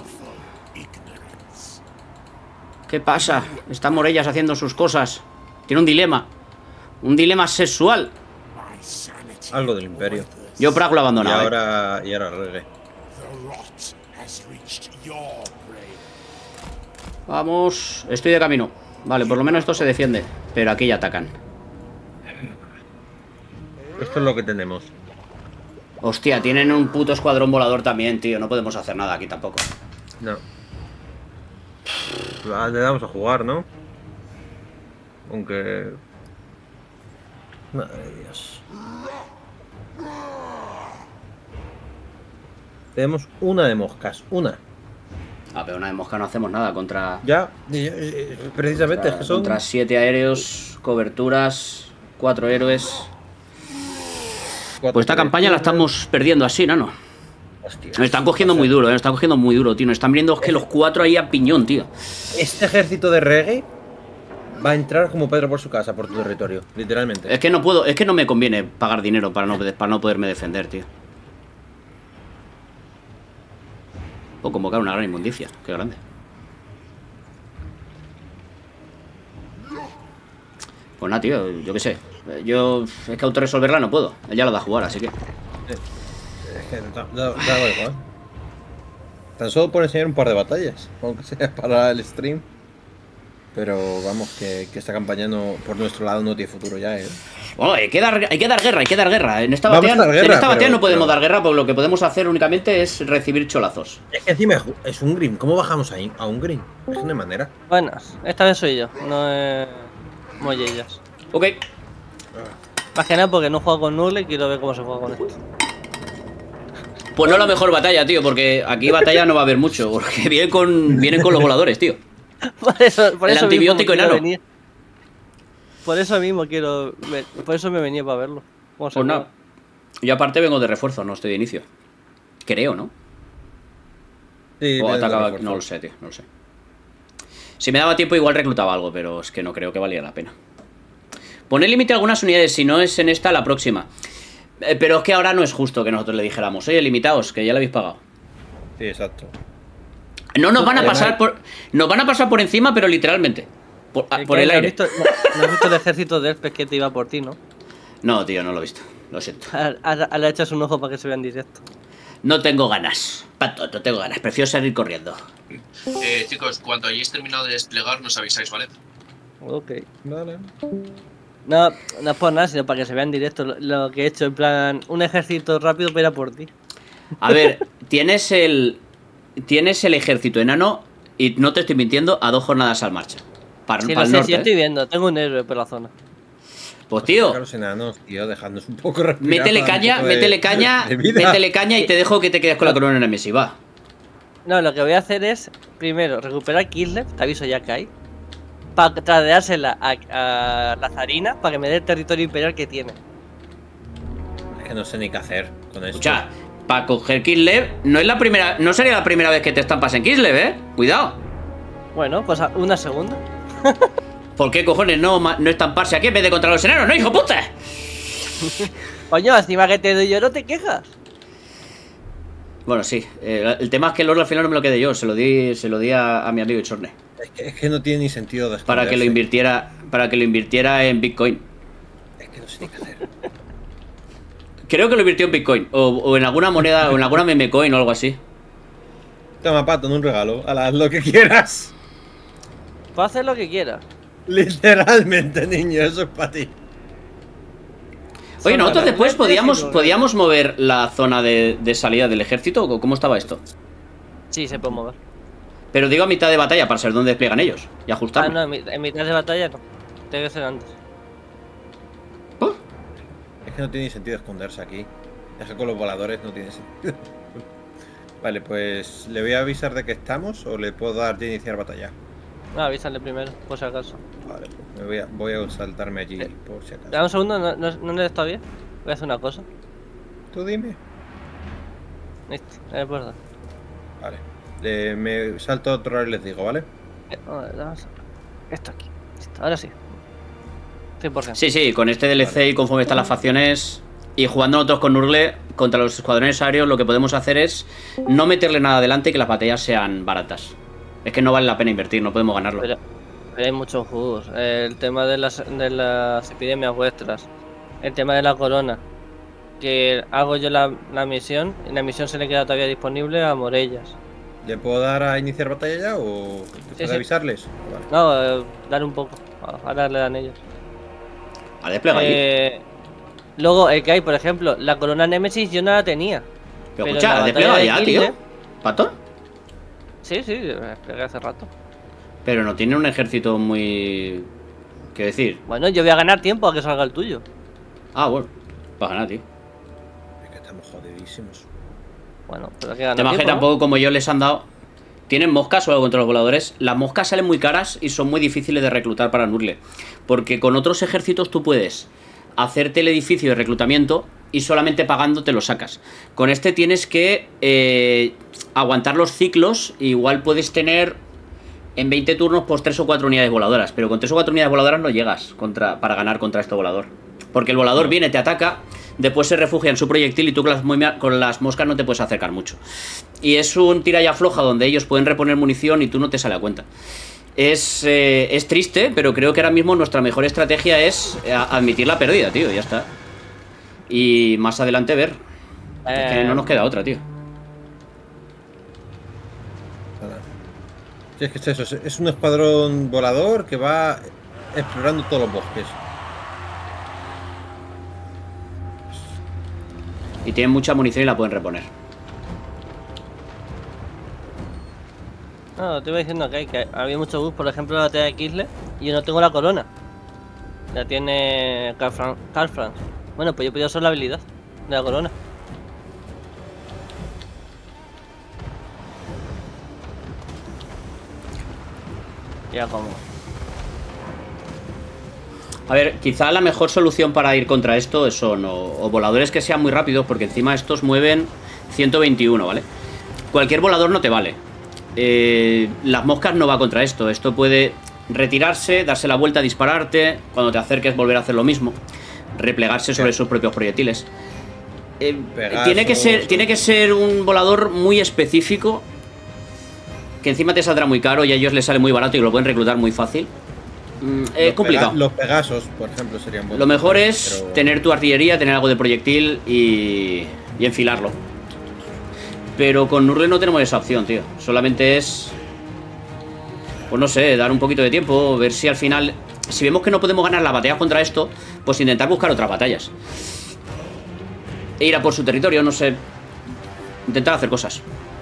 ¿Qué pasa? Está Morellas haciendo sus cosas. Tiene un dilema. Un dilema sexual. Algo del imperio. Yo Prague lo he Y abandonado. ¿eh? ahora, y ahora reggae. Vamos. Estoy de camino. Vale, por lo menos esto se defiende. Pero aquí ya atacan. Esto es lo que tenemos. Hostia, tienen un puto escuadrón volador también, tío. No podemos hacer nada aquí tampoco. No. Ah, le damos a jugar, ¿no? Aunque... Madre de Dios. Tenemos una de moscas, una. Ah, pero una de mosca no hacemos nada contra... Ya, y- y- precisamente, es que son... Contra siete aéreos, coberturas, cuatro héroes... Pues esta campaña la estamos perdiendo así, ¿no? Hostia, Nos están cogiendo muy duro, ¿eh? Nos están cogiendo muy duro, tío. Nos están viendo es que los cuatro ahí a piñón, tío. Este ejército de reggae va a entrar como Pedro por su casa, por tu territorio, literalmente. Es que no puedo, es que no me conviene pagar dinero para no, para no poderme defender, tío. O convocar una gran inmundicia, qué grande. Pues nada, tío, yo qué sé. Yo es que autorresolverla no puedo. Ella la da a jugar, así que... Es que da, da- da igual. Tan solo por enseñar un par de batallas, aunque sea para el stream. Pero vamos, que, que esta campaña no, por nuestro lado no tiene futuro ya, ¿eh? Bueno, hay que dar, hay que dar guerra, hay que dar guerra. En esta Vamos batalla, a dar guerra, en esta batalla pero- no podemos pero- dar guerra, porque lo que podemos hacer únicamente es recibir cholazos. Es que encima es- es un green. ¿Cómo bajamos ahí a un green? Es que no hay manera. Buenas, esta vez soy yo, no es Mollellas. Ok. Más que nada porque no juego con Nurgle y quiero ver cómo se juega con esto. Pues no la mejor batalla, tío, porque aquí batalla no va a haber mucho, porque vienen con, vienen con los voladores, tío. Por eso, por El eso antibiótico mismo quiero enano. venir. Por eso mismo quiero ver, por eso me venía para verlo. ¿Cómo se Pues juega? nada. Yo aparte vengo de refuerzo, no estoy de inicio. Creo, ¿no? Sí, O viene de atacaba, refuerzo. no lo sé, tío, no lo sé. Si me daba tiempo igual reclutaba algo, pero es que no creo que valiera la pena. Poner límite a algunas unidades, si no es en esta, la próxima. Eh, pero es que ahora no es justo que nosotros le dijéramos, oye, limitaos, que ya lo habéis pagado. Sí, exacto. No nos van a Además- pasar por. Nos van a pasar por encima, pero literalmente. Por, ah, Es por que el no has aire. visto- no, no has visto el ejército de Elfes que te iba por ti, ¿no? No, tío, no lo he visto. Lo siento. Ahora le echas un ojo para que se vea en directo. No tengo ganas. Pato, no tengo ganas. Prefiero salir corriendo. Eh, chicos, cuando hayáis terminado de desplegar, nos avisáis, ¿vale? Ok. Vale. No, no es por nada, sino para que se vea en directo lo, lo que he hecho. En plan, un ejército rápido para ir a por ti. A ver, tienes el. Tienes el ejército enano. Y no te estoy mintiendo, a dos jornadas al marcha. Para, Sí, para lo el sé, norte. sí, yo ¿eh? estoy viendo. Tengo un héroe por la zona. Pues tío, A los enanos, tío, dejadnos un poco respirar. métele para un caña, poco de- métele caña, de vida. métele caña y te dejo que te quedes con la corona enemiga. Va. No, lo que voy a hacer es, primero, recuperar Kislev, te aviso ya que hay. Para tradeársela a, a la zarina, para que me dé el territorio imperial que tiene. Es que no sé ni qué hacer con esto. Escucha, para coger Kislev, no es la primera, no sería la primera vez que te estampas en Kislev, eh. Cuidado. Bueno, pues a- una segunda. ¿Por qué cojones no, ma- no estamparse aquí en vez de contra los enanos? ¡No, hijo puta! Coño, encima que te doy yo, no te quejas. Bueno, sí. eh, el tema es que el oro al final no me lo quedé yo. Se lo di, se lo di a, a mi amigo Ichorne. Es que, es que no tiene ni sentido de Para que lo esconderse. invirtiera. Para que lo invirtiera en Bitcoin. Es que no sé ni qué hacer. Creo que lo invirtió en Bitcoin. O, o en alguna moneda, o en alguna meme coin o algo así. Toma, Pato, un regalo. Haz lo que quieras. Puedo hacer lo que quiera. Literalmente, niño, eso es para ti. Oye, nosotros después podíamos, podíamos mover la zona de, de salida del ejército, ¿o cómo estaba esto? Sí, se puede mover. Pero digo a mitad de batalla para saber dónde despliegan ellos y ajustarme. Ah, no, en, mi- en mitad de batalla no. Tiene que ser antes. Es que no tiene sentido esconderse aquí. Es que con los voladores no tiene sentido. Vale, pues ¿le voy a avisar de que estamos o le puedo dar de iniciar batalla? No, avísale primero, por si acaso. Vale, pues me voy a, voy a saltarme allí por si acaso. Dame un segundo, no, no, no eres todavía. Voy a hacer una cosa. Tú dime. Listo, es verdad. Vale. Eh, me salto otro hora y les digo, ¿vale? Eh, vamos a- Esto aquí. Listo, ahora sí. cien por ciento. Sí, sí, con este D L C y conforme están las facciones y jugando nosotros con Nurgle contra los escuadrones aéreos, lo que podemos hacer es no meterle nada adelante y que las batallas sean baratas. Es que no vale la pena invertir, no podemos ganarlo. Pero, pero hay muchos jugos. El tema de las, de las epidemias vuestras. El tema de la corona. Que hago yo la, la misión y la misión se le queda todavía disponible a Morellas. ¿Le puedo dar a iniciar batalla ya o puedo sí. avisarles? Vale. No, eh, dar un poco. Ahora le dan ellos. A desplegar eh, Luego, el que hay, por ejemplo, la corona Nemesis yo no la tenía. Pero, en escucha, la ¿ha batalla desplegado de ya, Kilde- tío? ¿Patón? Sí, sí, me desplegué hace rato. Pero no tiene un ejército muy... ¿Qué decir? Bueno, yo voy a ganar tiempo a que salga el tuyo. Ah, bueno, para ganar, tío. Es que estamos jodidísimos. Bueno, pero hay que ganar Además que tiempo, ¿no? tampoco como yo les han dado... ¿Tienen moscas o algo contra los voladores? Las moscas salen muy caras y son muy difíciles de reclutar para Nurgle. Porque con otros ejércitos tú puedes hacerte el edificio de reclutamiento y solamente pagando te lo sacas. Con este tienes que eh, aguantar los ciclos. Igual puedes tener en veinte turnos pues tres o cuatro unidades voladoras. Pero con tres o cuatro unidades voladoras no llegas contra, para ganar contra este volador. Porque el volador viene, te ataca, después se refugia en su proyectil y tú con las, mo- con las moscas no te puedes acercar mucho. Y es un tira y afloja donde ellos pueden reponer munición y tú no te sale a cuenta. Es, eh, es triste, pero creo que ahora mismo nuestra mejor estrategia es eh, admitir la pérdida, tío, ya está. Y más adelante ver. Eh... Es que no nos queda otra, tío. Sí, es que es eso, es- es un escuadrón volador que va explorando todos los bosques. Y tienen mucha munición y la pueden reponer. No, te iba diciendo que, hay, que había muchos bus, por ejemplo, la batalla de Kislev, y yo no tengo la corona. La tiene Karl Franz. Karl Franz. Bueno, pues yo podía usar la habilidad de la corona. Ya como. A ver, quizá la mejor solución para ir contra esto son o, o voladores que sean muy rápidos, porque encima estos mueven ciento veintiuno, ¿vale? Cualquier volador no te vale. Eh, las moscas no va contra esto. Esto puede retirarse, darse la vuelta, dispararte. Cuando te acerques volver a hacer lo mismo. Replegarse sobre sus propios proyectiles. Eh, tiene, que ser, tiene que ser un volador muy específico, que encima te saldrá muy caro y a ellos les sale muy barato y lo pueden reclutar muy fácil. Mm, es Los complicado. Pega- los Pegasos, por ejemplo, serían buenos. Lo mejor es pero- tener tu artillería, tener algo de proyectil y, y enfilarlo. Pero con Nurgle no tenemos esa opción, tío. Solamente es... Pues no sé, dar un poquito de tiempo, ver si al final... Si vemos que no podemos ganar las batallas contra esto, pues intentar buscar otras batallas. E ir a por su territorio, no sé. Intentar hacer cosas.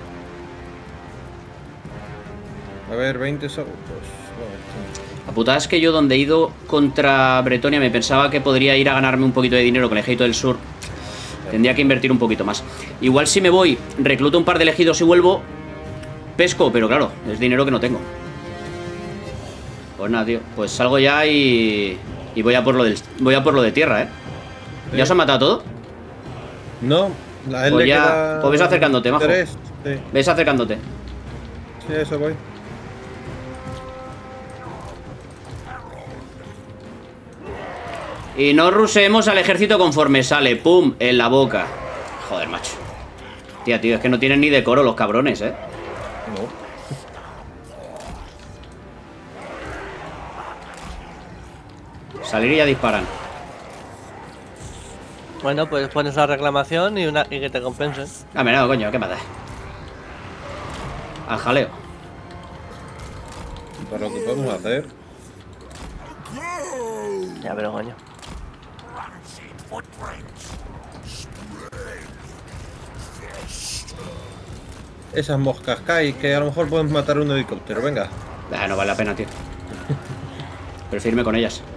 A ver, veinte segundos. La putada es que yo donde he ido contra Bretonia me pensaba que podría ir a ganarme un poquito de dinero con el ejército del sur. Tendría que invertir un poquito más. Igual si me voy, recluto un par de elegidos y vuelvo, pesco, pero claro, es dinero que no tengo. Pues nada, tío, pues salgo ya y, y voy a por lo del, voy a por lo de tierra, ¿eh? Sí. ¿Ya os han matado todo? No, la él Pues le ya, queda pues ves acercándote, majo. tres, sí. Ves acercándote. Sí, eso voy. Y no rusemos al ejército conforme sale. ¡Pum! En la boca. Joder, macho. Tía, tío, es que no tienen ni decoro los cabrones, ¿eh? No. Salir y ya disparan. Bueno, pues pones una reclamación y una y que te compensen. Ah, mira, no, coño, ¿qué pasa? al jaleo. Para lo que podemos hacer. Ya, pero coño. Esas moscas, Kai, que a lo mejor podemos matar un helicóptero, venga. Nah, no vale la pena, tío. Prefiero irme con ellas.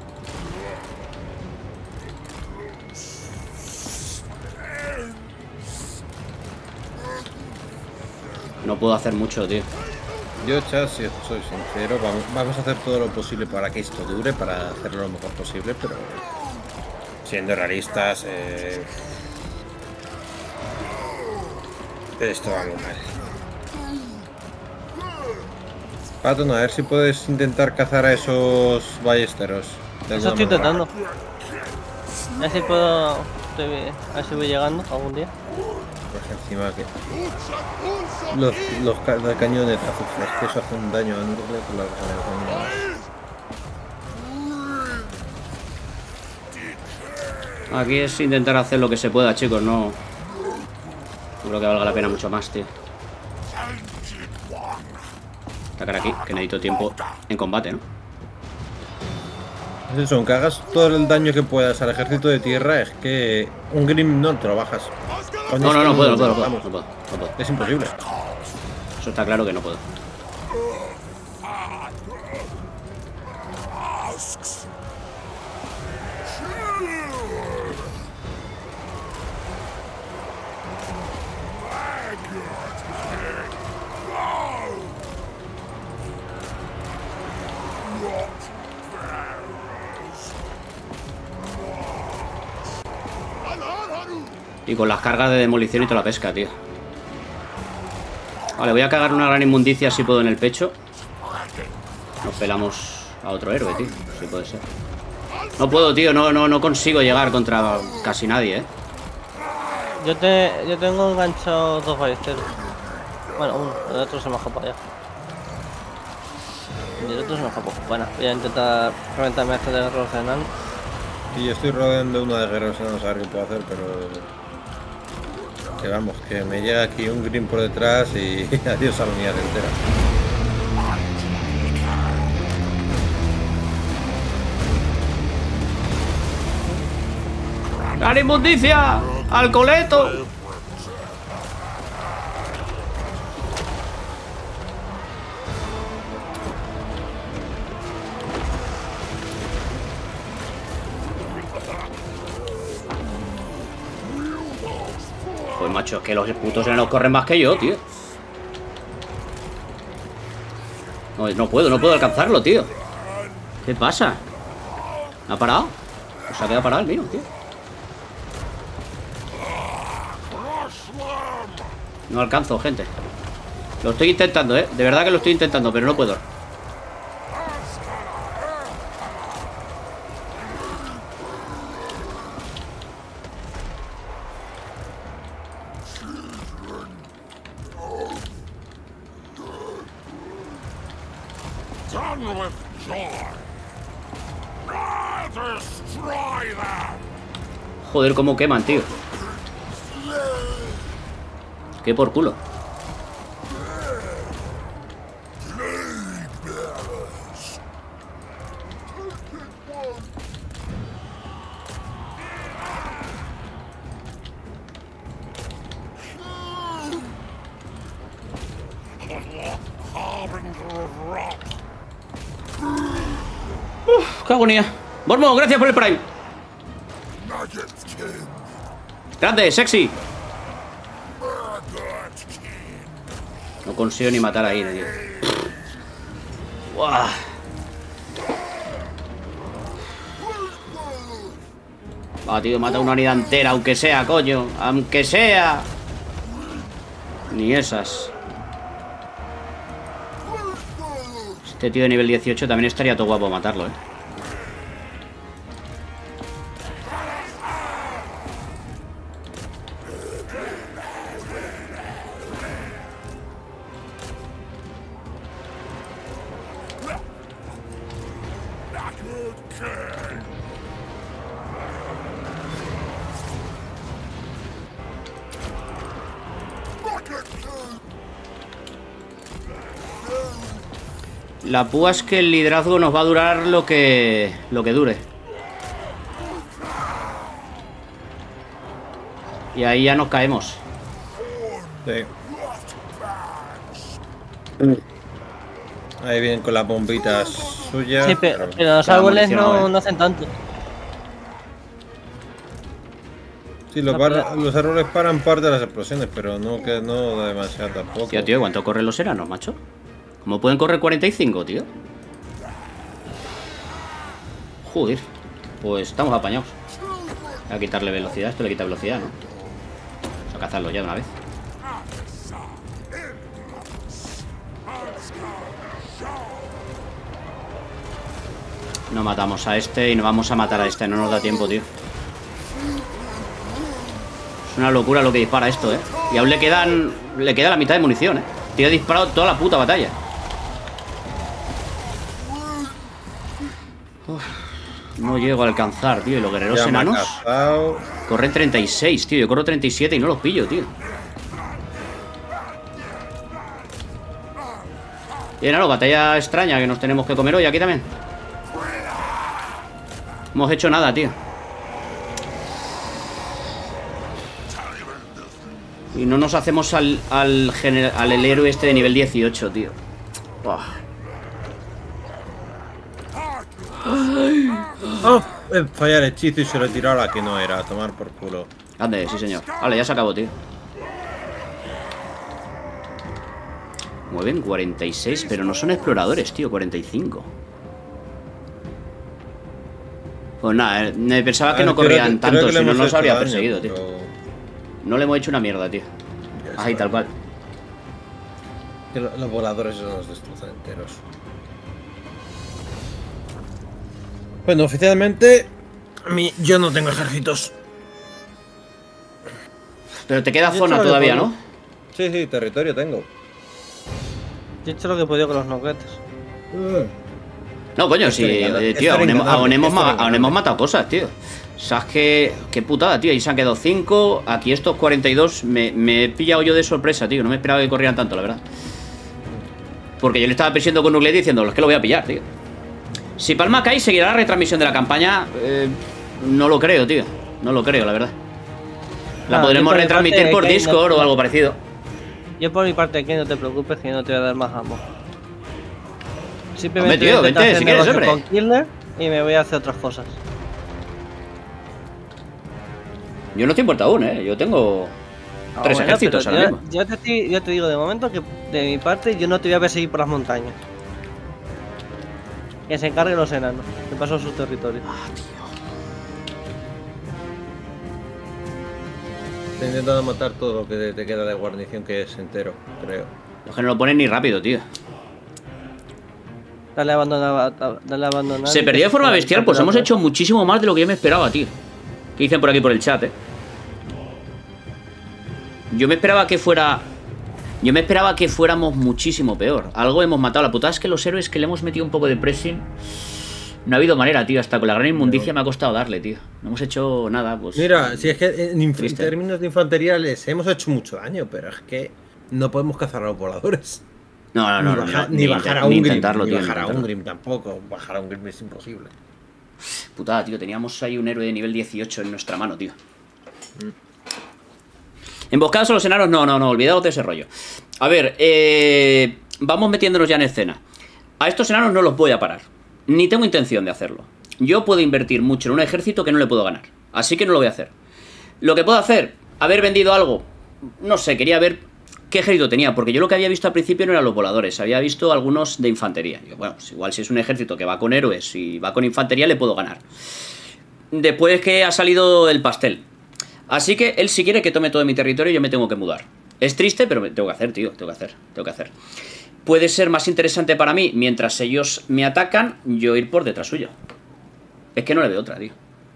No puedo hacer mucho, tío. Yo, Chas, si soy sincero, vamos, vamos a hacer todo lo posible para que esto dure, para hacerlo lo mejor posible, pero siendo realistas, eh, esto va muy mal. Patton, a ver si puedes intentar cazar a esos ballesteros. Eso estoy intentando. A ver si puedo... Estoy, a ver si voy llegando algún día. Pues encima que... Los, los, ca los cañones azufres, que eso hace un daño a Nurgle por la razón. Aquí es intentar hacer lo que se pueda, chicos, no... No creo que valga la pena mucho más, tío. Atacar aquí, que necesito tiempo en combate, ¿no? Es eso, aunque hagas todo el daño que puedas al ejército de tierra, es que un Grim no te lo bajas. Con no, no, no, puedo, no, puedo, no, puedo, no puedo, no puedo. Es imposible. Eso está claro que no puedo. Y con las cargas de demolición y toda la pesca, tío. Vale, voy a cagar una gran inmundicia si puedo en el pecho. Nos pelamos a otro héroe, tío. Si puede ser. No puedo, tío. No, no, no consigo llegar contra casi nadie, eh. Yo te, yo tengo enganchados dos ballesteros. Bueno, uno. El otro se me ha escapado ya. Y el otro se me ha escapado. Bueno, voy a intentar reventarme a este de guerreros enanos. Y yo estoy rodeando una de guerreros enanos a ver qué puedo hacer, pero... Que vamos, que me llega aquí un Grim por detrás y adiós a la unidad entera. ¡Gran inmundicia! ¡Al coleto! Pues macho, es que los putos enanos corren más que yo, tío. No, no puedo, no puedo alcanzarlo, tío. ¿Qué pasa? ¿Ha parado? Pues se ha quedado parado el mío, tío. No alcanzo, gente. Lo estoy intentando, eh. De verdad que lo estoy intentando, pero no puedo. Joder, cómo queman, tío. Que por culo. Uf, qué agonía. Bormo, gracias por el Prime. Grande, sexy. No consigo ni matar ahí, tío. Buah. Va, tío, mata una unidad entera, aunque sea, coño. Aunque sea. Ni esas. Este tío de nivel dieciocho también estaría todo guapo matarlo, eh. La púa es que el liderazgo nos va a durar lo que, lo que dure. Y ahí ya nos caemos. Sí. Ahí vienen con las bombitas suyas. Sí, pero, pero los árboles no, no hacen tanto. Sí, los, bar, los árboles paran parte de las explosiones, pero no que no demasiado tampoco. Tío, tío, ¿cuánto corren los enanos, macho? ¿Cómo pueden correr cuarenta y cinco, tío? Joder. Pues estamos apañados. Voy a quitarle velocidad. Esto le quita velocidad, ¿no? Vamos a cazarlo ya de una vez. No matamos a este y no vamos a matar a este. No nos da tiempo, tío. Es una locura lo que dispara esto, ¿eh? Y aún le quedan... Le queda la mitad de munición, ¿eh? Tío, ha disparado toda la puta batalla. Uf, no llego a alcanzar, tío. Y los guerreros ya enanos corren treinta y seis, tío. Yo corro treinta y siete y no los pillo, tío. Y enano, batalla extraña que nos tenemos que comer hoy aquí también. No hemos hecho nada, tío. Y no nos hacemos al, al, general, al el héroe este de nivel dieciocho, tío. Buah. Oh, eh, fallar el hechizo y se lo tiró a la que no era. A tomar por culo. Ande, sí señor. Vale, ya se acabó, tío. Mueven cuarenta y seis, pero no son exploradores, tío. cuarenta y cinco. Pues nada, eh, me pensaba a que ver, no corrían creo que, tanto, creo que si no nos habría daño, perseguido, pero... tío. No le hemos hecho una mierda, tío. Ahí, tal cual. Que los voladores los destrozan enteros. Bueno, oficialmente... A mí, yo no tengo ejércitos. Pero te queda Yo zona creo que todavía, puedo. ¿no? Sí, sí, territorio tengo. Yo he hecho lo que he podido con los nuggets. Uh. No, coño, sí, eh, tío, aún hemos, aún hemos ma- aún hemos matado cosas, tío. ¿Sabes qué? Qué putada, tío. Ahí se han quedado cinco. Aquí estos cuarenta y dos. Me, me he pillado yo de sorpresa, tío. No me esperaba que corrieran tanto, la verdad. Porque yo le estaba persiguiendo con Nuclear diciendo, es que lo voy a pillar, tío. Si Palma cae, seguirá la retransmisión de la campaña. Eh, no lo creo, tío. No lo creo, la verdad. La No, podremos yo por mi retransmitir parte, por que Discord no- o algo parecido. Yo por mi parte, que no te preocupes, que yo no te voy a dar más ammo. Simplemente Hombre, tío, voy a intentar vente, hacer si quieres, negocio hombre. con Killer y me voy a hacer otras cosas. Yo no estoy muerto aún, eh. Yo tengo Ah, tres bueno, ejércitos pero ahora yo, mismo. yo te, estoy- yo te digo de momento que de mi parte yo no te voy a perseguir por las montañas. Que se encarguen los enanos, que paso sus territorios. Ah, tío. Estoy intentando matar todo lo que te queda de guarnición, que es entero, creo. Los que no lo ponen ni rápido, tío. Dale a abandonar. Dale a abandonar Se y perdió que de forma se- bestial, pues hemos hecho muchísimo más de lo que yo me esperaba, tío. ¿Qué dicen por aquí por el chat, eh? Yo me esperaba que fuera... Yo me esperaba que fuéramos muchísimo peor. Algo hemos matado. La putada es que los héroes que le hemos metido un poco de pressing... No ha habido manera, tío. Hasta con la gran inmundicia me ha costado darle, tío. No hemos hecho nada, pues... Mira, si es que en, inf- en Triste. términos de infantería les hemos hecho mucho daño, pero es que no podemos cazar a los voladores. No, no, no. ni, no, bajar, ni- ni ni bajar intent- a ni Ungrim, intentarlo, ni tío, bajar a intentarlo. Ungrim tampoco. Bajar a Ungrim es imposible. Putada, tío. Teníamos ahí un héroe de nivel dieciocho en nuestra mano, tío. Emboscados a los enanos, no, no, no, olvidaos de ese rollo. A ver, eh, vamos metiéndonos ya en escena. A estos enanos no los voy a parar. Ni tengo intención de hacerlo. Yo puedo invertir mucho en un ejército que no le puedo ganar. Así que no lo voy a hacer. Lo que puedo hacer, haber vendido algo. No sé, quería ver qué ejército tenía. Porque yo lo que había visto al principio no eran los voladores. Había visto algunos de infantería. Digo, bueno, pues igual si es un ejército que va con héroes y va con infantería le puedo ganar. Después que ha salido el pastel. Así que él si quiere que tome todo mi territorio yo me tengo que mudar. Es triste, pero me tengo que hacer, tío. Tengo que hacer, tengo que hacer. Puede ser más interesante para mí, mientras ellos me atacan, yo ir por detrás suyo. Es que no le veo otra, tío.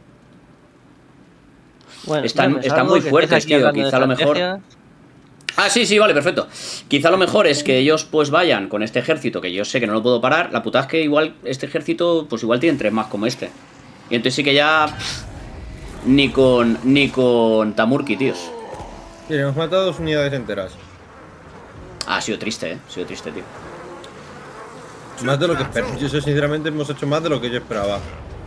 Bueno, Están, bueno, es están algo muy que fuertes, estés aquí tío. hablando de Quizá lo mejor... estrategia. Ah, sí, sí, vale, perfecto. Quizá lo mejor es que ellos pues vayan con este ejército, que yo sé que no lo puedo parar. La putada es que igual este ejército, pues igual tienen tres más como este. Y entonces sí que ya... pff, ni con... Ni con Tamurki, tíos. Mira, hemos matado dos unidades enteras. Ah, ha sido triste, eh. Ha sido triste, tío. Más de lo que esperaba. Yo sé, sinceramente hemos hecho más de lo que yo esperaba.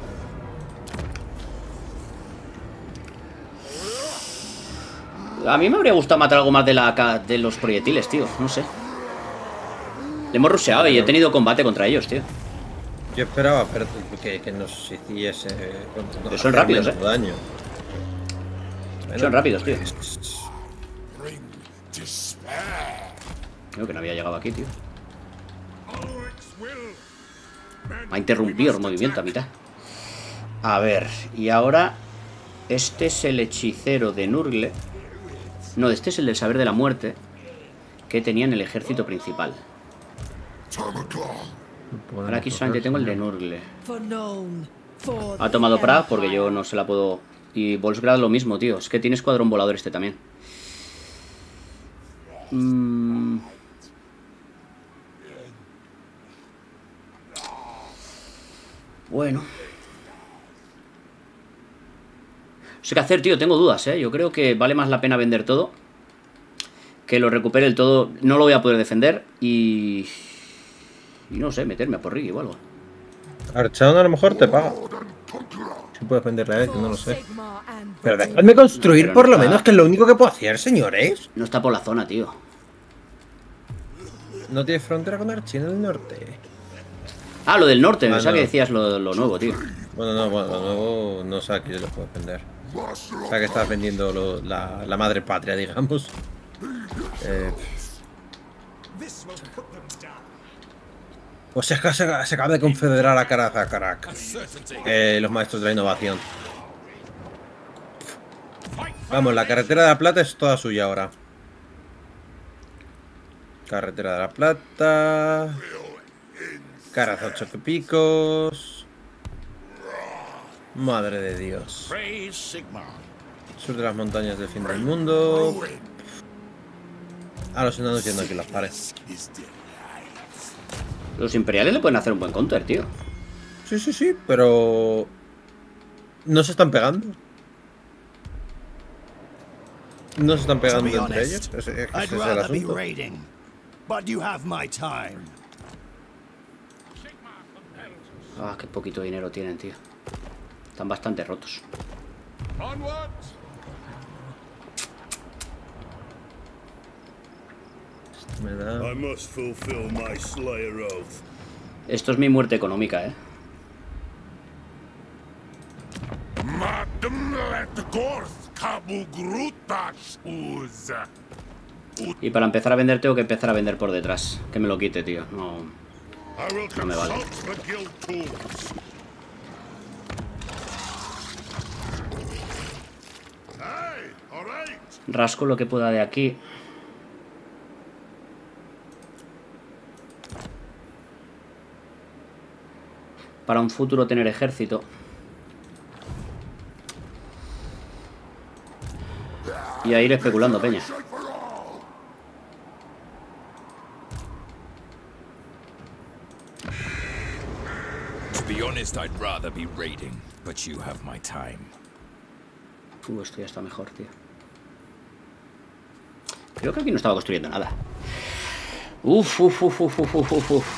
A mí me habría gustado matar algo más de, la, de los proyectiles, tío. No sé. Le hemos rusheado y he tenido combate contra ellos, tío. Yo esperaba pero que, que nos hiciese... No, son rápidos, eh. Daño. Bueno, son rápidos, tío. Creo que no había llegado aquí, tío. Me ha interrumpido el movimiento a mitad. A ver, y ahora... Este es el hechicero de Nurgle. No, este es el del saber de la muerte que tenía en el ejército principal. Ahora aquí solamente tengo el de Nurgle. Ha tomado Prague porque yo no se la puedo... Y Volsgrad lo mismo, tío. Es que tiene escuadrón volador este también. Mm. Bueno. No sé qué hacer, tío. Tengo dudas, ¿eh? Yo creo que vale más la pena vender todo. Que lo recupere el todo. No lo voy a poder defender. Y... Y no sé, meterme a por Ricky o algo. Archaon a lo mejor te paga. Si puedes venderle a él, que no lo sé. Pero dejadme construir Pero por no lo está... menos, que es lo único que puedo hacer, señores. No está por la zona, tío. No tiene frontera con Archie en el norte. Ah, lo del norte, ah, pensaba no. que decías lo, lo nuevo, tío. Bueno, no, bueno, lo nuevo no sé a quién lo puedes vender. O sea que estás vendiendo lo, la, la madre patria, digamos. Eh... Pues es que se, se acaba de confederar a Karak, eh, los maestros de la innovación. Vamos, la carretera de la plata es toda suya ahora. Carretera de la plata. Caraz ocho picos. Madre de Dios. Sur de las montañas del fin del mundo. A los enanos yendo aquí las pares. Los imperiales le pueden hacer un buen counter, tío. Sí, sí, sí, pero... No se están pegando. No se están pegando entre ellos. Ese, ese es el asunto. Ah, qué poquito dinero tienen, tío. Están bastante rotos. Me da... Esto es mi muerte económica, eh. Y para empezar a vender tengo que empezar a vender por detrás. Que me lo quite, tío. No, no me vale. Rasco lo que pueda de aquí. Para un futuro tener ejército. Y a ir especulando, peña. To be honest, I'd rather be raiding, but you have my time. Uh, esto ya está mejor, tío. Creo que aquí no estaba construyendo nada. Uf, uf, uf, uf, uf, uf, uf.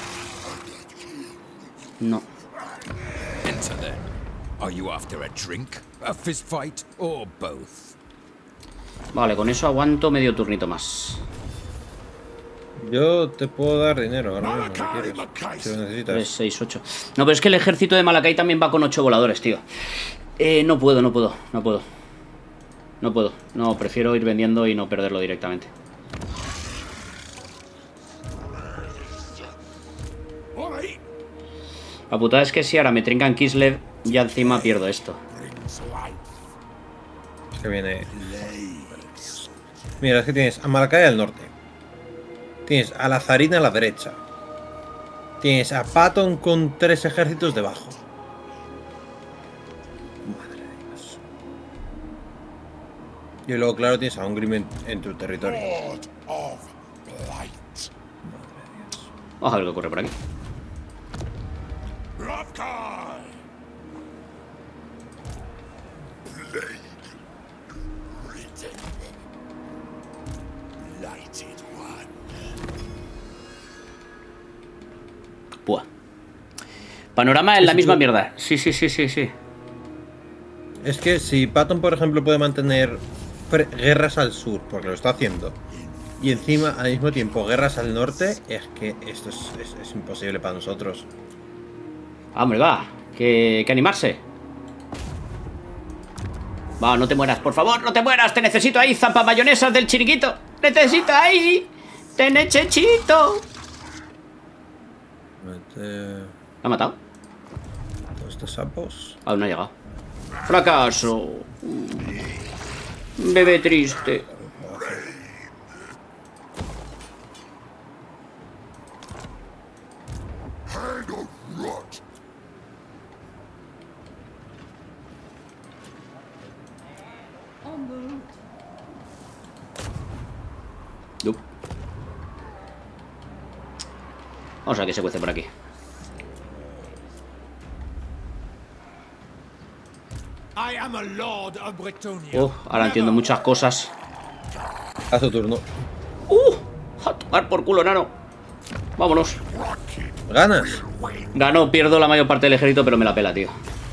No. Enter then. Are you after a drink, a fist fight, or both? Vale, con eso aguanto medio turnito más. Yo te puedo dar dinero ahora mismo, si quieres. Si lo necesitas. tres, seis, ocho. No, pero es que el ejército de Malakai también va con ocho voladores, tío. Eh, no puedo, no puedo, no puedo. No puedo. No, prefiero ir vendiendo y no perderlo directamente. La putada es que si ahora me trincan Kislev, ya encima pierdo esto. Es que viene... Mira, es que tienes a Malakai al norte. Tienes a la Zarina a la derecha. Tienes a Patton con tres ejércitos debajo. Madre de Dios. Y luego, claro, tienes a Ungrim en, en tu territorio. Madre de Dios. Vamos a ver qué ocurre por aquí. Buah. Panorama es la misma mierda. Sí, sí, sí, sí, sí. Es que si Patton, por ejemplo, puede mantener guerras al sur, porque lo está haciendo, y encima, al mismo tiempo, guerras al norte, es que esto es, es, es imposible para nosotros. Ah, hombre, va. Que, que animarse. Va, no te mueras, por favor, no te mueras. Te necesito ahí, zampa mayonesas del chiringuito. Necesito ahí. Te necesito. Mete... ¿La ha matado? Todos estos sapos. Aún no ha llegado. Fracaso. Bebé triste. Nope. Vamos a ver qué se cuece por aquí. I am a lord of Bretonia. Uh, ahora entiendo muchas cosas. A su turno. Uh, a tomar por culo, nano. Vámonos. ¿Ganas? Gano, pierdo la mayor parte del ejército, pero me la pela, tío.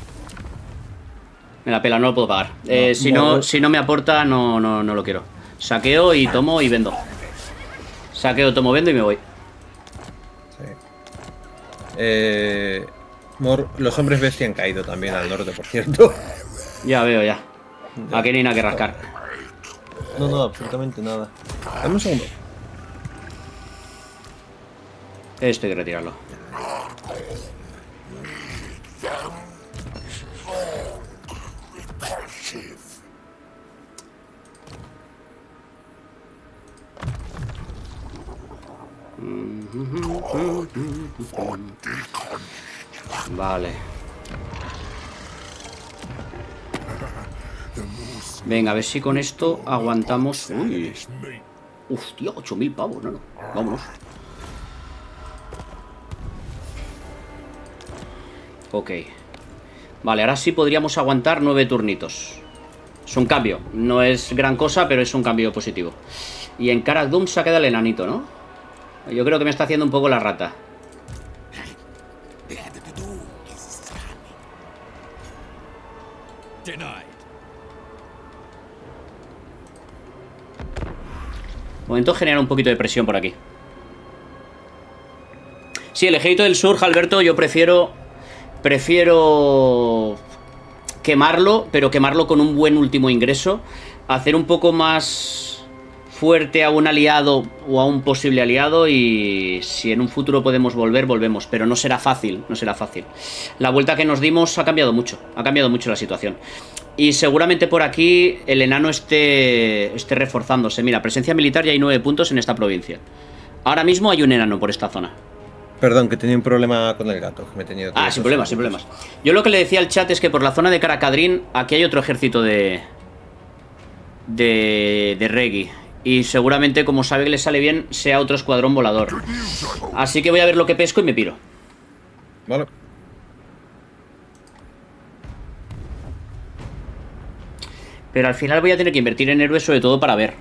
Me la pela, no lo puedo pagar. Eh, No, si, no, no, no. si no me aporta, no, no, no lo quiero. Saqueo y tomo y vendo. Saqueo, tomo, vendo y me voy. Sí. Eh, Mor, los hombres bestia han caído también al norte, por cierto. Ya veo, ya. Aquí no hay nada que rascar. No, no, absolutamente nada. Dame un segundo. Esto hay que retirarlo. Vale. Venga, a ver si con esto aguantamos. Uy. Hostia, ocho mil pavos, no, no. Vámonos. Ok. Vale, ahora sí podríamos aguantar nueve turnitos. Es un cambio. No es gran cosa, pero es un cambio positivo. Y en Karak Dum se ha quedado el enanito, ¿no? Yo creo que me está haciendo un poco la rata. Momento generar un poquito de presión por aquí. Sí, el ejército del sur, Alberto, yo prefiero... Prefiero... quemarlo, pero quemarlo con un buen último ingreso. Hacer un poco más fuerte a un aliado o a un posible aliado, y si en un futuro podemos volver, volvemos. Pero no será fácil, no será fácil. La vuelta que nos dimos ha cambiado mucho, ha cambiado mucho la situación. Y seguramente por aquí el enano esté, esté reforzándose. Mira, presencia militar, ya hay nueve puntos en esta provincia. Ahora mismo hay un enano por esta zona. Perdón, que tenía un problema con el gato. Que me he tenido Ah, sin problemas, sin problemas. Yo lo que le decía al chat es que por la zona de Caracadrín aquí hay otro ejército de... De... De Reggie. Y seguramente, como sabe que le sale bien, sea otro escuadrón volador. Así que voy a ver lo que pesco y me piro. Vale. Pero al final voy a tener que invertir en héroes, sobre todo para ver.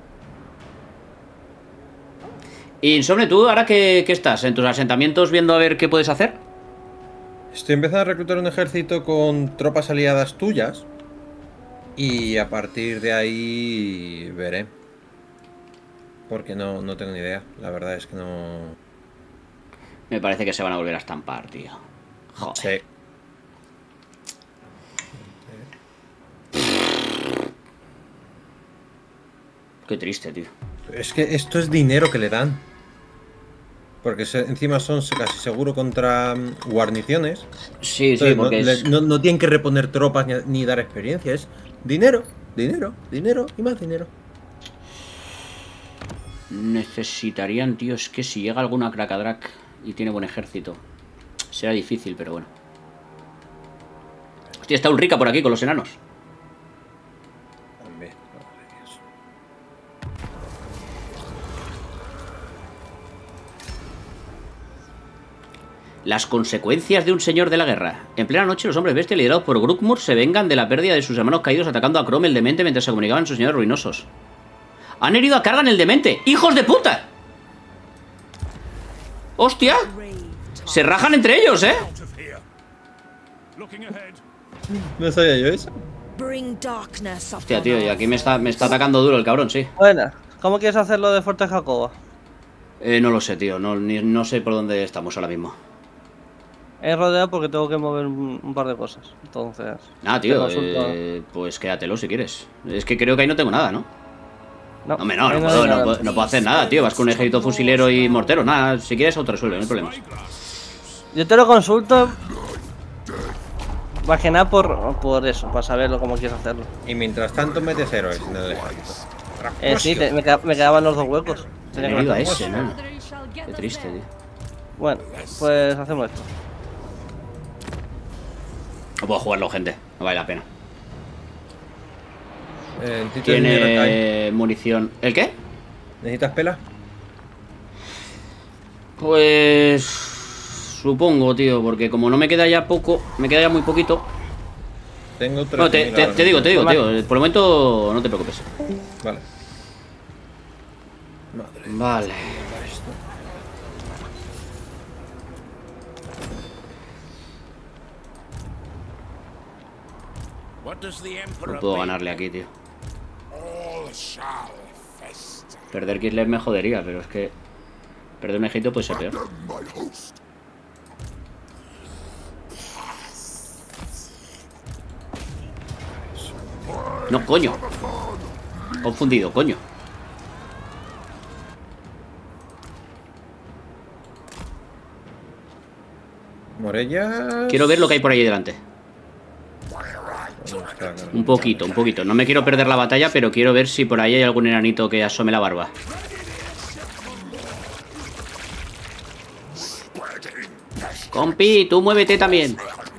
Y Insomne, ¿tú ahora qué, qué estás? ¿En tus asentamientos viendo a ver qué puedes hacer? Estoy empezando a reclutar un ejército con tropas aliadas tuyas. Y a partir de ahí veré. Porque no, no tengo ni idea. La verdad es que no... Me parece que se van a volver a estampar, tío. Joder. Sí. Qué triste, tío. Es que esto es dinero que le dan. Porque se, encima son casi seguro contra um, guarniciones. Sí, Entonces, sí, porque no, es... le- no, no tienen que reponer tropas ni, ni dar experiencia. Es dinero, dinero, dinero y más dinero. Necesitarían, tío, es que si llega alguna Krakadrak y tiene buen ejército, será difícil, pero bueno. Hostia, está Ulrika por aquí con los enanos. También, madre de Dios. Las consecuencias de un señor de la guerra. En plena noche, los hombres bestia liderados por Grukmur se vengan de la pérdida de sus hermanos caídos atacando a Chrome el demente mientras se comunicaban sus señores ruinosos. Han herido a Kargan el demente. ¡Hijos de puta! ¡Hostia! Se rajan entre ellos, ¿eh? No sabía yo eso. Hostia, tío, y aquí me está, me está atacando duro el cabrón, sí. Buena. ¿Cómo quieres hacerlo de Fuerte Jacoba? Eh, no lo sé, tío. No, ni, no sé por dónde estamos ahora mismo. He rodeado porque tengo que mover un, un par de cosas. Entonces. Ah, tío, eh, pues quédatelo si quieres. Es que creo que ahí no tengo nada, ¿no? No, Hombre, no, no, no, puedo, no, puedo, no puedo hacer nada, tío. Vas con un ejército fusilero y mortero. Nada, si quieres, autorresuelve, no hay problemas. Yo te lo consulto. Más que nada por, por eso, para saberlo cómo quieres hacerlo. Y mientras tanto metes héroes en el ejército. Eh, sí, te, me, me quedaban los dos huecos. Tenía que ido a ese, ¿no? Qué triste, tío. Bueno, pues hacemos esto. No puedo jugarlo, gente. No vale la pena. Eh, Tiene munición. ¿El qué? ¿Necesitas pela? Pues... supongo, tío, porque como no me queda ya poco, me queda ya muy poquito. Tengo tres. No, te, te, te digo, te digo, tío. Por el momento no te preocupes. Vale. Madre. Vale. No puedo ganarle aquí, tío. Perder Kislev me jodería, pero es que perder un ejército puede ser peor. No, coño. Confundido, coño. Morella. Quiero ver lo que hay por ahí delante. Un poquito, un poquito. No me quiero perder la batalla, pero quiero ver si por ahí hay algún enanito que asome la barba. Compi, tú muévete también.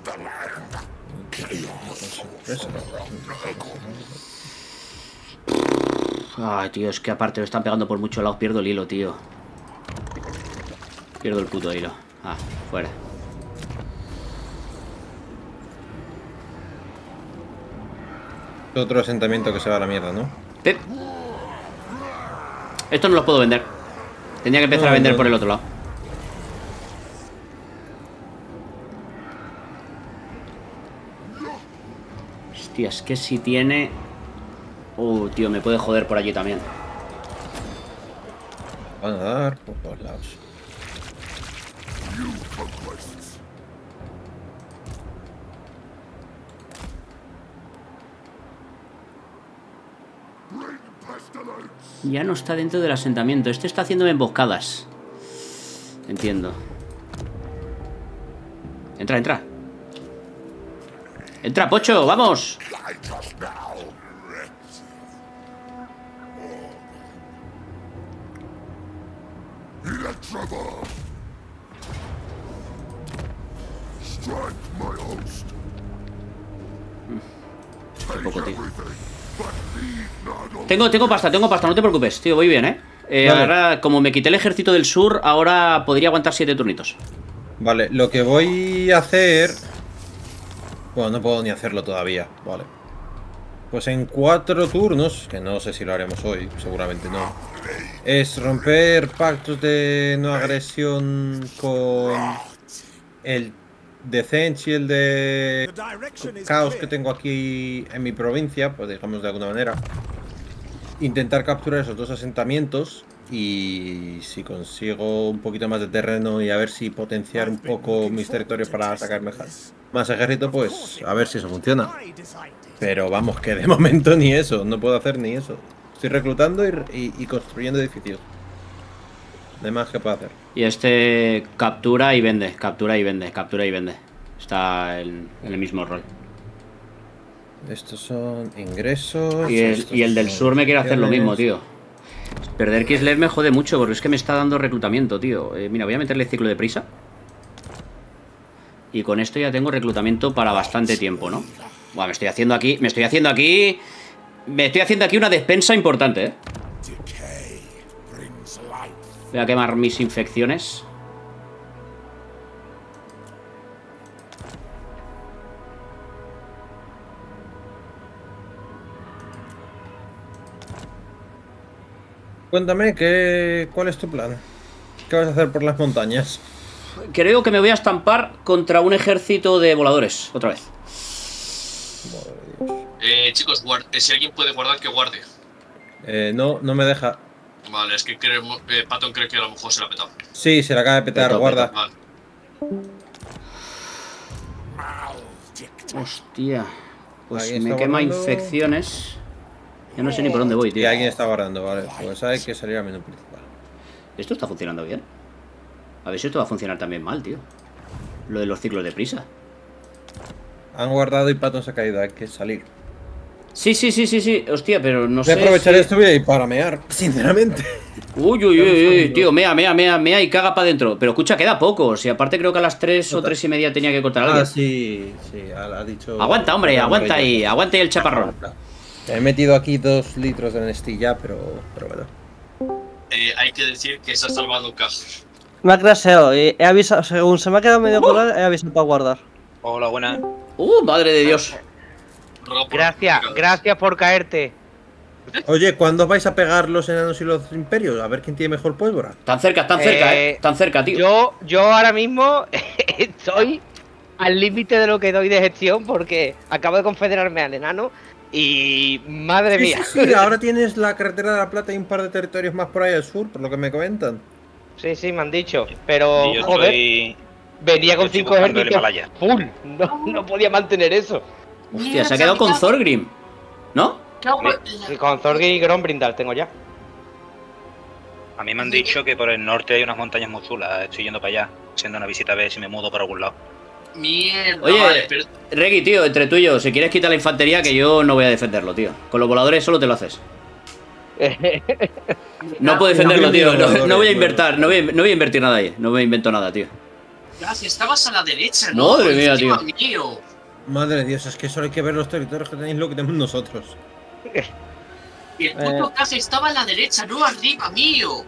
Ay, tío, es que aparte lo están pegando por muchos lados. Pierdo el hilo, tío. Pierdo el puto hilo. Ah, fuera. Otro asentamiento que se va a la mierda, ¿no? Pep. Esto no los puedo vender. Tenía que empezar no, a vender no, por no. el otro lado. Hostia, es que si tiene... Uh, tío, me puede joder por allí también. Van a dar por todos lados. Ya no está dentro del asentamiento. Este está haciéndome emboscadas. Entiendo. Entra, entra. Entra, Pocho, vamos. Un poco, tío. Tengo, tengo pasta, tengo pasta, no te preocupes, tío, voy bien, ¿eh? eh vale. Ahora, como me quité el ejército del sur, ahora podría aguantar siete turnitos. Vale, lo que voy a hacer... Bueno, no puedo ni hacerlo todavía, vale. Pues en cuatro turnos, que no sé si lo haremos hoy, seguramente no, es romper pactos de no agresión con el de Zench y el de Caos que tengo aquí en mi provincia, pues digamos de alguna manera. Intentar capturar esos dos asentamientos y si consigo un poquito más de terreno y a ver si potenciar un poco mis territorios para sacar más ejército, pues a ver si eso funciona. Pero vamos, que de momento ni eso, no puedo hacer ni eso. Estoy reclutando y, y, y construyendo edificios. No hay más que puedo hacer. Y este captura y vende, captura y vende, captura y vende. Está en, en el mismo rol. Estos son ingresos. Y el, y el del sur me quiere hacer lo mismo, tío. Perder Kislev me jode mucho porque es que me está dando reclutamiento, tío. Eh, mira, voy a meterle ciclo de prisa. Y con esto ya tengo reclutamiento para bastante tiempo, ¿no? Buah, me estoy haciendo aquí, me estoy haciendo aquí... Me estoy haciendo aquí una despensa importante, ¿eh? Voy a quemar mis infecciones. Cuéntame, ¿qué, ¿cuál es tu plan? ¿Qué vas a hacer por las montañas? creo que me voy a estampar contra un ejército de voladores, otra vez. Eh, chicos, guard eh, si alguien puede guardar, que guarde. Eh, no, no me deja. Vale, es que creo, eh, Patton cree que a lo mejor se la ha petado. Sí, se la acaba de petar, Peto, guarda. peto. Vale. Hostia. Pues ¿Alguien me está quema guardando? infecciones. Ya no sé ni por dónde voy, Y tío. alguien está guardando, vale. Pues hay que salir al menú principal. Esto está funcionando bien. A ver si esto va a funcionar también mal, tío. Lo de los ciclos de prisa. Han guardado y Patton se ha caído, hay que salir. Sí, sí, sí, sí, sí. Hostia, pero no Voy sé. a aprovechar si- esto y para mear, sinceramente. Uy, uy, uy, uy, tío, mea, mea, mea, mea y caga para adentro. Pero escucha, queda poco. Si aparte creo que a las tres o tres y media tenía que cortar a alguien. Ah, sí, sí, ha, ha dicho. Aguanta, hombre, aguanta ahí, aguanta ahí el chaparrón. He metido aquí dos litros de Nestilla, pero, pero bueno. Eh, hay que decir que se ha salvado un cajo. Me ha crasheado y he avisado, según se me ha quedado medio color, he avisado para guardar. Hola, buenas. Uh, madre de Dios. Gracias, gracias por caerte. Oye, ¿cuándo vais a pegar los enanos y los imperios? A ver quién tiene mejor pólvora. Tan cerca, tan cerca, eh. Tan cerca, tío. Yo, yo ahora mismo estoy al límite de lo que doy de gestión porque acabo de confederarme al enano y madre Sí, mía. sí, sí, ahora tienes la carretera de la Plata y un par de territorios más por ahí al sur, por lo que me comentan. Sí, sí, me han dicho. Pero, Y yo joder, estoy... venía con yo estoy cinco buscando el ejércitos Himalaya. full. No, no podía mantener eso. Hostia, se ha quedado con Thorgrim. ¿No? Y con Thorgrim y Grombrindal tengo ya. A mí me han dicho que por el norte hay unas montañas muy chulas. Estoy yendo para allá, haciendo una visita a ver si me mudo para algún lado. Mierda, Oye, vale, pero... Reggie, tío, entre tú y yo, si quieres quitar la infantería, que yo no voy a defenderlo, tío. Con los voladores solo te lo haces. No puedo defenderlo, tío. No, no voy a invertir, no voy a, no voy a invertir nada ahí. No me invento nada, tío. Gracias, estabas a la derecha, ¿no? Madre mía, Encima tío. mío. Madre de Dios, es que solo hay que ver los territorios que tenéis lo que tenemos nosotros. Y el puto Eh. caja estaba a la derecha, no arriba mío.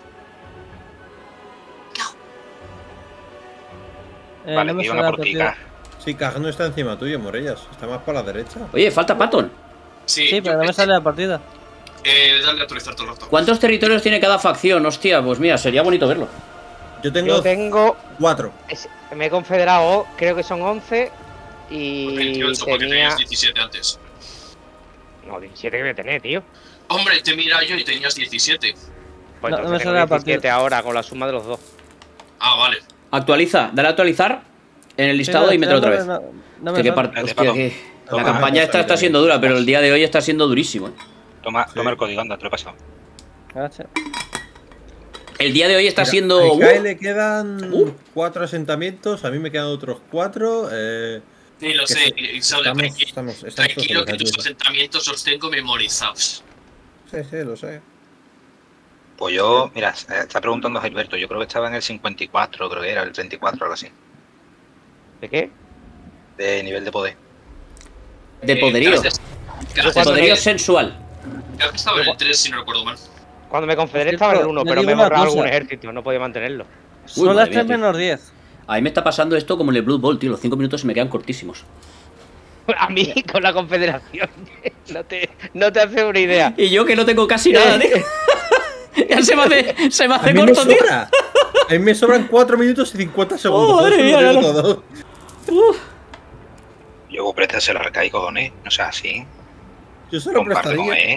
Eh, Vale, no me que suena iban a la por ti, partida. Kaj. Sí, Kaj no está encima tuyo, Morellas. Está más para la derecha. Oye, falta Patton. Sí, Sí, yo- pero no me sale la partida. Eh, dale a actualizar todo el rato. ¿Cuántos territorios tiene cada facción? Hostia, pues mira, sería bonito verlo. Yo tengo Yo tengo. cuatro. es- Me he confederado, creo que son once. Y veintiocho, porque tenía. tenías diecisiete antes. No, diecisiete que voy a tener, tío. Hombre, te mira yo y tenías diecisiete. Pues No, no entonces me tengo sale la diecisiete partida. ahora con la suma de los dos. Ah, vale. Actualiza, dale a actualizar en el listado Sí, y no, mételo otra no, vez. no, no me Hostia, qué sale. par- hostia, qué- La Toma, campaña esta está siendo dura, pero el día de hoy está siendo durísimo. eh. Toma, Sí. toma el código, anda, te lo he pasado. Gracias. El día de hoy está Mira, siendo. A Ikai ¡Uh! le quedan Uh. cuatro asentamientos, a mí me quedan otros cuatro. Eh, Sí, lo que sé. sí, y solo estamos, tranqui- estamos, estamos tranquilo todos que tus aquí. asentamientos los tengo memorizados. Sí, sí, lo sé. Pues yo, mira, eh, está preguntando Gilberto, yo creo que estaba en el cincuenta y cuatro, creo que era, el treinta y cuatro, algo así, ¿De qué? de nivel de poder. De Eh, poderío. gracias- De gracias, poderío eh, sensual. Creo que estaba en el tres, si no recuerdo mal. Cuando me confederé Por estaba en el cierto, uno, le pero digo me he una borrado cosa. algún ejército, no podía mantenerlo. Son madre las mía, tres tío. menos diez. A mí me está pasando esto como en el Blood Bowl, tío. Los cinco minutos se me quedan cortísimos. A mí con la confederación. No te, no te haces una idea. Y yo que no tengo casi nada, tío. Ya se me hace, se me A hace mí me corto, tío. sobra. A mí me sobran cuatro minutos y cincuenta segundos. Oh, por madre eso mía, lo no, digo no. todo. Uf. Yo vos prestas se la recaí, cojones, no sea así. Yo se lo Comparte con prestaría. él.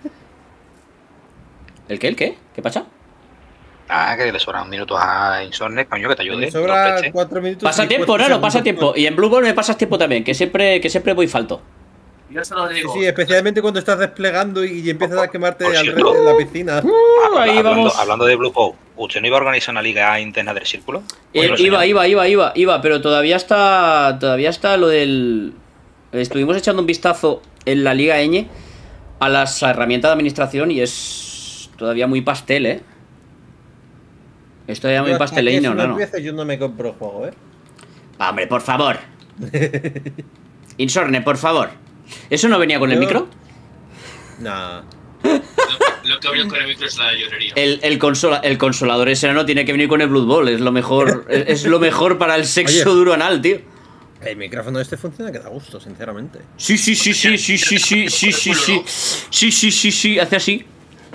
¿El qué? ¿El qué? ¿Qué pasa? Ah, que le sobran minutos a Insomnes, coño, que te ayude. Me los sobra preste. cuatro minutos. Pasa y tiempo, cincuenta no, no, pasa segundos. tiempo. Y en Blue Ball me pasas tiempo también, que siempre, que siempre voy falto. Yo se lo Sí, digo. sí, especialmente cuando estás desplegando y empiezas a quemarte Por alrededor cierto. de la piscina. Uh, ahí hablando, vamos. hablando de Blue Pow, ¿usted no iba a organizar una liga interna del círculo? Eh, Bueno, iba, señor. iba, iba, iba, iba, pero todavía está. Todavía está lo del. Estuvimos echando un vistazo en la Liga Ñ a las herramientas de administración y es todavía muy pastel, eh. Es todavía muy Yo hasta que pastelino, eso no ¿no? empiece, yo no me compro el juego, ¿eh? Va, hombre, por favor. Insorne, por favor. ¿Eso no venía con el Yo- micro? Nah. Lo, lo que había con el micro es la llorería. El, el, consola, el consolador ese no tiene que venir con el Blood Bowl. Es lo mejor. es, es lo mejor para el sexo Oye. duro anal, tío. El micrófono este funciona que da gusto, sinceramente. Sí, sí, sí, sí, sí, sí, sí, sí, sí, sí. Sí, sí, sí, sí, hace así.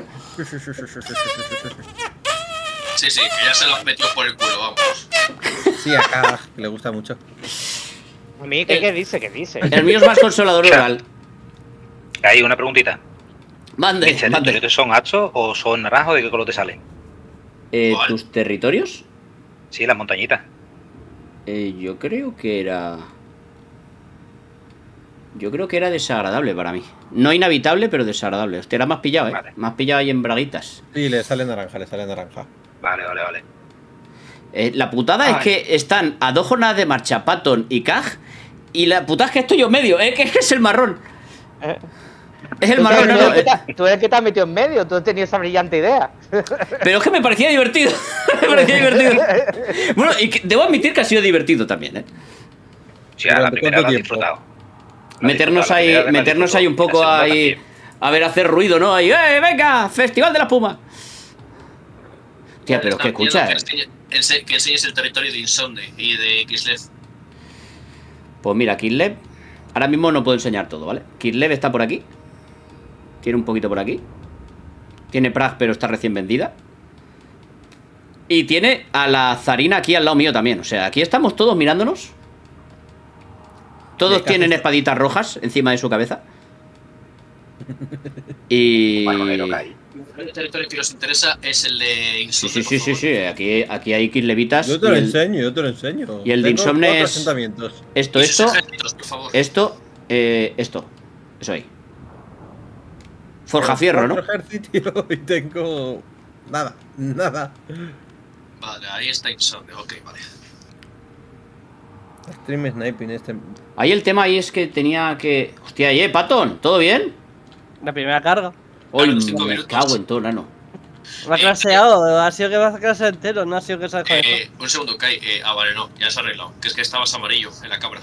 Sí, sí, que ya se los metió por el culo, vamos. Sí, acá le gusta mucho. A mí, ¿qué, ¿qué dice? ¿Qué dice? El mío es más consolador rural. Hay una preguntita. Mande, ¿Mis mande. territorios son achos o son naranjos? ¿De qué color te salen? Eh, ¿Tus territorios? Sí, las montañitas. Eh, yo creo que era... Yo creo que era desagradable para mí. No inhabitable, pero desagradable. Hostia, era más pillado, ¿eh? Vale. Más pillado ahí en braguitas. Sí, le sale naranja, le sale naranja. Vale, vale, vale. Eh, la putada Ay. es que están a dos jornadas de marcha Patton y Kaj. Y la putada es que estoy yo medio, ¿eh? Que es que es el marrón. Eh. Es el Tú marrón, eres no, el no. que te- Tú eres el que te has metido en medio, tú has tenido esa brillante idea. Pero es que me parecía divertido. Me parecía divertido. Bueno, y que debo admitir que ha sido divertido también, ¿eh? Sí, a la primera la has disfrutado. Meternos disfrutado, la ahí, primera vez la meternos disfrutó, ahí un y la poco segunda ahí. también. A ver, hacer ruido, ¿no? Ahí, ¡eh, venga! ¡Festival de la Espuma! Tía, pero es que escucha, Que eh. enseñe- ense- que enseñes el territorio de Insomne y de Kislev. Pues mira, Kislev. Ahora mismo no puedo enseñar todo, ¿vale? Kislev está por aquí. Tiene un poquito por aquí. Tiene Prag, pero está recién vendida. Y tiene a la zarina aquí al lado mío también. O sea, aquí estamos todos mirándonos. Todos tienen espaditas rojas encima de su cabeza. Y... El territorio que nos interesa es el de Sí, Insomne. sí, sí, sí, sí. Aquí, aquí hay Kislevitas. Yo te y lo el- enseño, yo te lo enseño. y el de Tengo Insomne cuatro es- asentamientos. Esto, Y sus esto, ejércitos, por favor. esto, eh, esto. Eso ahí. Forjafierro, ¿no? Cuatro ejércitos y tengo... Nada, nada. Vale, ahí está Insomne, ok, vale. Stream sniping este... Ahí el tema ahí es que tenía que... Hostia, ¿eh, Patton? ¿Todo bien? La primera carga. Hoy cinco me minutos. cago en todo, nano. Me ha claseado, ha sido que vas a clase entero, no ha sido que se ha dejado de Eh, un segundo, Kai. Eh, ah, vale, no, ya se ha arreglado. Que es que estabas amarillo en la cabra.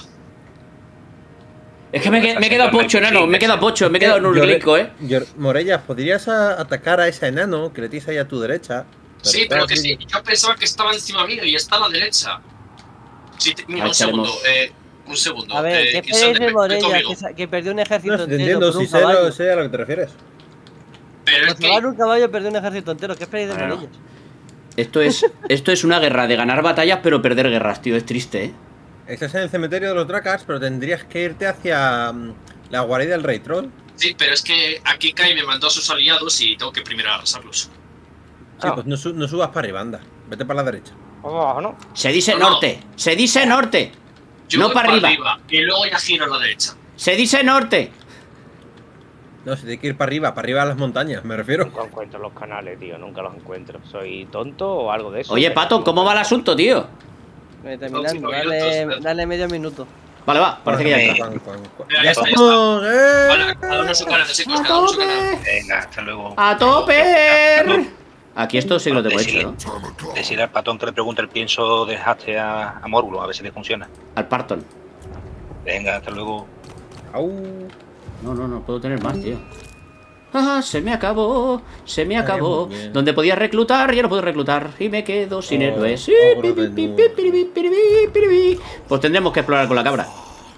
Es que me, he- me he quedado pocho, nano. Me he quedado pocho, me he quedado en un Llore- glico, ¿eh? Llor- Morella, ¿podrías a- atacar a ese enano que le tienes ahí a tu derecha? Sí, pero claro, que sí, yo pensaba que estaba encima mío y está a la derecha. Sí, te- mira, Ahí un segundo, estaremos. eh, un segundo. A ver, eh, ¿qué Insomne, esperáis de ven- ven Morella? conmigo. Que, sa- que perdió un ejército No, te entero entiendo, por un si sé, caballo. lo- sé a lo que te refieres. Pero es Por que... salvar un caballo perdió un ejército entero. ¿Qué esperáis de Bueno. Morella? Esto es, esto es una guerra de ganar batallas, pero perder guerras, tío. Es triste, ¿eh? Estás en el cementerio de los Dracars, pero tendrías que irte hacia mm, la guarida del Rey Troll. Sí, pero es que aquí Kai me mandó a sus aliados y tengo que primero arrasarlos. Sí, Ah. pues no, su- no subas para arriba, anda. Vete para la derecha. Vamos abajo, ¿no? Se dice No, no. norte. Se dice norte. Yo No voy para arriba. y luego ya giro a la derecha. Se dice norte. No, se tiene que ir para arriba, para arriba a las montañas, me refiero. Nunca encuentro los canales, tío, nunca los encuentro. ¿Soy tonto o algo de eso? Oye, Pero- Patton, ¿cómo va el asunto, tío? Eh, cinco terminando, minutos, dale, espera. dale medio minuto. Vale, va. Parece que ya Bueno, está. Cuan, cuan, cuan. Mira, ¡Ya ya está, ya estamos! ¡Eh! Vale, cada uno su canal, chicos, cada uno su canal. Venga, hasta luego. ¡A tope! Aquí esto sí que lo tengo Decirle- hecho, ¿no? Decirle al patón que le pregunte el pienso de Haste a, a Morgulo, a ver si le funciona. Al Parton. Venga, hasta luego. Au. No, no, no puedo tener más, tío. Ah, se me acabó, se me Ay, acabó. muy bien. Donde podía reclutar, ya no puedo reclutar. Y me quedo sin Oh, héroes. Sí, ogro pi, de pi, pi, nuevo. pi, pi, pi, pi, pi, pi. Pues tendremos que explorar con la cabra.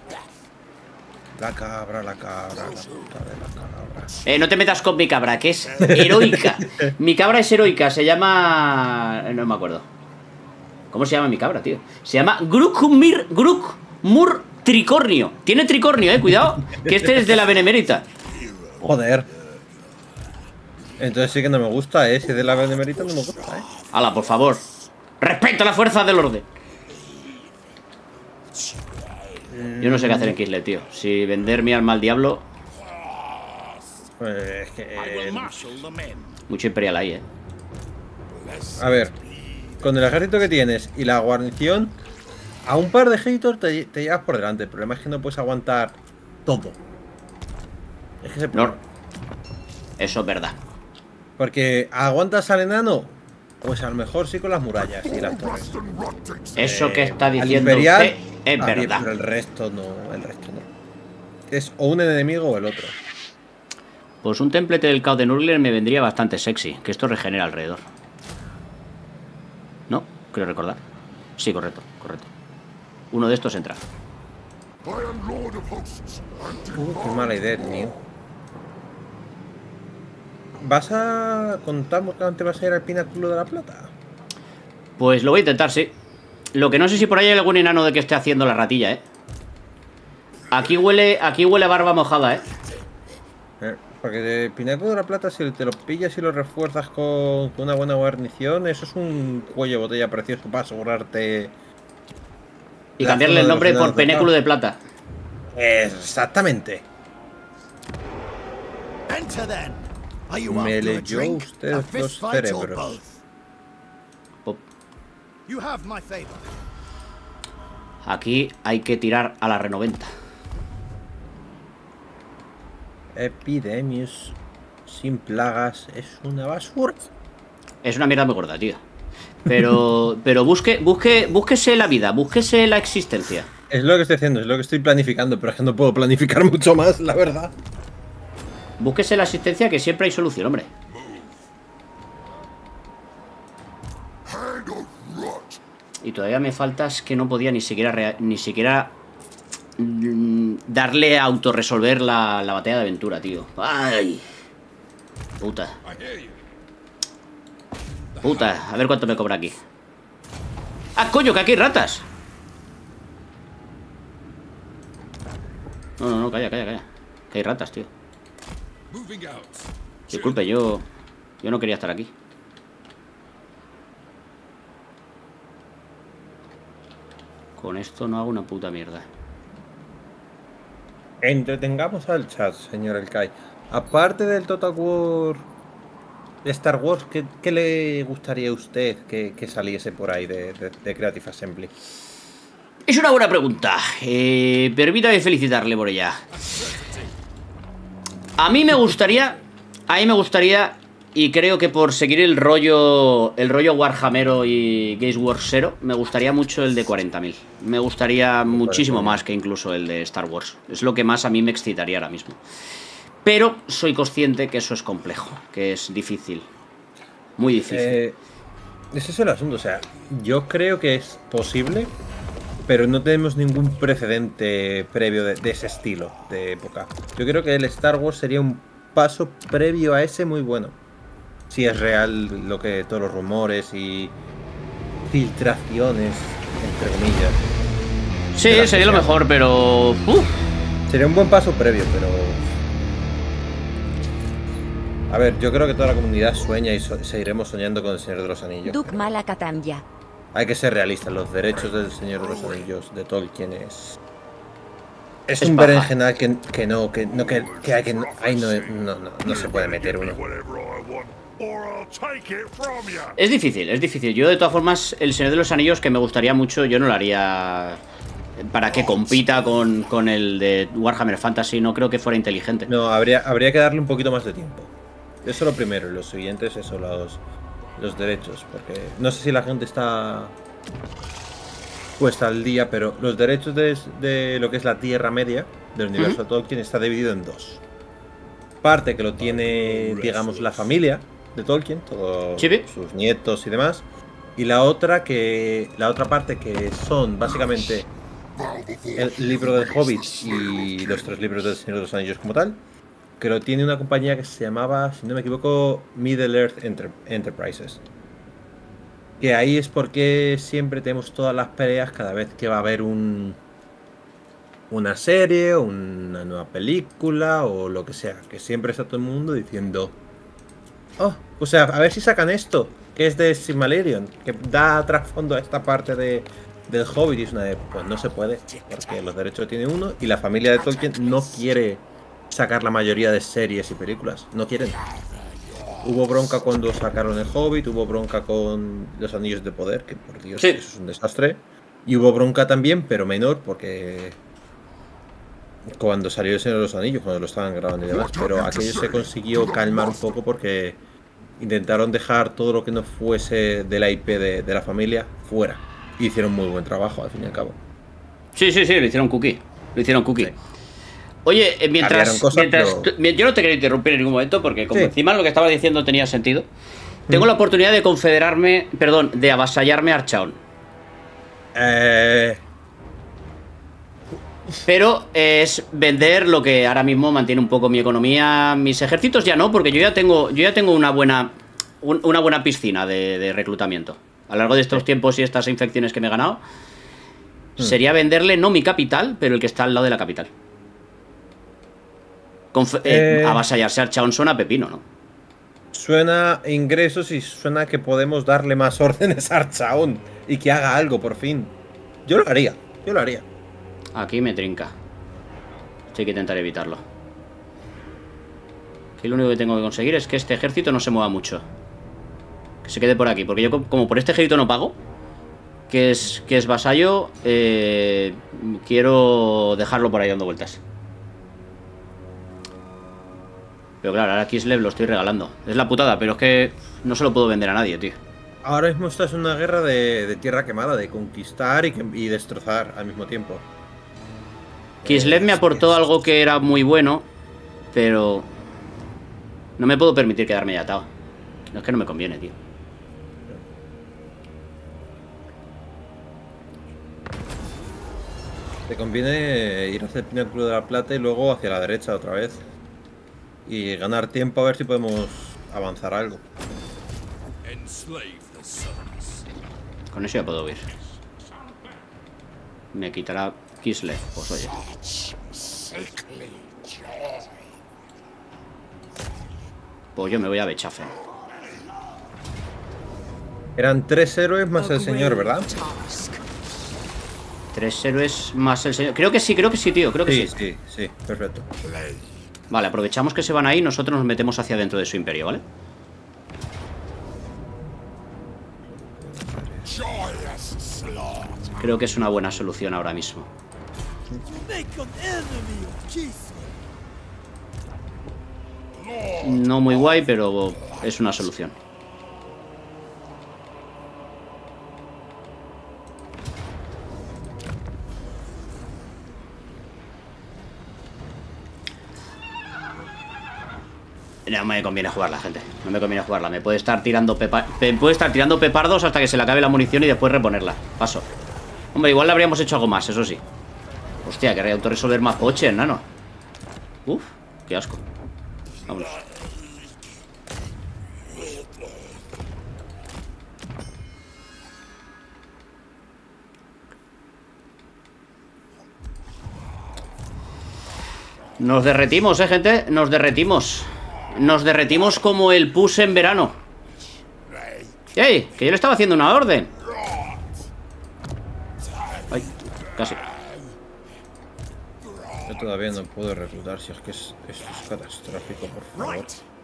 La cabra, la cabra, la puta de la cabra. Eh, no te metas con mi cabra, que es heroica. Mi cabra es heroica, se llama... No me acuerdo. ¿Cómo se llama mi cabra, tío? Se llama Grukmir... Grukmur Tricornio. Tiene tricornio, eh, cuidado. Que este es de la Benemérita. Joder. Entonces sí que no me gusta, ¿eh? Si es de la Benemerita no me gusta, ¿eh? Hala, por favor. Respeto a las fuerzas del orden. Yo no sé qué hacer en Kislev, tío. Si vender mi alma al diablo... Pues es que... eh, Mucho imperial ahí, eh. A ver. Con el ejército que tienes y la guarnición, a un par de ejércitos te, te llevas por delante. El problema es que no puedes aguantar todo. Es que se No. Eso es verdad. Porque aguantas al enano, pues a lo mejor sí con las murallas y las torres. Eso que está Al diciendo imperial, usted es ah, bien, verdad. pero el resto no, el resto no. Es o un enemigo o el otro. Pues un templete del caos de Nurgler me vendría bastante sexy. Que esto regenera alrededor. ¿No? Creo recordar. Sí, correcto, correcto. Uno de estos entra. Uh, qué mala idea, tío. ¿Vas a contar por qué te vas a ir al Pináculo de la Plata? Pues lo voy a intentar, sí. Lo que no sé si por ahí hay algún enano de que esté haciendo la ratilla, ¿eh? Aquí huele, aquí huele a barba mojada, ¿eh? eh porque el pináculo de la plata, si te lo pillas y lo refuerzas con, con una buena guarnición, eso es un cuello de botella precioso para asegurarte. Y cambiarle el nombre por Pináculo de Plata. Exactamente. Enter then. Are you Me after a leyó drink, usted a los fist fight, or cerebros. both? Pop. You have my favor. Aquí hay que tirar a la renoventa. Epidemius sin plagas es una basura. Es una mierda muy gorda, tío. Pero, pero busque, busque, búsquese la vida, búsquese la existencia. Es lo que estoy haciendo, es lo que estoy planificando, pero es que no puedo planificar mucho más, la verdad. Búsquese la existencia, que siempre hay solución, hombre. Y todavía me falta es que no podía ni siquiera rea- ni siquiera mm, darle a autorresolver la, la batalla de aventura, tío. Ay. Puta. Puta, a ver cuánto me cobra aquí. ¡Ah, coño, que aquí hay ratas! No, no, no, calla, calla, calla. Que hay ratas, tío. Disculpe, yo... Yo no quería estar aquí. Con esto no hago una puta mierda. Entretengamos al chat, señor Elkai. Aparte del Total War de Star Wars, ¿qué, qué le gustaría a usted que, que saliese por ahí de, de, de Creative Assembly? Es una buena pregunta. Eh, permítame felicitarle por ella. A mí me gustaría... A mí me gustaría... Y creo que por seguir el rollo el rollo Warhammero y Games Workzero, me gustaría mucho el de cuarenta mil. Me gustaría muchísimo más que incluso el de Star Wars. Es lo que más a mí me excitaría ahora mismo. Pero soy consciente que eso es complejo, que es difícil. Muy difícil. Eh, ese es el asunto, o sea, yo creo que es posible, pero no tenemos ningún precedente previo de, de ese estilo de época. Yo creo que el Star Wars sería un paso previo a ese muy bueno. Si es real lo que todos los rumores y filtraciones, entre comillas. Sí, sería lo mejor, pero... Uf. Sería un buen paso previo, pero... A ver, yo creo que toda la comunidad sueña y so seguiremos soñando con el Señor de los Anillos. Duk Malakatanya. Hay que ser realistas, los derechos del Señor de los Anillos de Tolkien es... Es, Es un paja. berenjenal que, que no, que no, que, que hay que... No, ahí no, no, no, no se puede meter uno. Es difícil, es difícil. Yo de todas formas, el Señor de los Anillos, que me gustaría mucho, yo no lo haría para que compita con, con el de Warhammer Fantasy. No creo que fuera inteligente. No, habría, habría que darle un poquito más de tiempo. Eso lo primero, y los siguientes, eso, los, los derechos. Porque no sé si la gente está puesta al día, pero los derechos de, de lo que es la Tierra Media del universo de Tolkien está dividido en dos. Parte que lo tiene, digamos, la familia de Tolkien, todos ¿Sí? sus nietos y demás. Y la otra que la otra parte que son básicamente el libro del Hobbit y los tres libros del Señor de los Anillos como tal, que lo tiene una compañía que se llamaba, si no me equivoco, Middle Earth Enter Enterprises. Que ahí es porque siempre tenemos todas las peleas cada vez que va a haber un una serie, una nueva película o lo que sea, que siempre está todo el mundo diciendo: oh, o sea, a ver si sacan esto, que es de Silmarillion, que da trasfondo a esta parte de, del Hobbit. Y es una de, pues no se puede, porque los derechos tiene uno y la familia de Tolkien no quiere sacar la mayoría de series y películas, no quieren. Hubo bronca cuando sacaron el Hobbit, hubo bronca con los Anillos de Poder, que por Dios, sí. Eso es un desastre. Y hubo bronca también, pero menor, porque cuando salió el Señor de los Anillos, cuando lo estaban grabando y demás, pero aquello se consiguió calmar un poco porque intentaron dejar todo lo que no fuese de la I P de, de la familia fuera. Y hicieron muy buen trabajo, al fin y al cabo. Sí, sí, sí, lo hicieron cookie. Lo hicieron cookie. Sí. Oye, eh, mientras, cosas, mientras pero... tú, yo no te quería interrumpir en ningún momento porque como sí. encima lo que estabas diciendo tenía sentido. Tengo mm. la oportunidad de confederarme, perdón, de avasallarme a Archaon. Eh... Pero es vender lo que ahora mismo mantiene un poco mi economía. Mis ejércitos ya no, porque yo ya tengo, yo ya tengo una buena, un, una buena piscina de, de reclutamiento. a lo largo de estos tiempos y estas infecciones que me he ganado, hmm. sería venderle no mi capital, pero el que está al lado de la capital. Conf eh, eh, avasallarse al Chaón suena pepino, ¿no? Suena ingresos y suena que podemos darle más órdenes a Archaón y que haga algo por fin. Yo lo haría, yo lo haría. Aquí me trinca. Esto hay que intentar evitarlo. Aquí lo único que tengo que conseguir es que este ejército no se mueva mucho. Que se quede por aquí, porque yo como por este ejército no pago, que es, que es vasallo, eh, quiero dejarlo por ahí dando vueltas. Pero claro, ahora Kislev lo estoy regalando. Es la putada, pero es que no se lo puedo vender a nadie, tío. Ahora mismo esta es una guerra de, de tierra quemada, de conquistar y, y destrozar al mismo tiempo. Kislev eh, me aportó es... algo que era muy bueno, pero no me puedo permitir quedarme ya atado. No es que no me conviene, tío. Te conviene ir hacia el Pináculo de la Plata y luego hacia la derecha otra vez. Y ganar tiempo a ver si podemos avanzar algo. Con eso ya puedo huir. Me quitará Kislev, pues oye. Pues yo me voy a Bechafen. Eran tres héroes más el señor, ¿verdad? Tres héroes más el señor. Creo que sí, creo que sí, tío. Creo que sí. Sí, sí, sí, perfecto. Vale, aprovechamos que se van ahí y nosotros nos metemos hacia dentro de su imperio, ¿vale? Creo que es una buena solución ahora mismo. No muy guay, pero es una solución. No me conviene jugarla, gente. No me conviene jugarla. Me puede estar tirando pepa me puede estar tirando pepardos hasta que se le acabe la munición y después reponerla. Paso. Hombre, igual le habríamos hecho algo más, eso sí. Hostia, que autorresolver más poches, nano. Uf, qué asco. Vámonos. Nos derretimos, eh, gente. Nos derretimos. Nos derretimos como el pus en verano. ¡Ey! Que yo le estaba haciendo una orden. Ay, casi. Yo todavía no puedo reclutar, si es que es, esto es catastrófico, por favor.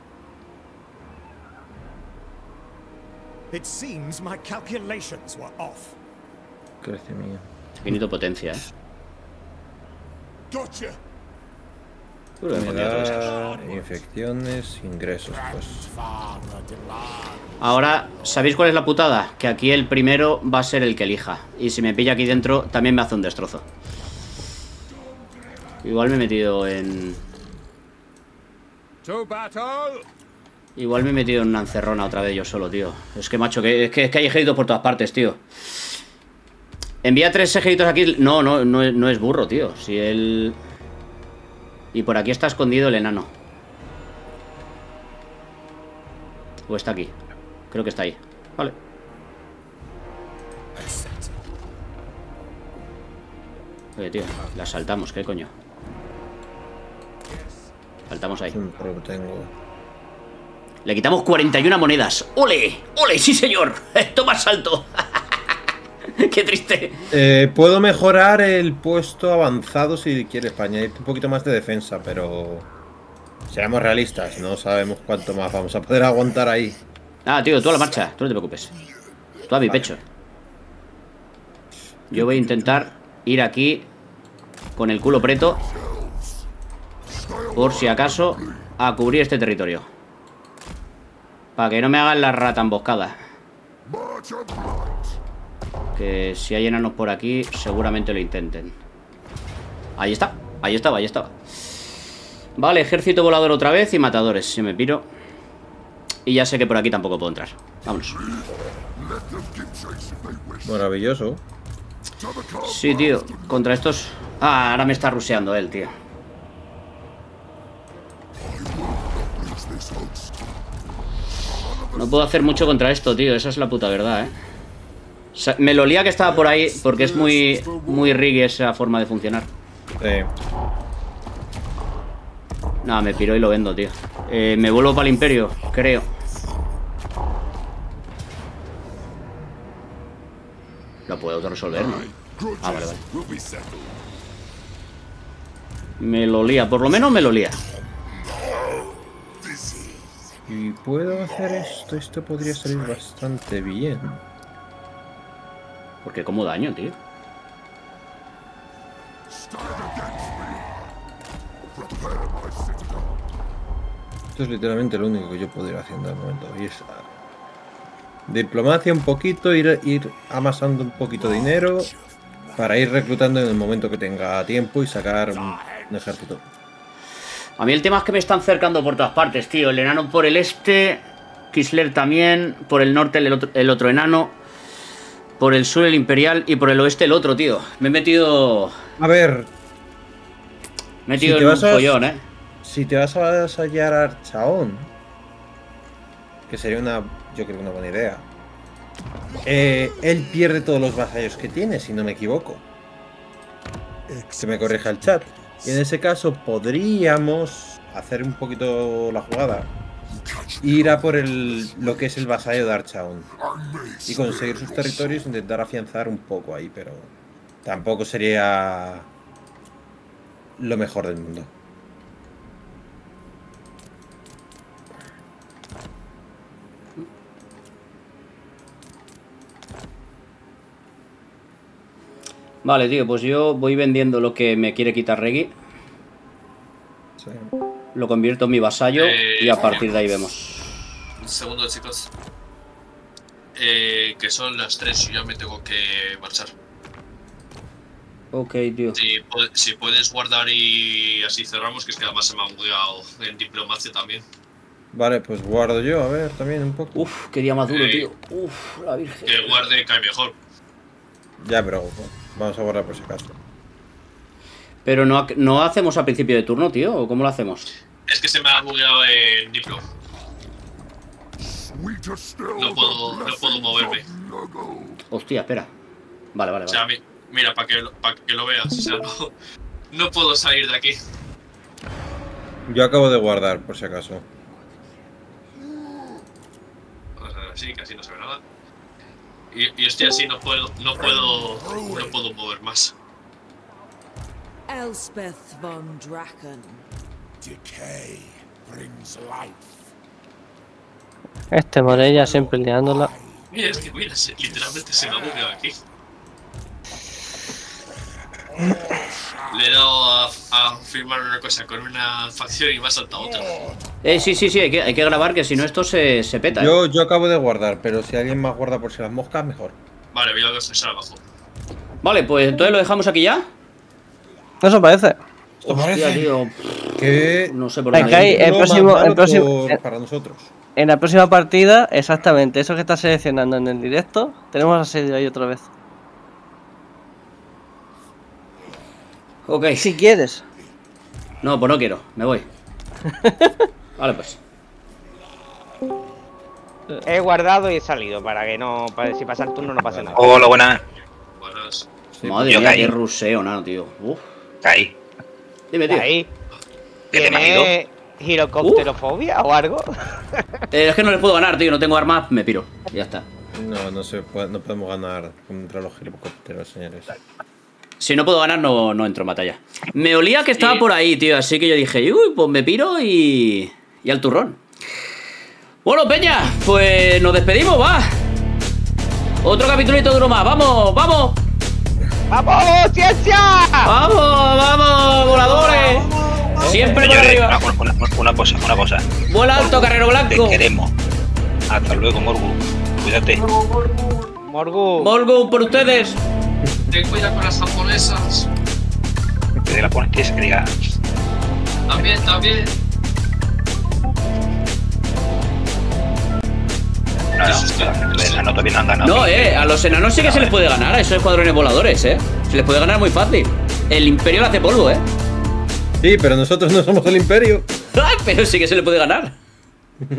It seems my calculations were off. Crecimiento. Infinito potencia, eh. Gotcha. Enfermedad, infecciones, ingresos, pues. Ahora, ¿sabéis cuál es la putada? Que aquí el primero va a ser el que elija. Y si me pilla aquí dentro, también me hace un destrozo. Igual me he metido en... Igual me he metido en una encerrona otra vez yo solo, tío. Es que, macho, que, es, que, es que hay ejércitos por todas partes, tío. Envía tres ejércitos aquí. No, no, no es, no es burro, tío. Si él... Y por aquí está escondido el enano. O está aquí. Creo que está ahí. Vale. Oye, tío, la saltamos, ¿qué coño? Saltamos ahí. Le quitamos cuarenta y una monedas. ¡Ole! ¡Ole! ¡Sí, señor! ¡Toma salto! ¡Qué triste! Eh, puedo mejorar el puesto avanzado si quieres, para añadir un poquito más de defensa, pero... Seamos realistas, no sabemos cuánto más vamos a poder aguantar ahí. Ah, tío, tú a la marcha, tú no te preocupes. Tú a mi pecho. Yo voy a intentar ir aquí con el culo preto, por si acaso, a cubrir este territorio. Para que no me hagan la rata emboscada. Que si hay enanos por aquí, seguramente lo intenten. Ahí está, ahí estaba, ahí estaba. Vale, ejército volador otra vez y matadores. Si me piro. Y ya sé que por aquí tampoco puedo entrar. Vámonos. Maravilloso. Sí, tío, contra estos... Ah, ahora me está rusheando él, tío. No puedo hacer mucho contra esto, tío. Esa es la puta verdad, eh. sea, me lo lía que estaba por ahí porque es muy, muy riggy esa forma de funcionar. Sí. Nada, me piro y lo vendo, tío. Eh, me vuelvo para el Imperio, creo. Lo puedo autorresolver, ¿no? Ah, vale, vale. Me lo lía, por lo menos me lo lía. Y puedo hacer esto, esto podría salir bastante bien. Porque como daño, tío. Esto es literalmente lo único que yo puedo ir haciendo al momento. Y es diplomacia un poquito, ir, ir amasando un poquito de dinero para ir reclutando en el momento que tenga tiempo y sacar un, un ejército. A mí el tema es que me están cercando por todas partes, tío. El enano por el este, Kislev también, por el norte el otro, el otro enano, por el sur el imperial y por el oeste el otro, tío. Me he metido... A ver... Me he metido si en un a, follón, eh. Si te vas a vasallar a Archaon, que sería una, yo creo, una buena idea. Eh, él pierde todos los vasallos que tiene, si no me equivoco. Se me corrija el chat. Y en ese caso podríamos hacer un poquito la jugada. Ir a por el, lo que es el vasallo de Archaon. Y conseguir sus territorios e intentar afianzar un poco ahí, pero tampoco sería lo mejor del mundo. Vale, tío, pues yo voy vendiendo lo que me quiere quitar Reggie. Sí. Lo convierto en mi vasallo Eh, y a partir de ahí vemos. Un segundo, chicos. Eh, que son las tres y ya me tengo que marchar. Ok, tío. Si, pu- si puedes guardar y así cerramos, que es que además se me ha bugueado en diplomacia también. Vale, pues guardo yo, a ver, también un poco. Uf, qué día más duro, Eh, tío. Uf, la virgen. Que guarde cae mejor. Ya, pero vamos a guardar por si acaso. Pero no, no hacemos a principio de turno, tío, ¿o cómo lo hacemos? Es que se me ha bugueado en diplo. No puedo, no puedo moverme. Hostia, espera. Vale, vale, O sea, vale. mi- mira, para que, lo- pa' que lo veas. O sea, no, no puedo salir de aquí. Yo acabo de guardar, por si acaso. Vamos a ver así, que así no se ve nada. Y, y estoy así, no puedo, no puedo, no puedo mover más. Elspeth von Draken. Decay brings life. Este Morella siempre liándola. Mira, es que mira, se- literalmente se me ha bugueado aquí. Le he dado a, a firmar una cosa con una facción y me ha saltado otra. Eh, sí, sí, sí, hay que, hay que grabar que si no esto se, se peta. ¿eh? Yo, yo acabo de guardar, pero si alguien más guarda por si las moscas, mejor. Vale, voy a descansar abajo. Vale, pues entonces lo dejamos aquí ya. Eso parece. Hostia, tío. Que No sé por Venga, dónde. ahí, el no próximo, más malo el próximo, por- en- para nosotros. en la próxima partida, exactamente, eso que estás seleccionando en el directo, tenemos asedio ahí otra vez. Ok. Si quieres. No, pues no quiero, me voy. Vale, pues. He guardado y he salido para que no. Para si pasa el turno no pase nada. Hola, buenas. Buenas. Madre yo mía, caí. qué ruseo, nano, tío. Uf. Caí. Dime, tío. Ahí. ¿Qué te me ha ido? ¿Tiene girocopterofobia o algo? Eh, es que no les puedo ganar, tío. No tengo armas, me piro. Ya está. No, no, se puede, no podemos ganar contra los helicópteros, señores. Si no puedo ganar, no, no entro en batalla. Me olía que estaba Sí. por ahí, tío. Así que yo dije, uy, pues me piro y. y al turrón. Bueno, Peña, pues nos despedimos, va. Otro capitulito duro más. Vamos, vamos. ¡Vamos, ciencia! Vamos, vamos, voladores. Siempre por Señores, arriba. una, una- una cosa, una cosa. Vuela alto, carrero Te blanco. queremos. Hasta luego, Morgu. Cuídate. Morgu. Morgu por ustedes. Ten cuidado con las japonesas. Que de la pones que diga. También, también. No, no, los enanos todavía no han ganado. No, eh, a los enanos sí que se les puede ganar, a esos escuadrones voladores, eh. Se les puede ganar muy fácil. El imperio le hace polvo, eh. Sí, pero nosotros no somos el imperio. Pero sí que se le puede ganar.